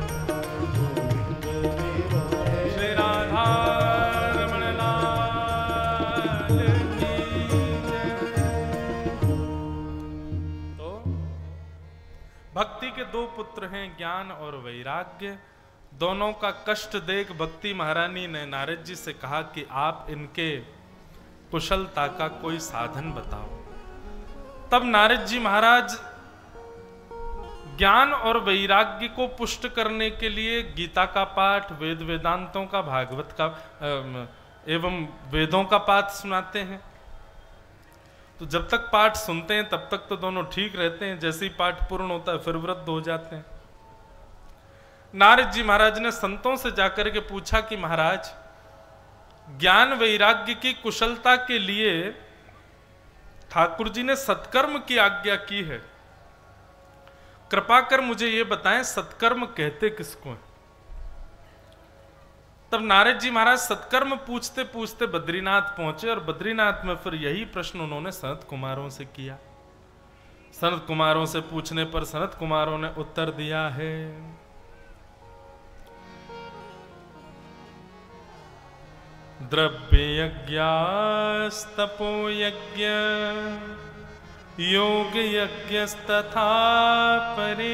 है। श्री राधा रमण लाल की जय। तो भक्ति के दो पुत्र हैं, ज्ञान और वैराग्य। दोनों का कष्ट देख भक्ति महारानी ने नारद जी से कहा कि आप इनके कुशलता का कोई साधन बताओ। तब नारद जी महाराज ज्ञान और वैराग्य को पुष्ट करने के लिए गीता का पाठ, वेद वेदांतों का, भागवत का अम, एवं वेदों का पाठ सुनाते हैं। तो जब तक पाठ सुनते हैं तब तक तो दोनों ठीक रहते हैं, जैसे ही पाठ पूर्ण होता है फिर वृद्ध हो जाते हैं। नारद जी महाराज ने संतों से जाकर के पूछा कि महाराज, ज्ञान वैराग्य की कुशलता के लिए ठाकुर जी ने सत्कर्म की आज्ञा की है, कृपा कर मुझे ये बताएं सत्कर्म कहते किसको है। तब नारद जी महाराज सत्कर्म पूछते पूछते बद्रीनाथ पहुंचे और बद्रीनाथ में फिर यही प्रश्न उन्होंने सनत कुमारों से किया। सनत कुमारों से पूछने पर सनत कुमारों ने उत्तर दिया है, द्रव्य यज्ञस्तपो यज्ञ योग यज्ञस्तथा परे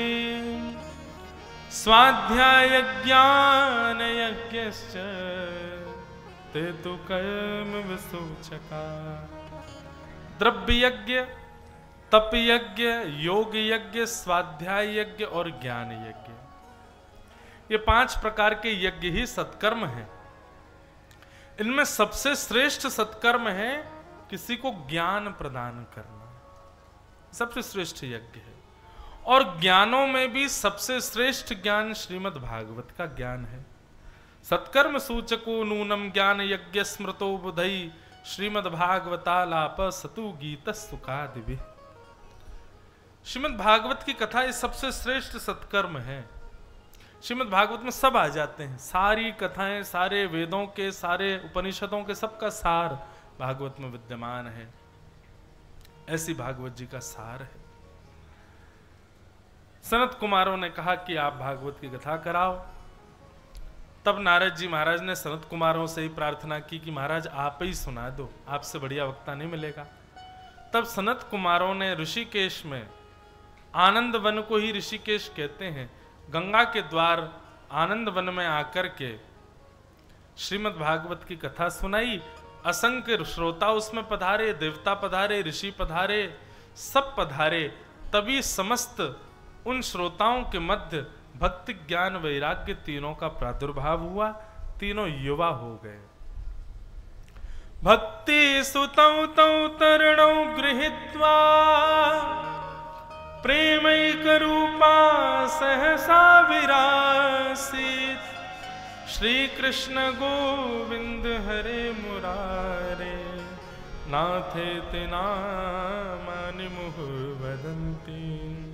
स्वाध्याय ज्ञान यज्ञश्च ते तु कर्म विसूचका। द्रव्य यज्ञ, तप यज्ञ, योग यज्ञ, स्वाध्याय यज्ञ और ज्ञान यज्ञ, ये पांच प्रकार के यज्ञ ही सत्कर्म हैं। इनमें सबसे श्रेष्ठ सत्कर्म है किसी को ज्ञान प्रदान करना, सबसे श्रेष्ठ यज्ञ है। और ज्ञानों में भी सबसे श्रेष्ठ ज्ञान श्रीमद् भागवत का ज्ञान है। सत्कर्म सूचको नूनम ज्ञान यज्ञ स्मृतो बुधई श्रीमद् भागवतालाप सतु गीत सुखादिभि। श्रीमद् भागवत की कथा ये सबसे श्रेष्ठ सत्कर्म है। श्रीमद् भागवत में सब आ जाते हैं, सारी कथाएं, सारे वेदों के, सारे उपनिषदों के, सबका सार भागवत में विद्यमान है। ऐसी भागवत जी का सार है। सनत कुमारों ने कहा कि आप भागवत की कथा कराओ। तब नारद जी महाराज ने सनत कुमारों से ही प्रार्थना की कि महाराज आप ही सुना दो, आपसे बढ़िया वक्ता नहीं मिलेगा। तब सनत कुमारों ने ऋषिकेश में, आनंद वन को ही ऋषिकेश कहते हैं, गंगा के द्वार आनंद वन में आकर के श्रीमद् भागवत की कथा सुनाई। असंख्य श्रोता उसमें पधारे, देवता पधारे, ऋषि पधारे, सब पधारे। तभी समस्त उन श्रोताओं के मध्य भक्ति ज्ञान वैराग्य तीनों का प्रादुर्भाव हुआ। तीनों युवा हो गए। भक्ति सुतौ तौ तरणौ गृहीत्वा प्रेमैक रूपा सहसा विरासीत्। श्री कृष्ण गोविंद हरे मुरारे नाथेति नामानि मुहुः वदन्ति।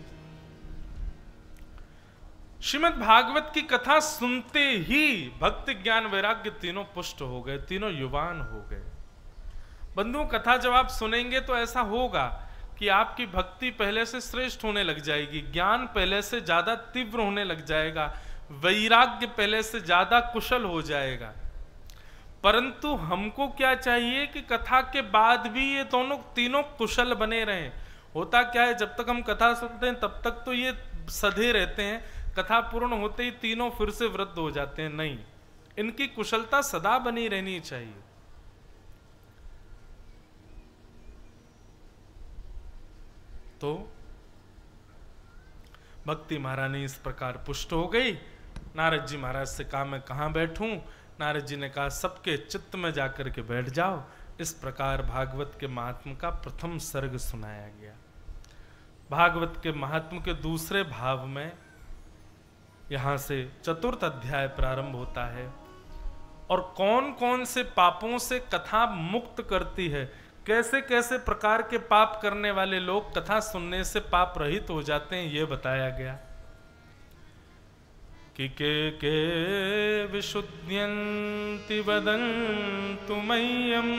श्रीमद् भागवत की कथा सुनते ही भक्ति ज्ञान वैराग्य तीनों पुष्ट हो गए, तीनों युवान हो गए। बंधुओं, कथा जब आप सुनेंगे तो ऐसा होगा कि आपकी भक्ति पहले से श्रेष्ठ होने लग जाएगी, ज्ञान पहले से ज्यादा तीव्र होने लग जाएगा, वैराग्य पहले से ज्यादा कुशल हो जाएगा। परंतु हमको क्या चाहिए कि कथा के बाद भी ये दोनों तीनों कुशल बने रहें। होता क्या है, जब तक हम कथा सुनते हैं तब तक तो ये सधे रहते हैं, कथा पूर्ण होते ही तीनों फिर से वृद्ध हो जाते हैं। नहीं, इनकी कुशलता सदा बनी रहनी चाहिए। तो भक्ति महारानी इस प्रकार पुष्ट हो गई। नारद जी महाराज से कहा मैं कहाँ बैठूं? नारद जी ने कहा सबके चित्त में जाकर के बैठ जाओ। इस प्रकार भागवत के महात्म का प्रथम सर्ग सुनाया गया। भागवत के महात्म के दूसरे भाव में यहां से चतुर्थ अध्याय प्रारंभ होता है और कौन कौन से पापों से कथा मुक्त करती है, कैसे कैसे प्रकार के पाप करने वाले लोग कथा सुनने से पाप रहित हो जाते हैं, यह बताया गया। कि के के विशुद्ध्यन्ति वदन्तु मह्यं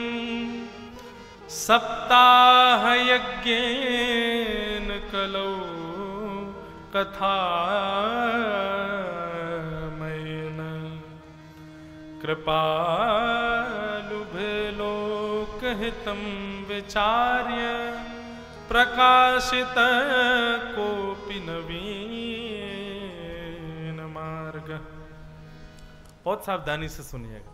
सप्ताह यज्ञेन कलौ कथामयेन कृपालुभे लोकहितं विचार्य प्रकाशित कोपि नवीन मार्ग। बहुत सावधानी से सुनिएगा।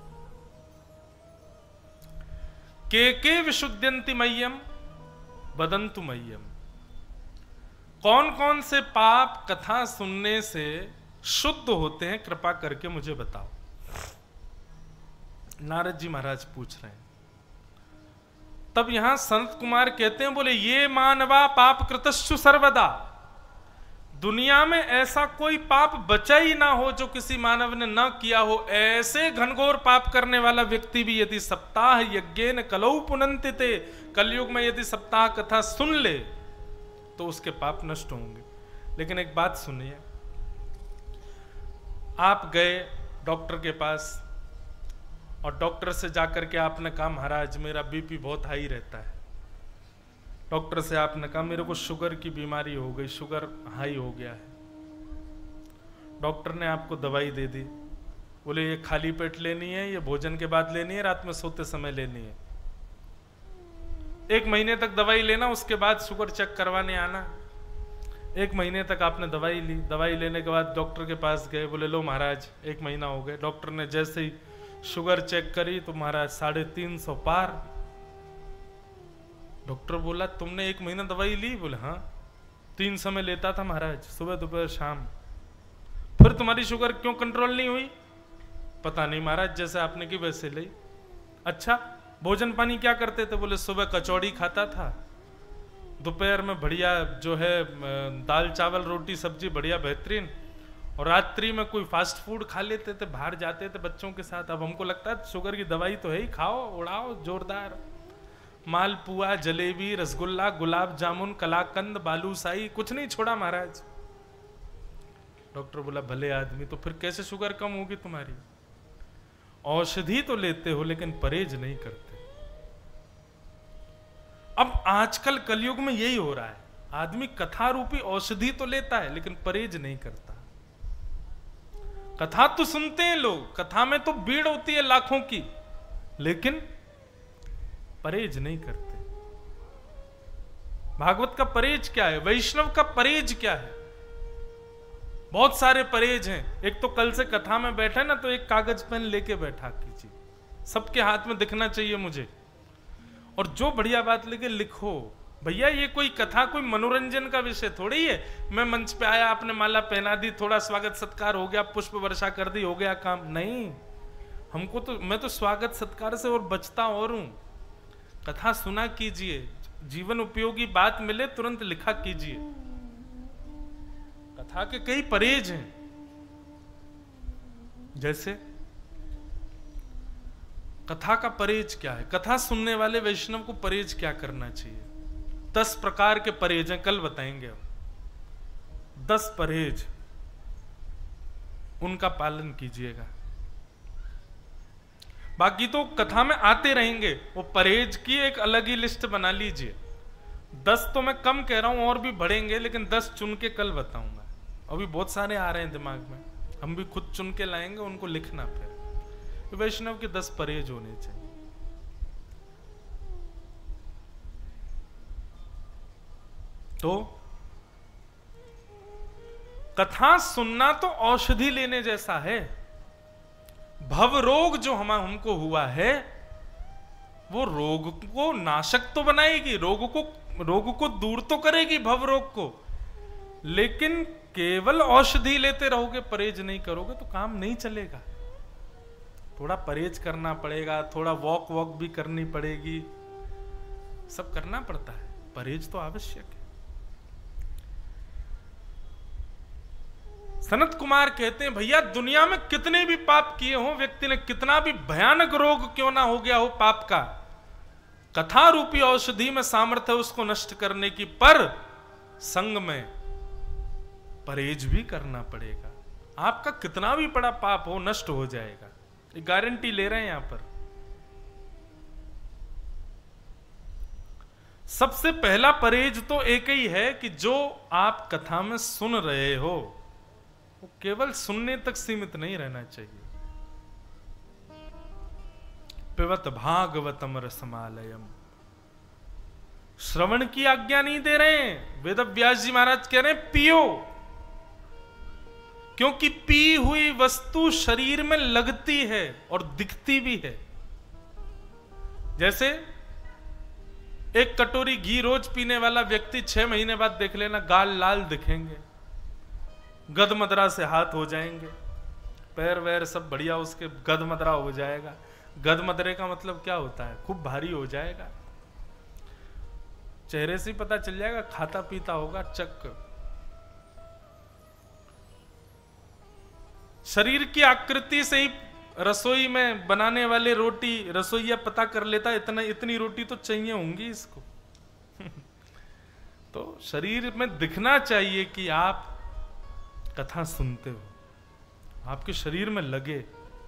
के के विशुद्ध्यन्ति मह्यम वदन्तु मह्यम। कौन कौन से पाप कथा सुनने से शुद्ध होते हैं, कृपा करके मुझे बताओ। नारद जी महाराज पूछ रहे हैं। तब यहां संत कुमार कहते हैं, बोले ये मानवा पाप कृतश्चु सर्वदा। दुनिया में ऐसा कोई पाप बचा ही ना हो जो किसी मानव ने ना किया हो। ऐसे घनघोर पाप करने वाला व्यक्ति भी यदि सप्ताह यज्ञेन कलौ पुनन्ति ते, कलयुग में यदि सप्ताह कथा सुन ले तो उसके पाप नष्ट होंगे। लेकिन एक बात सुनिए, आप गए डॉक्टर के पास और डॉक्टर से जाकर के आपने कहा महाराज मेरा बीपी बहुत हाई रहता है। डॉक्टर से आपने कहा मेरे को शुगर की बीमारी हो गई, शुगर हाई हो गया है। डॉक्टर ने आपको दवाई दे दी, बोले ये खाली पेट लेनी है, ये भोजन के बाद लेनी है, रात में सोते समय लेनी है। एक महीने तक दवाई लेना, उसके बाद शुगर चेक करवाने आना। एक महीने तक आपने दवाई ली। दवाई लेने के बाद डॉक्टर के पास गए, बोले लो महाराज एक महीना हो गया। डॉक्टर ने जैसे ही शुगर चेक करी तो महाराज साढ़े तीन सौ पार। डॉक्टर बोला तुमने एक महीना दवाई ली? बोले हाँ, तीन समय लेता था महाराज, सुबह दोपहर शाम। फिर तुम्हारी शुगर क्यों कंट्रोल नहीं हुई? पता नहीं महाराज, जैसे आपने की वैसे ली। अच्छा, भोजन पानी क्या करते थे? बोले सुबह कचौड़ी खाता था, दोपहर में बढ़िया जो है दाल चावल रोटी सब्जी बढ़िया बेहतरीन, और रात्रि में कोई फास्ट फूड खा लेते थे, बाहर जाते थे बच्चों के साथ। अब हमको लगता है शुगर की दवाई तो है ही, खाओ उड़ाओ जोरदार। मालपुआ, जलेबी, रसगुल्ला, गुलाब जामुन, कलाकंद, बालूशाही, कुछ नहीं छोड़ा महाराज। डॉक्टर बोला भले आदमी, तो फिर कैसे शुगर कम होगी तुम्हारी? औषधि तो लेते हो लेकिन परहेज नहीं करते। अब आजकल कलयुग में यही हो रहा है, आदमी कथा रूपी औषधि तो लेता है लेकिन परहेज नहीं करता। कथा तो सुनते हैं लोग, कथा में तो भीड़ होती है लाखों की, लेकिन परहेज नहीं करते। भागवत का परहेज क्या है, वैष्णव का परहेज क्या है? बहुत सारे परहेज हैं। एक तो कल से कथा में बैठे ना, तो एक कागज पेन लेके बैठा कीजिए, सबके हाथ में दिखना चाहिए मुझे, और जो बढ़िया बात लेके लिखो। भैया ये कोई कथा कोई मनोरंजन का विषय थोड़ी है। मैं मंच पे आया, आपने माला पहना दी, थोड़ा स्वागत सत्कार हो गया, पुष्प वर्षा कर दी, हो गया काम। नहीं, हमको तो, मैं तो स्वागत सत्कार से और बचता और हूं। कथा सुना कीजिए, जीवन उपयोगी बात मिले तुरंत लिखा कीजिए। कथा के कई परहेज हैं, जैसे कथा का परहेज क्या है, कथा सुनने वाले वैष्णव को परहेज क्या करना चाहिए। दस प्रकार के परहेज हैं, कल बताएंगे हम। दस परहेज, उनका पालन कीजिएगा। बाकी तो कथा में आते रहेंगे, वो परहेज की एक अलग ही लिस्ट बना लीजिए। दस तो मैं कम कह रहा हूं, और भी बढ़ेंगे, लेकिन दस चुन के कल बताऊंगा। अभी बहुत सारे आ रहे हैं दिमाग में, हम भी खुद चुन के लाएंगे, उनको लिखना। फिर वैष्णव के दस परहेज होने चाहिए। तो कथा सुनना तो औषधि लेने जैसा है। भव रोग जो हम हमको हुआ है, वो रोग को नाशक तो बनाएगी, रोग को रोग को दूर तो करेगी, भव रोग को। लेकिन केवल औषधि लेते रहोगे, परहेज नहीं करोगे तो काम नहीं चलेगा। थोड़ा परहेज करना पड़ेगा, थोड़ा वॉक वॉक भी करनी पड़ेगी, सब करना पड़ता है। परहेज तो आवश्यक है। सनत कुमार कहते हैं, भैया दुनिया में कितने भी पाप किए हो, व्यक्ति ने कितना भी भयानक रोग क्यों ना हो गया हो पाप का, कथा रूपी औषधि में सामर्थ्य है उसको नष्ट करने की, पर संग में परहेज भी करना पड़ेगा। आपका कितना भी बड़ा पाप हो, नष्ट हो जाएगा, ये गारंटी ले रहे हैं यहां पर। सबसे पहला परहेज तो एक ही है कि जो आप कथा में सुन रहे हो, वो केवल सुनने तक सीमित नहीं रहना चाहिए। पिबत भागवतम रसमालयम, श्रवण की आज्ञा नहीं दे रहे हैं। वेद व्यास जी महाराज कह रहे हैं पियो, क्योंकि पी हुई वस्तु शरीर में लगती है और दिखती भी है। जैसे एक कटोरी घी रोज पीने वाला व्यक्ति छह महीने बाद देख लेना गाल लाल दिखेंगे, गदमदरा से हाथ हो जाएंगे, पैर वैर सब बढ़िया उसके गदमदरा हो जाएगा। गदमदरे का मतलब क्या होता है, खूब भारी हो जाएगा, चेहरे से ही पता चल जाएगा, खाता पीता होगा चक। शरीर की आकृति से ही रसोई में बनाने वाले रोटी रसोईया पता कर लेता है, इतना इतनी रोटी तो चाहिए होंगी इसको। तो शरीर में दिखना चाहिए कि आप कथा सुनते हो, आपके शरीर में लगे।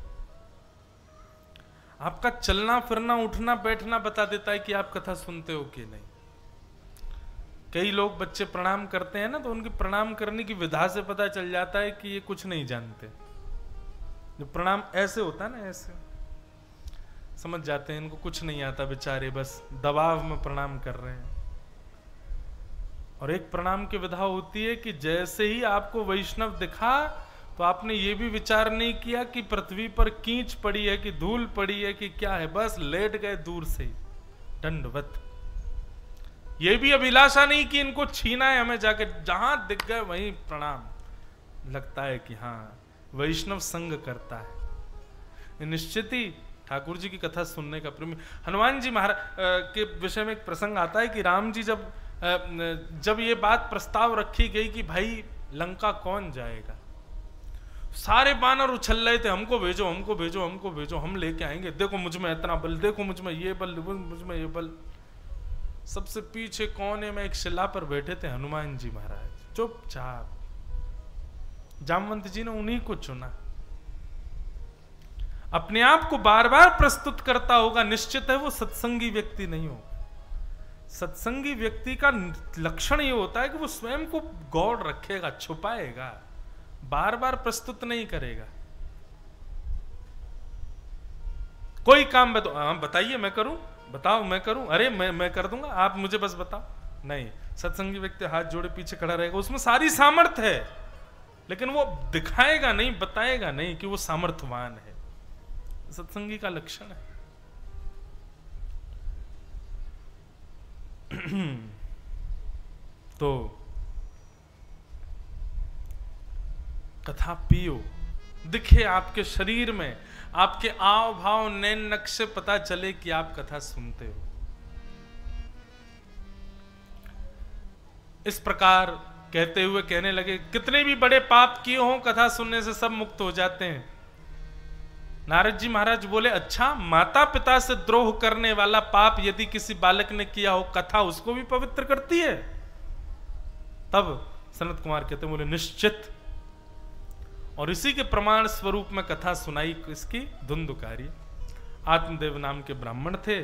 आपका चलना फिरना उठना बैठना बता देता है कि आप कथा सुनते हो कि नहीं। कई लोग बच्चे प्रणाम करते हैं ना, तो उनकी प्रणाम करने की विधा से पता चल जाता है कि ये कुछ नहीं जानते। जो प्रणाम ऐसे होता है ना, ऐसे समझ जाते हैं इनको कुछ नहीं आता, बेचारे बस दबाव में प्रणाम कर रहे हैं। और एक प्रणाम की विधा होती है कि जैसे ही आपको वैष्णव दिखा, तो आपने ये भी विचार नहीं किया कि पृथ्वी पर कींच पड़ी है कि धूल पड़ी है कि क्या है, बस लेट गए दूर से ही दंडवत। ये भी अभिलाषा नहीं कि इनको छीना है हमें, जाके जहां दिख गए वहीं प्रणाम। लगता है कि हाँ वैष्णव संग करता है। निश्चित ही ठाकुर जी की कथा सुनने का प्रेमी। हनुमान जी महाराज के विषय में एक प्रसंग आता है कि राम जी जब जब ये बात प्रस्ताव रखी गई कि भाई लंका कौन जाएगा, सारे बानर उछल रहे थे, हमको भेजो हमको भेजो हमको भेजो, हम लेके आएंगे, देखो मुझ में इतना बल, देखो मुझ में ये बल, मुझ में ये बल। सबसे पीछे कोने में एक शिला पर बैठे थे हनुमान जी महाराज, चुपचाप। जामवंत जी ने उन्हीं को चुना। अपने आप को बार बार प्रस्तुत करता होगा, निश्चित है वो सत्संगी व्यक्ति नहीं होगा। सत्संगी व्यक्ति का लक्षण ये होता है कि वो स्वयं को गौड़ रखेगा, छुपाएगा, बार बार प्रस्तुत नहीं करेगा। कोई काम बताओ, हाँ बताइए मैं करूं, बताओ मैं करूं, अरे मैं मैं कर दूंगा, आप मुझे बस बताओ। नहीं, सत्संगी व्यक्ति हाथ जोड़े पीछे खड़ा रहेगा, उसमें सारी सामर्थ्य है, लेकिन वो दिखाएगा नहीं, बताएगा नहीं कि वो सामर्थ्यवान है। सत्संगी का लक्षण है। तो कथा पियो, दिखे आपके शरीर में, आपके आव भाव नैन नक्शे पता चले कि आप कथा सुनते हो। इस प्रकार कहते हुए कहने लगे, कितने भी बड़े पाप किए हों कथा सुनने से सब मुक्त हो जाते हैं। नारद जी महाराज बोले, अच्छा, माता पिता से द्रोह करने वाला पाप यदि किसी बालक ने किया हो, कथा उसको भी पवित्र करती है? तब सनत कुमार कहते बोले, निश्चित। और इसी के प्रमाण स्वरूप में कथा सुनाई इसकी धुंधुकारी। आत्मदेव नाम के ब्राह्मण थे,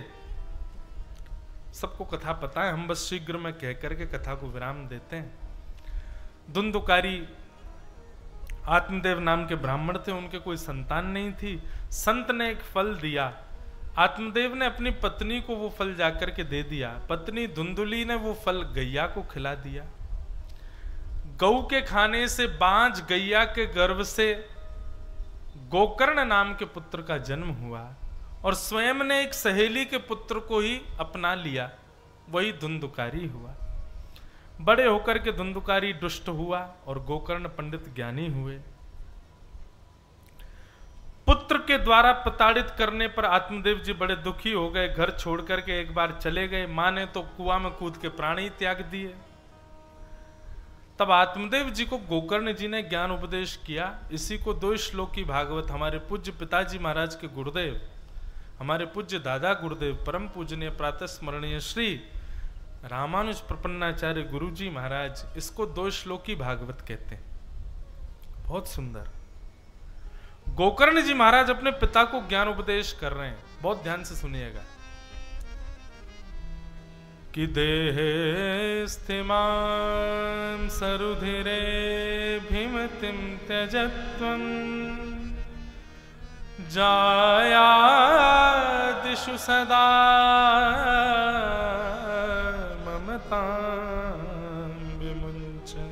सबको कथा पता है, हम बस शीघ्र में कह करके कथा को विराम देते हैं। धुंधुकारी आत्मदेव नाम के ब्राह्मण थे, उनके कोई संतान नहीं थी। संत ने एक फल दिया, आत्मदेव ने अपनी पत्नी को वो फल जाकर के दे दिया। पत्नी धुंधुली ने वो फल गैया को खिला दिया। गऊ के खाने से बांझ गैया के गर्भ से गोकर्ण नाम के पुत्र का जन्म हुआ, और स्वयं ने एक सहेली के पुत्र को ही अपना लिया, वही धुंधुकारी हुआ। बड़े होकर के धुंधुकारी दुष्ट हुआ और गोकर्ण पंडित ज्ञानी हुए। पुत्र के द्वारा प्रताड़ित करने पर आत्मदेव जी बड़े दुखी हो गए, घर छोड़ करके एक बार चले गए। मां ने तो कुआं में कूद के प्राण ही त्याग दिए। तब आत्मदेव जी को गोकर्ण जी ने ज्ञान उपदेश किया। इसी को दो श्लोकी भागवत हमारे पूज्य पिताजी महाराज के गुरुदेव, हमारे पूज्य दादा गुरुदेव, परम पूजनीय प्रातः स्मरणीय श्री रामानुज प्रपन्नाचार्य गुरु जी महाराज, इसको दो श्लोकी भागवत कहते हैं। बहुत सुंदर। गोकर्ण जी महाराज अपने पिता को ज्ञान उपदेश कर रहे हैं, बहुत ध्यान से सुनिएगा। कि देहे स्थिमां सरुधिरे भीमतिं त्यजत्वं जायादिषु सदा ममतां विमुञ्चन्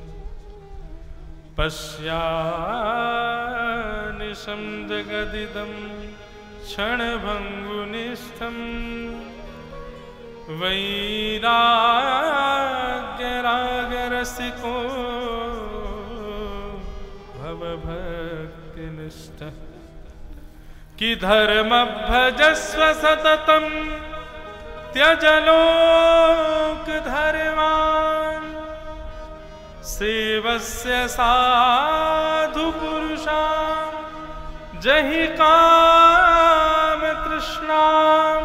पश्यानिशं जगदिदं क्षणभङ्गुनिष्ठम् वैराग्यरागरसिको भवभक्तिनिष्ठ कि धर्म भजस्व सततं त्यज लोक धर्मान् सेवस्य साधु पुरुषां जहि काम तृष्णाम्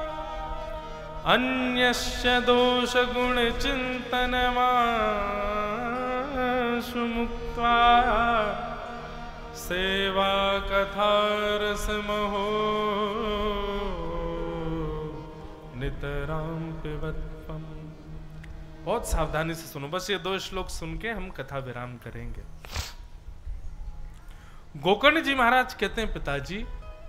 अन्यस्य दोष गुण चिंतनमाशु मुक्त्वा सेवा कथा रसमहो नितरां पिबत्वम्। बहुत सावधानी से सुनो, बस ये दो श्लोक सुन के हम कथा विराम करेंगे। गोकर्ण जी महाराज कहते हैं, पिताजी,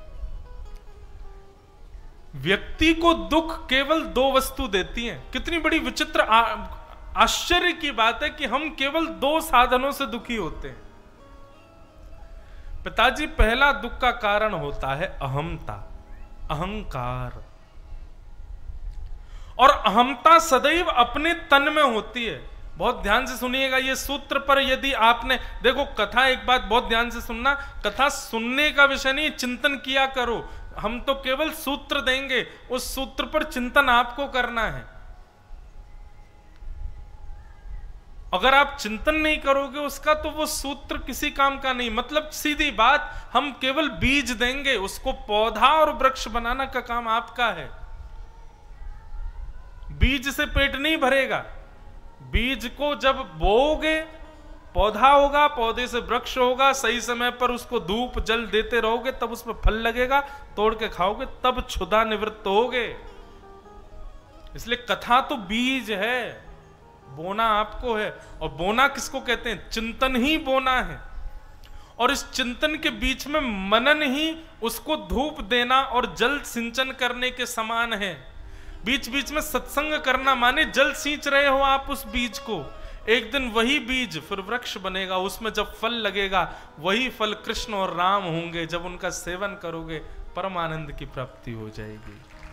व्यक्ति को दुख केवल दो वस्तु देती हैं। कितनी बड़ी विचित्र आश्चर्य की बात है कि हम केवल दो साधनों से दुखी होते हैं। पिताजी, पहला दुख का कारण होता है अहमता, अहंकार। और अहमता सदैव अपने तन में होती है। बहुत ध्यान से सुनिएगा ये सूत्र पर। यदि आपने देखो कथा, एक बात बहुत ध्यान से सुनना, कथा सुनने का विषय नहीं, चिंतन किया करो। हम तो केवल सूत्र देंगे, उस सूत्र पर चिंतन आपको करना है। अगर आप चिंतन नहीं करोगे उसका, तो वो सूत्र किसी काम का नहीं। मतलब सीधी बात, हम केवल बीज देंगे, उसको पौधा और वृक्ष बनाना का काम आपका है। बीज से पेट नहीं भरेगा। बीज को जब बोओगे पौधा होगा, पौधे से वृक्ष होगा, सही समय पर उसको धूप जल देते रहोगे तब उसमें फल लगेगा, तोड़ के खाओगे तब क्षुधा निवृत्त होगे। इसलिए कथा तो बीज है, बोना आपको है। और बोना किसको कहते हैं? चिंतन ही बोना है। और इस चिंतन के बीच में मनन ही उसको धूप देना और जल सिंचन करने के समान है। बीच बीच में सत्संग करना माने जल सींच रहे हो आप उस बीज को, एक दिन वही बीज फिर वृक्ष बनेगा, उसमें जब फल लगेगा वही फल कृष्ण और राम होंगे। जब उनका सेवन करोगे परमानंद की प्राप्ति हो जाएगी।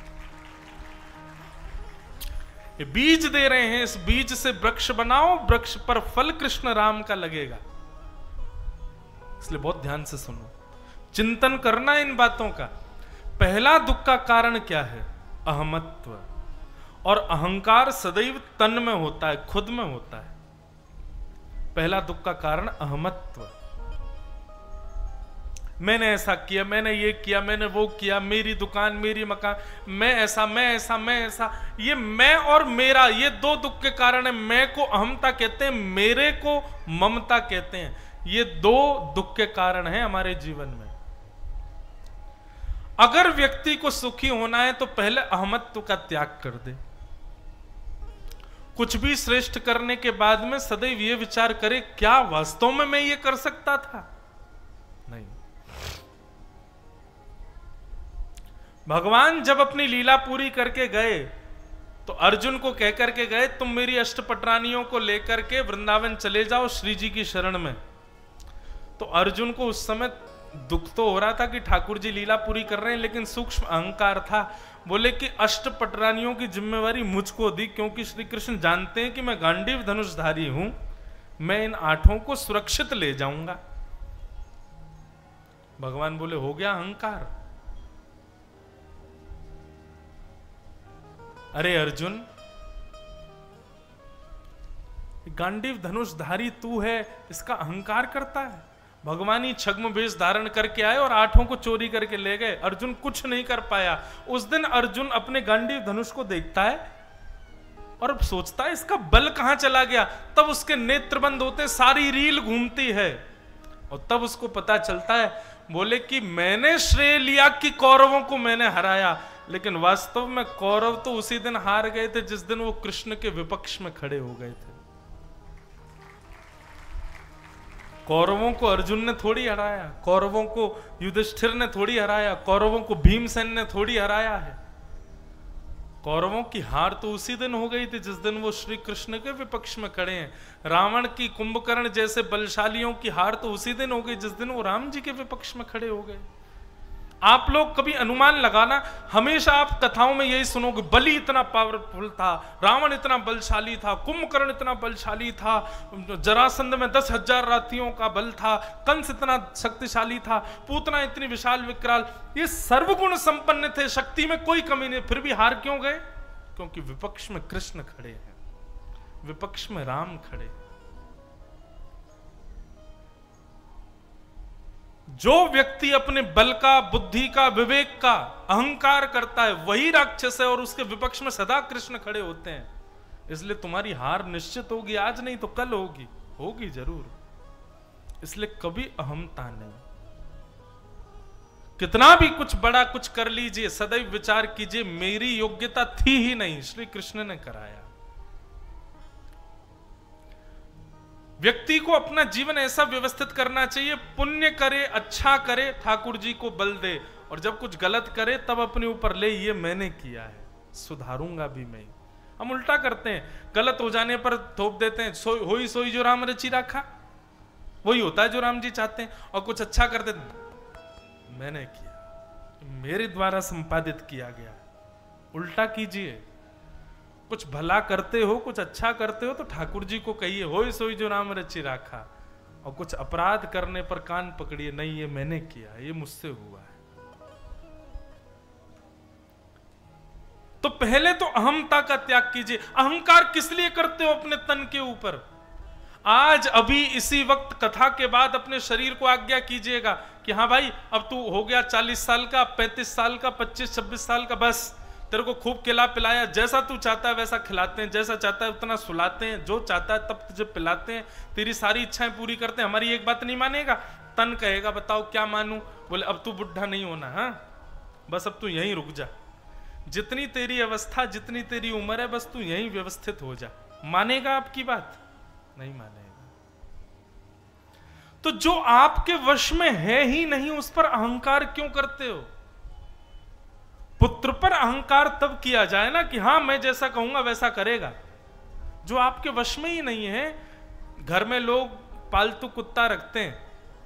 ये बीज दे रहे हैं, इस बीज से वृक्ष बनाओ, वृक्ष पर फल कृष्ण राम का लगेगा। इसलिए बहुत ध्यान से सुनो, चिंतन करना इन बातों का। पहला दुख का कारण क्या है? अहमत्व। और अहंकार सदैव तन में होता है, खुद में होता है। पहला दुख का कारण अहमत्व। मैंने ऐसा किया, मैंने ये किया, मैंने वो किया, मेरी दुकान, मेरी मकान, मैं ऐसा, मैं ऐसा, मैं ऐसा। ये मैं और मेरा, ये दो दुख के कारण है। मैं को अहमता कहते हैं, मेरे को ममता कहते हैं। ये दो दुख के कारण हैं हमारे जीवन में। अगर व्यक्ति को सुखी होना है तो पहले अहमत्व का त्याग कर दे। कुछ भी श्रेष्ठ करने के बाद में सदैव ये विचार करे, क्या वास्तव में मैं ये कर सकता था? नहीं। भगवान जब अपनी लीला पूरी करके गए तो अर्जुन को कह करके गए, तुम मेरी अष्टपटरानियों को लेकर के वृंदावन चले जाओ श्री जी की शरण में। तो अर्जुन को उस समय दुख तो हो रहा था कि ठाकुर जी लीला पूरी कर रहे हैं, लेकिन सूक्ष्म अहंकार था। बोले कि अष्टपटरानियों की जिम्मेवारी मुझको दी, क्योंकि श्री कृष्ण जानते हैं कि मैं गांडीव धनुषधारी हूं, मैं इन आठों को सुरक्षित ले जाऊंगा। भगवान बोले, हो गया अहंकार। अरे अर्जुन, गांडीव धनुषधारी तू है, इसका अहंकार करता है। भगवान ही छद्म वेश धारण करके आए और आठों को चोरी करके ले गए। अर्जुन कुछ नहीं कर पाया। उस दिन अर्जुन अपने गांडीव धनुष को देखता है और अब सोचता है इसका बल कहां चला गया। तब उसके नेत्र बंद होते, सारी रील घूमती है और तब उसको पता चलता है, बोले कि मैंने श्रेय लिया कि कौरवों को मैंने हराया, लेकिन वास्तव में कौरव तो उसी दिन हार गए थे जिस दिन वो कृष्ण के विपक्ष में खड़े हो गए थे। कौरवों को अर्जुन ने थोड़ी हराया, कौरवों को युधिष्ठिर ने थोड़ी हराया, कौरवों को भीमसेन ने थोड़ी हराया है। कौरवों की हार तो उसी दिन हो गई थी जिस दिन वो श्री कृष्ण के विपक्ष में खड़े हैं। रावण की, कुंभकर्ण जैसे बलशालियों की हार तो उसी दिन हो गई जिस दिन वो राम जी के विपक्ष में खड़े हो गए। आप लोग कभी अनुमान लगाना, हमेशा आप कथाओं में यही सुनोगे, बलि इतना पावरफुल था, रावण इतना बलशाली था, कुंभकर्ण इतना बलशाली था, जरासंध में दस हजार रातियों का बल था, कंस इतना शक्तिशाली था, पूतना इतनी विशाल विकराल। ये सर्वगुण संपन्न थे, शक्ति में कोई कमी नहीं, फिर भी हार क्यों गए? क्योंकि विपक्ष में कृष्ण खड़े हैं, विपक्ष में राम खड़े। जो व्यक्ति अपने बल का, बुद्धि का, विवेक का अहंकार करता है वही राक्षस है और उसके विपक्ष में सदा कृष्ण खड़े होते हैं। इसलिए तुम्हारी हार निश्चित होगी, आज नहीं तो कल होगी, होगी जरूर। इसलिए कभी अहमता नहीं। कितना भी कुछ बड़ा कुछ कर लीजिए, सदैव विचार कीजिए मेरी योग्यता थी ही नहीं, श्री कृष्ण ने कराया। व्यक्ति को अपना जीवन ऐसा व्यवस्थित करना चाहिए, पुण्य करे, अच्छा करे, ठाकुर जी को बल दे, और जब कुछ गलत करे तब अपने ऊपर ले, ये मैंने किया है, सुधारूंगा भी मैं। हम उल्टा करते हैं, गलत हो जाने पर थोप देते हैं, सो, होई सोई जो राम रची रखा, वही होता है जो राम जी चाहते हैं। और कुछ अच्छा कर देते, मैंने किया, मेरे द्वारा संपादित किया गया। उल्टा कीजिए, कुछ भला करते हो, कुछ अच्छा करते हो तो ठाकुर जी को कहिए, होई सोई जो राम रची राखा। और कुछ अपराध करने पर कान पकड़िए, नहीं ये मैंने किया, ये मुझसे हुआ है। तो पहले तो अहमता का त्याग कीजिए। अहंकार किस लिए करते हो अपने तन के ऊपर? आज अभी इसी वक्त कथा के बाद अपने शरीर को आज्ञा कीजिएगा कि हाँ भाई, अब तू हो गया चालीस साल का, पैंतीस साल का, पच्चीस छब्बीस साल का, बस तेरे को खूब खिला पिलाया, जैसा तू चाहता है वैसा खिलाते हैं, जैसा चाहता है उतना सुलाते हैं, जो चाहता है तब तुझे पिलाते हैं, तेरी सारी इच्छाएं पूरी करते हैं। हमारी एक बात नहीं मानेगा, तन कहेगा बताओ क्या मानूं? बोले अब तू बुढ़ा नहीं होना, हाँ बस अब तू यहीं रुक जा, जितनी तेरी अवस्था, जितनी तेरी उम्र है, बस तू यहीं व्यवस्थित हो जा। मानेगा आपकी बात? नहीं मानेगा। तो जो आपके वश में है ही नहीं उस पर अहंकार क्यों करते हो? पुत्र पर अहंकार तब किया जाए ना कि हां मैं जैसा कहूंगा वैसा करेगा। जो आपके वश में ही नहीं है, घर में लोग पालतू कुत्ता रखते हैं,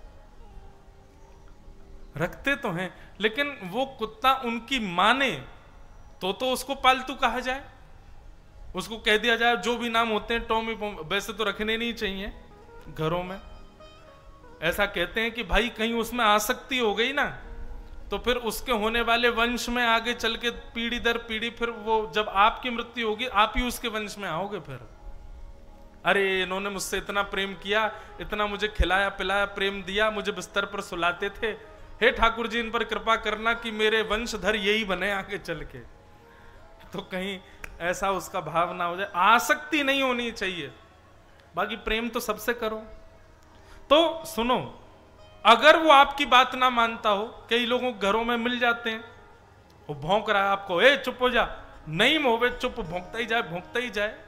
रखते तो हैं, लेकिन वो कुत्ता उनकी माने तो तो उसको पालतू कहा जाए, उसको कह दिया जाए जो भी नाम होते हैं टॉमी, वैसे तो रखने नहीं चाहिए घरों में। ऐसा कहते हैं कि भाई कहीं उसमें आसक्ति हो गई ना तो फिर उसके होने वाले वंश में आगे चल के पीढ़ी दर पीढ़ी, फिर वो जब आपकी मृत्यु होगी आप ही उसके वंश में आओगे। फिर अरे इन्होंने मुझसे इतना प्रेम किया, इतना मुझे खिलाया पिलाया, प्रेम दिया, मुझे बिस्तर पर सुलाते थे, हे ठाकुर जी इन पर कृपा करना कि मेरे वंशधर यही बने आगे चल के। तो कहीं ऐसा उसका भाव ना हो जाए। आसक्ति नहीं होनी चाहिए, बाकी प्रेम तो सबसे करो। तो सुनो, अगर वो आपकी बात ना मानता हो, कई लोगों को घरों में मिल जाते हैं, वो भौंक रहा है आपको, ए चुप हो जा, नहीं मोहब्बत चुप, भौंकता ही जाए भौंकता ही जाए।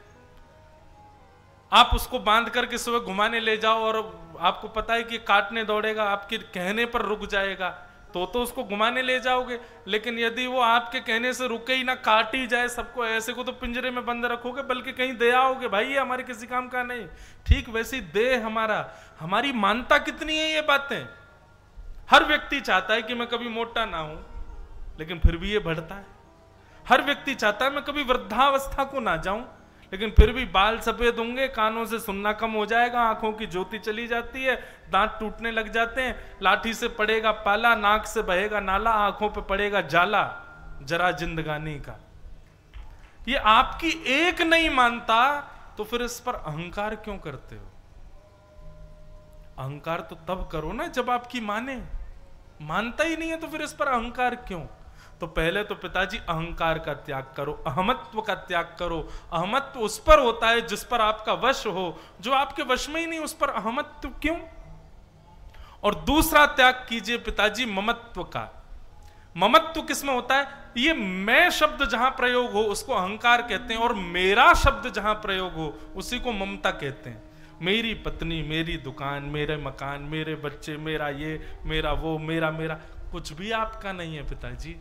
आप उसको बांध करके सुबह घुमाने ले जाओ और आपको पता है कि काटने दौड़ेगा, आपके कहने पर रुक जाएगा, तो तो उसको घुमाने ले जाओगे। लेकिन यदि वो आपके कहने से रुके ही ना, काट ही जाए सबको, ऐसे को तो पिंजरे में बंद रखोगे, बल्कि कहीं दे आओगे, भाई ये हमारे किसी काम का नहीं। ठीक वैसी देह हमारा, हमारी मानता कितनी है ये बातें। हर व्यक्ति चाहता है कि मैं कभी मोटा ना हूं, लेकिन फिर भी ये बढ़ता है। हर व्यक्ति चाहता है मैं कभी वृद्धावस्था को ना जाऊं, लेकिन फिर भी बाल सफेद होंगे, कानों से सुनना कम हो जाएगा, आंखों की ज्योति चली जाती है, दांत टूटने लग जाते हैं, लाठी से पड़ेगा पाला, नाक से बहेगा नाला, आंखों पे पड़ेगा जाला, जरा जिंदगानी का। ये आपकी एक नहीं मानता तो फिर इस पर अहंकार क्यों करते हो? अहंकार तो तब करो ना जब आपकी माने, मानता ही नहीं है तो फिर इस पर अहंकार क्यों? तो पहले तो पिताजी अहंकार का त्याग करो, अहमत्व का त्याग करो। अहमत्व उस पर होता है जिस पर आपका वश हो, जो आपके वश में ही नहीं उस पर अहमत्व क्यों? और दूसरा त्याग कीजिए पिताजी ममत्व का। ममत्व किसमें होता है? ये मैं शब्द जहां प्रयोग हो उसको अहंकार कहते हैं, और मेरा शब्द जहां प्रयोग हो उसी को ममता कहते हैं। मेरी पत्नी, मेरी दुकान, मेरे मकान, मेरे बच्चे, मेरा ये, मेरा वो, मेरा मेरा कुछ भी आपका नहीं है पिताजी।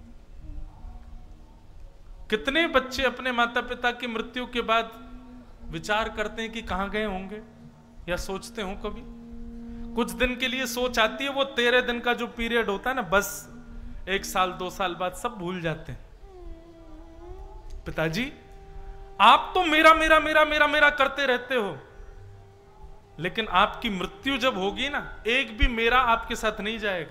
कितने बच्चे अपने माता पिता की मृत्यु के बाद विचार करते हैं कि कहां गए होंगे, या सोचते हो कभी? कुछ दिन के लिए सोच आती है, वो तेरह दिन का जो पीरियड होता है ना, बस एक साल दो साल बाद सब भूल जाते हैं। पिताजी आप तो मेरा मेरा मेरा मेरा मेरा करते रहते हो, लेकिन आपकी मृत्यु जब होगी ना, एक भी मेरा आपके साथ नहीं जाएगा।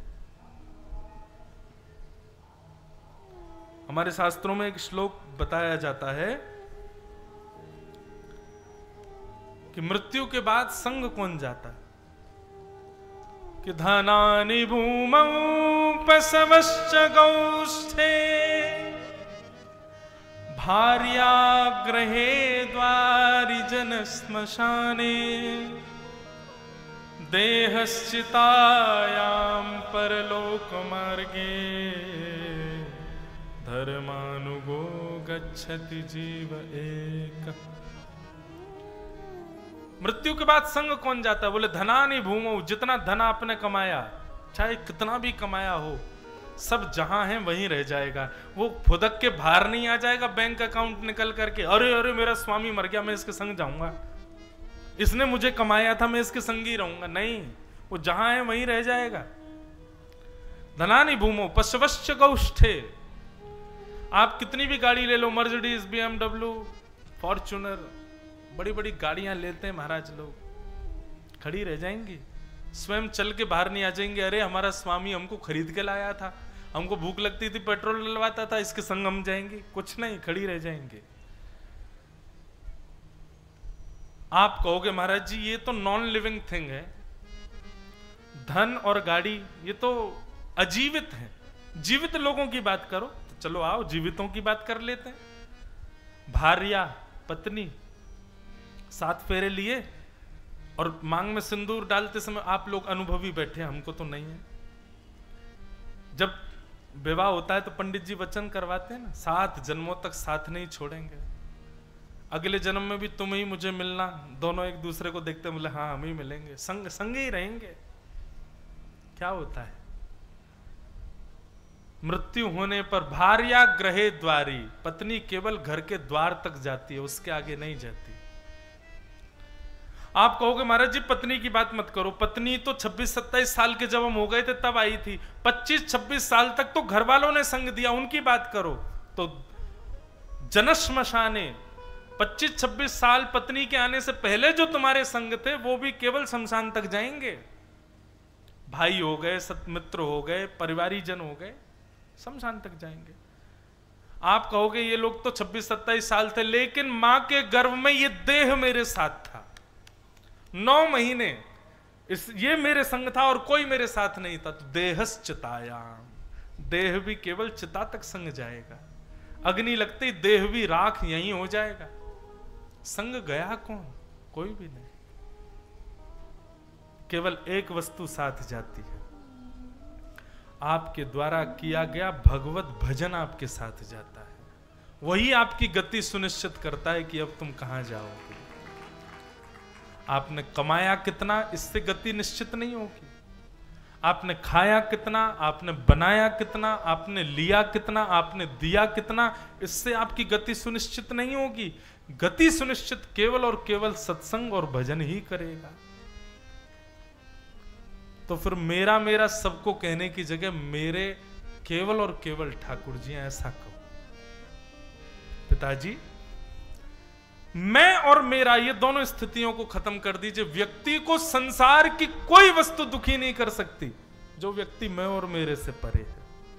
हमारे शास्त्रों में एक श्लोक बताया जाता है कि मृत्यु के बाद संग कौन जाता है? कि धनानि भूमौ पशवश्च गौष्ठे भार्या गृहे द्वारि जन श्मशाने देहश्चितायां परलोक मार्गे धर्मानुगो गच्छति जीव एक। मृत्यु के बाद संग कौन जाता है? बोले धनानि भूमौ, जितना धन आपने कमाया, चाहे कितना भी कमाया हो, सब जहां है वहीं रह जाएगा। वो फुदक के बाहर नहीं आ जाएगा बैंक अकाउंट निकल करके, अरे अरे मेरा स्वामी मर गया, मैं इसके संग जाऊंगा, इसने मुझे कमाया था, मैं इसके संग ही रहूंगा। नहीं, वो जहां है वहीं रह जाएगा। धनानि भूमौ पशवश्च गौष्ठे। आप कितनी भी गाड़ी ले लो, मर्सिडीज, बीएमडब्ल्यू, फॉर्च्यूनर, बड़ी बड़ी गाड़ियां लेते हैं महाराज लोग, खड़ी रह जाएंगी, स्वयं चल के बाहर नहीं आ जाएंगे। अरे हमारा स्वामी हमको खरीद के लाया था, हमको भूख लगती थी पेट्रोल डलवाता था, इसके संग हम जाएंगे, कुछ नहीं, खड़ी रह जाएंगे। आप कहोगे महाराज जी ये तो नॉन लिविंग थिंग है, धन और गाड़ी ये तो अजीवित है, जीवित लोगों की बात करो। तो चलो आओ जीवितों की बात कर लेते हैं। भार्या, पत्नी, सात फेरे लिए और मांग में सिंदूर डालते समय आप लोग अनुभवी बैठे, हमको तो नहीं है। जब विवाह होता है तो पंडित जी वचन करवाते हैं ना, सात जन्मों तक साथ नहीं छोड़ेंगे। अगले जन्म में भी तुम ही मुझे मिलना। दोनों एक दूसरे को देखते बोले हाँ हम ही मिलेंगे, संग संग ही रहेंगे। क्या होता है? मृत्यु होने पर भार्या ग्रहे द्वारी, पत्नी केवल घर के द्वार तक जाती है, उसके आगे नहीं जाती। आप कहोगे महाराज जी पत्नी की बात मत करो, पत्नी तो छब्बीस सत्ताईस साल के जब हम हो गए थे तब आई थी, पच्चीस छब्बीस साल तक तो घर वालों ने संग दिया, उनकी बात करो। तो जनश्मशाने पच्चीस छब्बीस साल पत्नी के आने से पहले जो तुम्हारे संग थे वो भी केवल शमशान तक जाएंगे। भाई हो गए, सतमित्र हो गए, परिवारीजन हो गए, शमशान तक जाएंगे। आप कहोगे ये लोग तो छब्बीस सत्ताईस साल थे, लेकिन मां के गर्भ में ये देह मेरे साथ था, नौ महीने इस ये मेरे संग था और कोई मेरे साथ नहीं था। तो देहस चितायाम, देह भी केवल चिता तक संग जाएगा। अग्नि लगते ही देह भी राख यहीं हो जाएगा। संग गया कौन? कोई भी नहीं। केवल एक वस्तु साथ जाती है, आपके द्वारा किया गया भगवत भजन आपके साथ जाता है। वही आपकी गति सुनिश्चित करता है कि अब तुम कहां जाओगे। आपने कमाया कितना, इससे गति निश्चित नहीं होगी। आपने खाया कितना, आपने बनाया कितना, आपने लिया कितना, आपने दिया कितना, इससे आपकी गति सुनिश्चित नहीं होगी। गति सुनिश्चित केवल और केवल सत्संग और भजन ही करेगा। तो फिर मेरा मेरा सबको कहने की जगह मेरे केवल और केवल ठाकुर जी ऐसा कहो। पिताजी मैं और मेरा, ये दोनों स्थितियों को खत्म कर दीजिए। व्यक्ति को संसार की कोई वस्तु दुखी नहीं कर सकती जो व्यक्ति मैं और मेरे से परे है।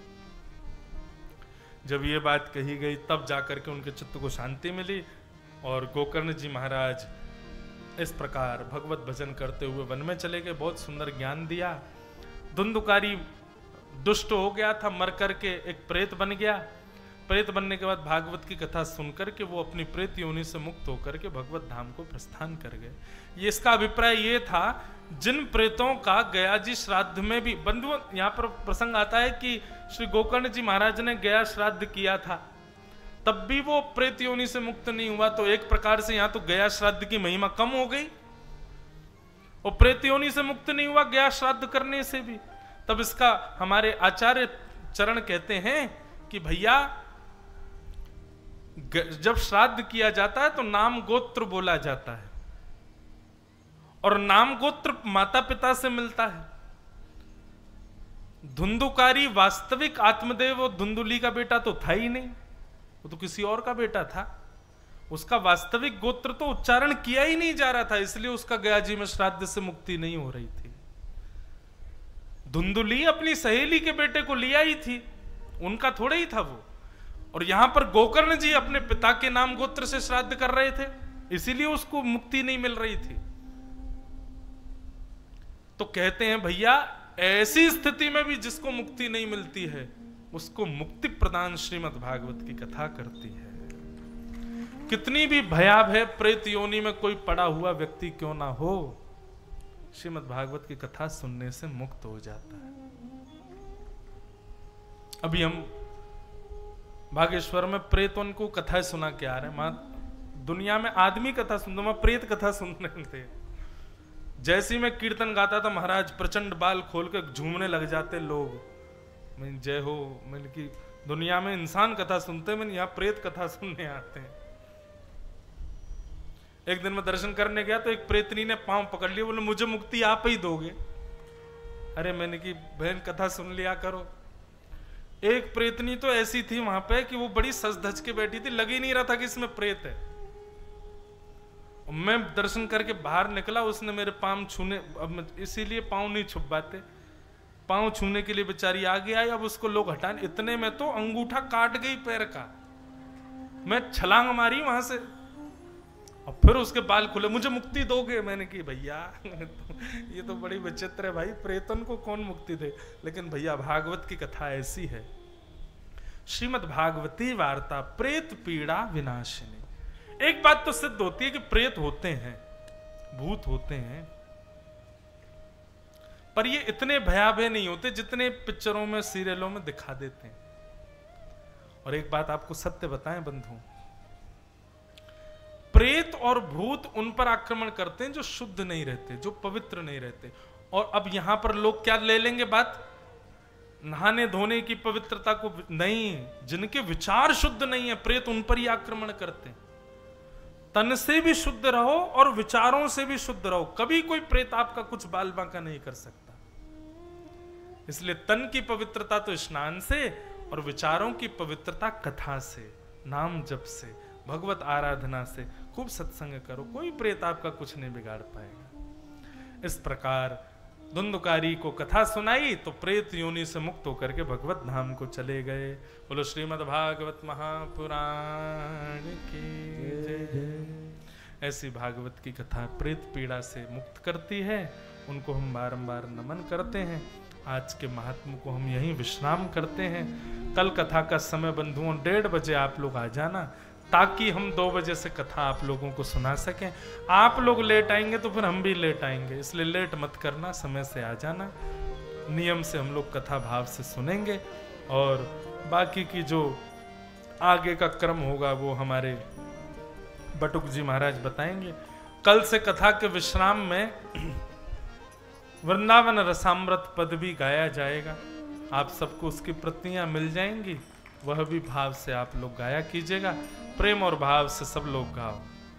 जब ये बात कही गई तब जाकर के उनके चित्त को शांति मिली और गोकर्ण जी महाराज इस प्रकार भगवत भजन करते हुए वन में चले गए। बहुत सुंदर ज्ञान दिया। धुंधुकारी दुष्ट हो गया था, मर करके एक प्रेत बन गया। प्रेत बनने के बाद भागवत की कथा सुनकर के वो अपनी प्रेत योनि से मुक्त होकर के भगवत धाम को प्रस्थान कर गए। ये इसका अभिप्राय ये था, जिन प्रेतों का गया जी श्राद्ध में भी, बंधु यहाँ पर प्रसंग आता है कि श्री गोकर्ण जी महाराज ने गया श्राद्ध किया था, तब भी वो प्रेत योनि से मुक्त नहीं हुआ। तो एक प्रकार से यहाँ तो गया श्राद्ध की महिमा कम हो गई और प्रेत योनि से मुक्त नहीं हुआ गया श्राद्ध करने से भी। तब इसका हमारे आचार्य चरण कहते हैं कि भैया जब श्राद्ध किया जाता है तो नाम गोत्र बोला जाता है और नाम गोत्र माता पिता से मिलता है। धुंधुकारी वास्तविक आत्मदेव वो धुंधुली का बेटा तो था ही नहीं, वो तो किसी और का बेटा था। उसका वास्तविक गोत्र तो उच्चारण किया ही नहीं जा रहा था, इसलिए उसका गयाजी में श्राद्ध से मुक्ति नहीं हो रही थी। धुंधुली अपनी सहेली के बेटे को लिया ही थी, उनका थोड़ा ही था वो। और यहां पर गोकर्ण जी अपने पिता के नाम गोत्र से श्राद्ध कर रहे थे, इसीलिए उसको मुक्ति नहीं मिल रही थी। तो कहते हैं भैया ऐसी स्थिति में भी जिसको मुक्ति नहीं मिलती है उसको मुक्ति प्रदान श्रीमद् भागवत की कथा करती है। कितनी भी भयावह प्रेत योनि में कोई पड़ा हुआ व्यक्ति क्यों ना हो, श्रीमद् भागवत की कथा सुनने से मुक्त हो जाता है। अभी हम बागेश्वर में प्रेतों को कथा सुना के आ रहे हैं। मां दुनिया में आदमी कथा सुनते, मैं प्रेत कथा सुन रहे थे। जैसी मैं कीर्तन गाता था महाराज प्रचंड बाल खोल के झूमने लग जाते लोग। मैं जय हो, मैंने की दुनिया में इंसान कथा सुनते, मैंने यहाँ प्रेत कथा सुनने आते हैं। एक दिन मैं दर्शन करने गया तो एक प्रेतनी ने पांव पकड़ लिया, बोले मुझे मुक्ति आप ही दोगे। अरे मैंने की बहन कथा सुन लिया करो। एक प्रेतनी तो ऐसी थी वहां पे कि वो बड़ी सज धज के बैठी थी, लग ही नहीं रहा था कि इसमें प्रेत है। मैं दर्शन करके बाहर निकला, उसने मेरे पांव छूने, अब इसीलिए पांव नहीं छुपाते, पांव छूने के लिए बेचारी आगे आई। अब उसको लोग हटाने, इतने में तो अंगूठा काट गई पैर का। मैं छलांग मारी वहां से और फिर उसके बाल खुले, मुझे मुक्ति दोगे? मैंने की भैया ये तो बड़ी विचित्र है भाई, प्रेतन को कौन मुक्ति दे। लेकिन भैया भागवत की कथा ऐसी है, श्रीमद् भागवती वार्ता प्रेत पीड़ा विनाशिनी। एक बात तो सिद्ध होती है कि प्रेत होते हैं, भूत होते हैं, पर ये इतने भयावह नहीं होते जितने पिक्चरों में सीरियलों में दिखा देते हैं। और एक बात आपको सत्य बताएं बंधु, और भूत उन पर आक्रमण करते हैं जो शुद्ध नहीं रहते, जो पवित्र नहीं रहते। और अब यहां पर लोग क्या ले लेंगे बात, नहाने धोने की पवित्रता को नहीं, जिनके विचार शुद्ध नहीं है प्रेत उन पर ही आक्रमण करते हैं। तन से भी शुद्ध रहो और विचारों से भी शुद्ध रहो, कभी कोई प्रेत आपका कुछ बाल बांका नहीं कर सकता। इसलिए तन की पवित्रता तो स्नान से और विचारों की पवित्रता कथा से, नाम जप से, भगवत आराधना से। खूब सत्संग करो, कोई प्रेत आपका कुछ नहीं बिगाड़ पाएगा। इस प्रकार धुंधकारी को कथा सुनाई तो प्रेत योनि से मुक्त होकर के भगवत धाम को चले गए। बोलो श्रीमद् भागवत महापुराण की जय। ऐसी भागवत की कथा प्रेत पीड़ा से मुक्त करती है, उनको हम बारंबार नमन करते हैं। आज के महात्मा को हम यहीं विश्राम करते हैं। कल कथा का समय बंधुओं डेढ़ बजे आप लोग आ जाना, ताकि हम दो बजे से कथा आप लोगों को सुना सकें। आप लोग लेट आएंगे तो फिर हम भी लेट आएंगे, इसलिए लेट मत करना, समय से आ जाना। नियम से हम लोग कथा भाव से सुनेंगे और बाकी की जो आगे का क्रम होगा वो हमारे बटुक जी महाराज बताएंगे। कल से कथा के विश्राम में वृंदावन रसामृत पद भी गाया जाएगा। आप सबको उसकी प्रतियां मिल जाएंगी, वह भी भाव से आप लोग गाया कीजिएगा। प्रेम और भाव से सब लोग गाओ।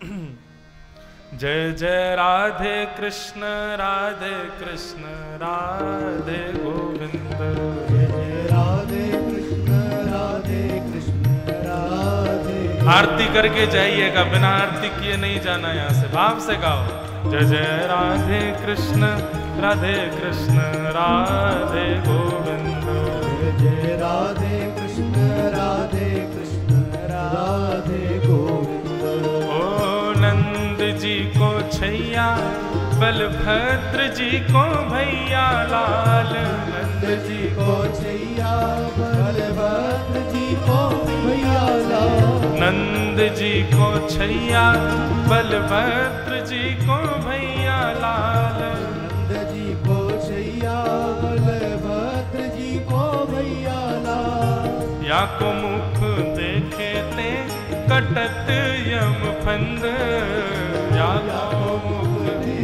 जय जय राधे कृष्ण राधे कृष्ण राधे गोविंद। जय जय राधे कृष्ण राधे कृष्ण राधे। आरती करके जाइएगा, बिना आरती किए नहीं जाना, यहाँ से भाव से गाओ। जय जय राधे कृष्ण राधे कृष्ण राधे गोविंद। जय जय राधे कृष्ण राधे कृष्ण राधे गोविंद। ओ नंद जी को छैया, बलभद्र जी को भैया लाल। नंद जी को छैया, बलभद्र जी को भैया लाल। नंद जी को छैया, बलभद्र जी को भैया लाल। नंद जी को छैया, बलभद्र जी को भैया लाल। या को मुख देखे ते कटत यम फंद। या को मुख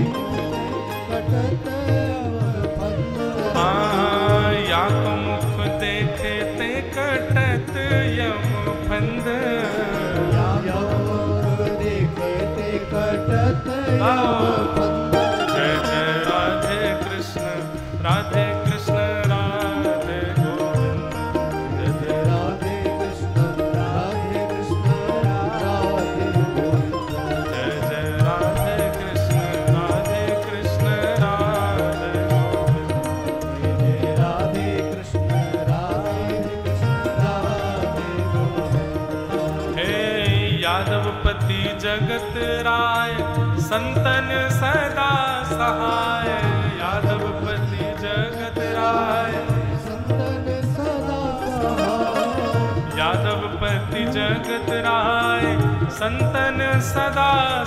कटत यम फंद। हाँ, या को मुख देखे ते कटत यम फंद। या मुख देखे ते कटत यम फंद। जय जय राधे कृष्ण राधे कृष्ण राधे गोविंद। जय जय राधे कृष्ण राधे कृष्ण राधे गोविंद। जय जय राधे कृष्ण राधे कृष्ण राधे गोविंद। जय राधे कृष्ण राधे कृष्ण राधे गोविंद। हे यादवपति जगत राय, संतन सदा सहाय। यादवपति जगत राय, संतन सदा सहाय। यादवपति जगत राय, संतन सदा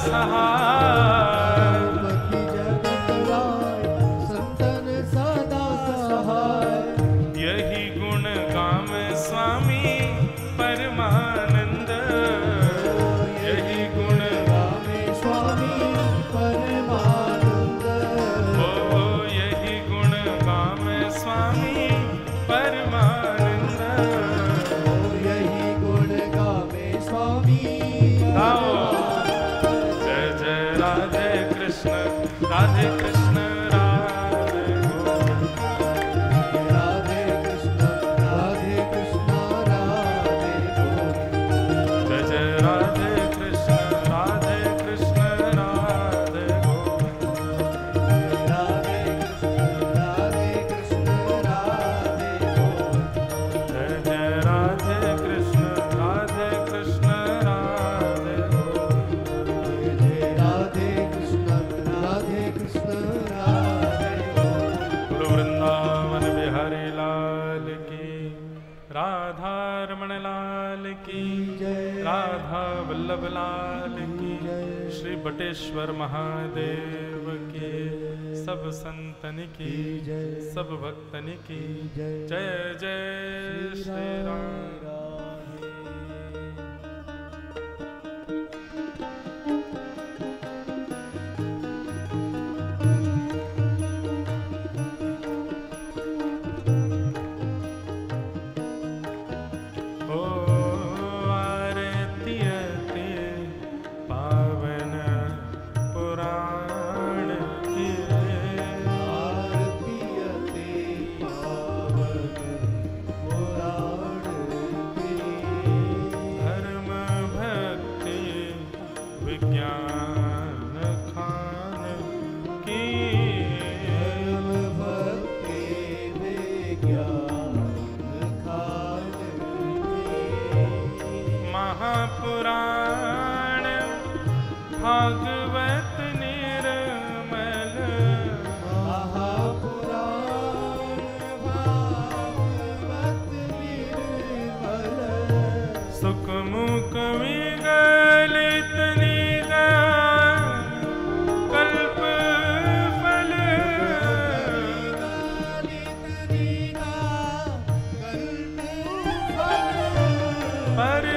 सहाय। पति जगत राय, संतन सदा सहाय। यही गुण गाम स्वामी परमानंद। यही गुण गावे स्वामी परमानंद। ओ यही गुण गाम स्वामी परमानंद। यही गुण गावे स्वामी गाओ। जय जय राधे कृष्ण राधे कृष्ण राधे गोविंद। राधे कृष्ण राधे कृष्ण राधे गोविंद। जय जय राधे कृष्ण राधे कृष्ण राधे गोविंद। राधे कृष्ण राधे कृष्ण राधे गोविंद। जय जय राधे कृष्ण राधे कृष्ण राधे गोविंद। जय राधे कृष्ण राधे कृष्ण राधे गोविंद। बोलो वृंदावन बिहारी लाल की, राधा रमण लाल की जय। राधा वल्लभ लाल की जय। श्री बटेश्वर महादेव की, सब संतन की जय। सब भक्तन की जय। जय जय श्री राम। राधे। महापुराण भागवत निर्मल महापुराण भागवत निर्मल सुखमुख विगलित निदान कल्प फल गलित निदान कल्प फल पर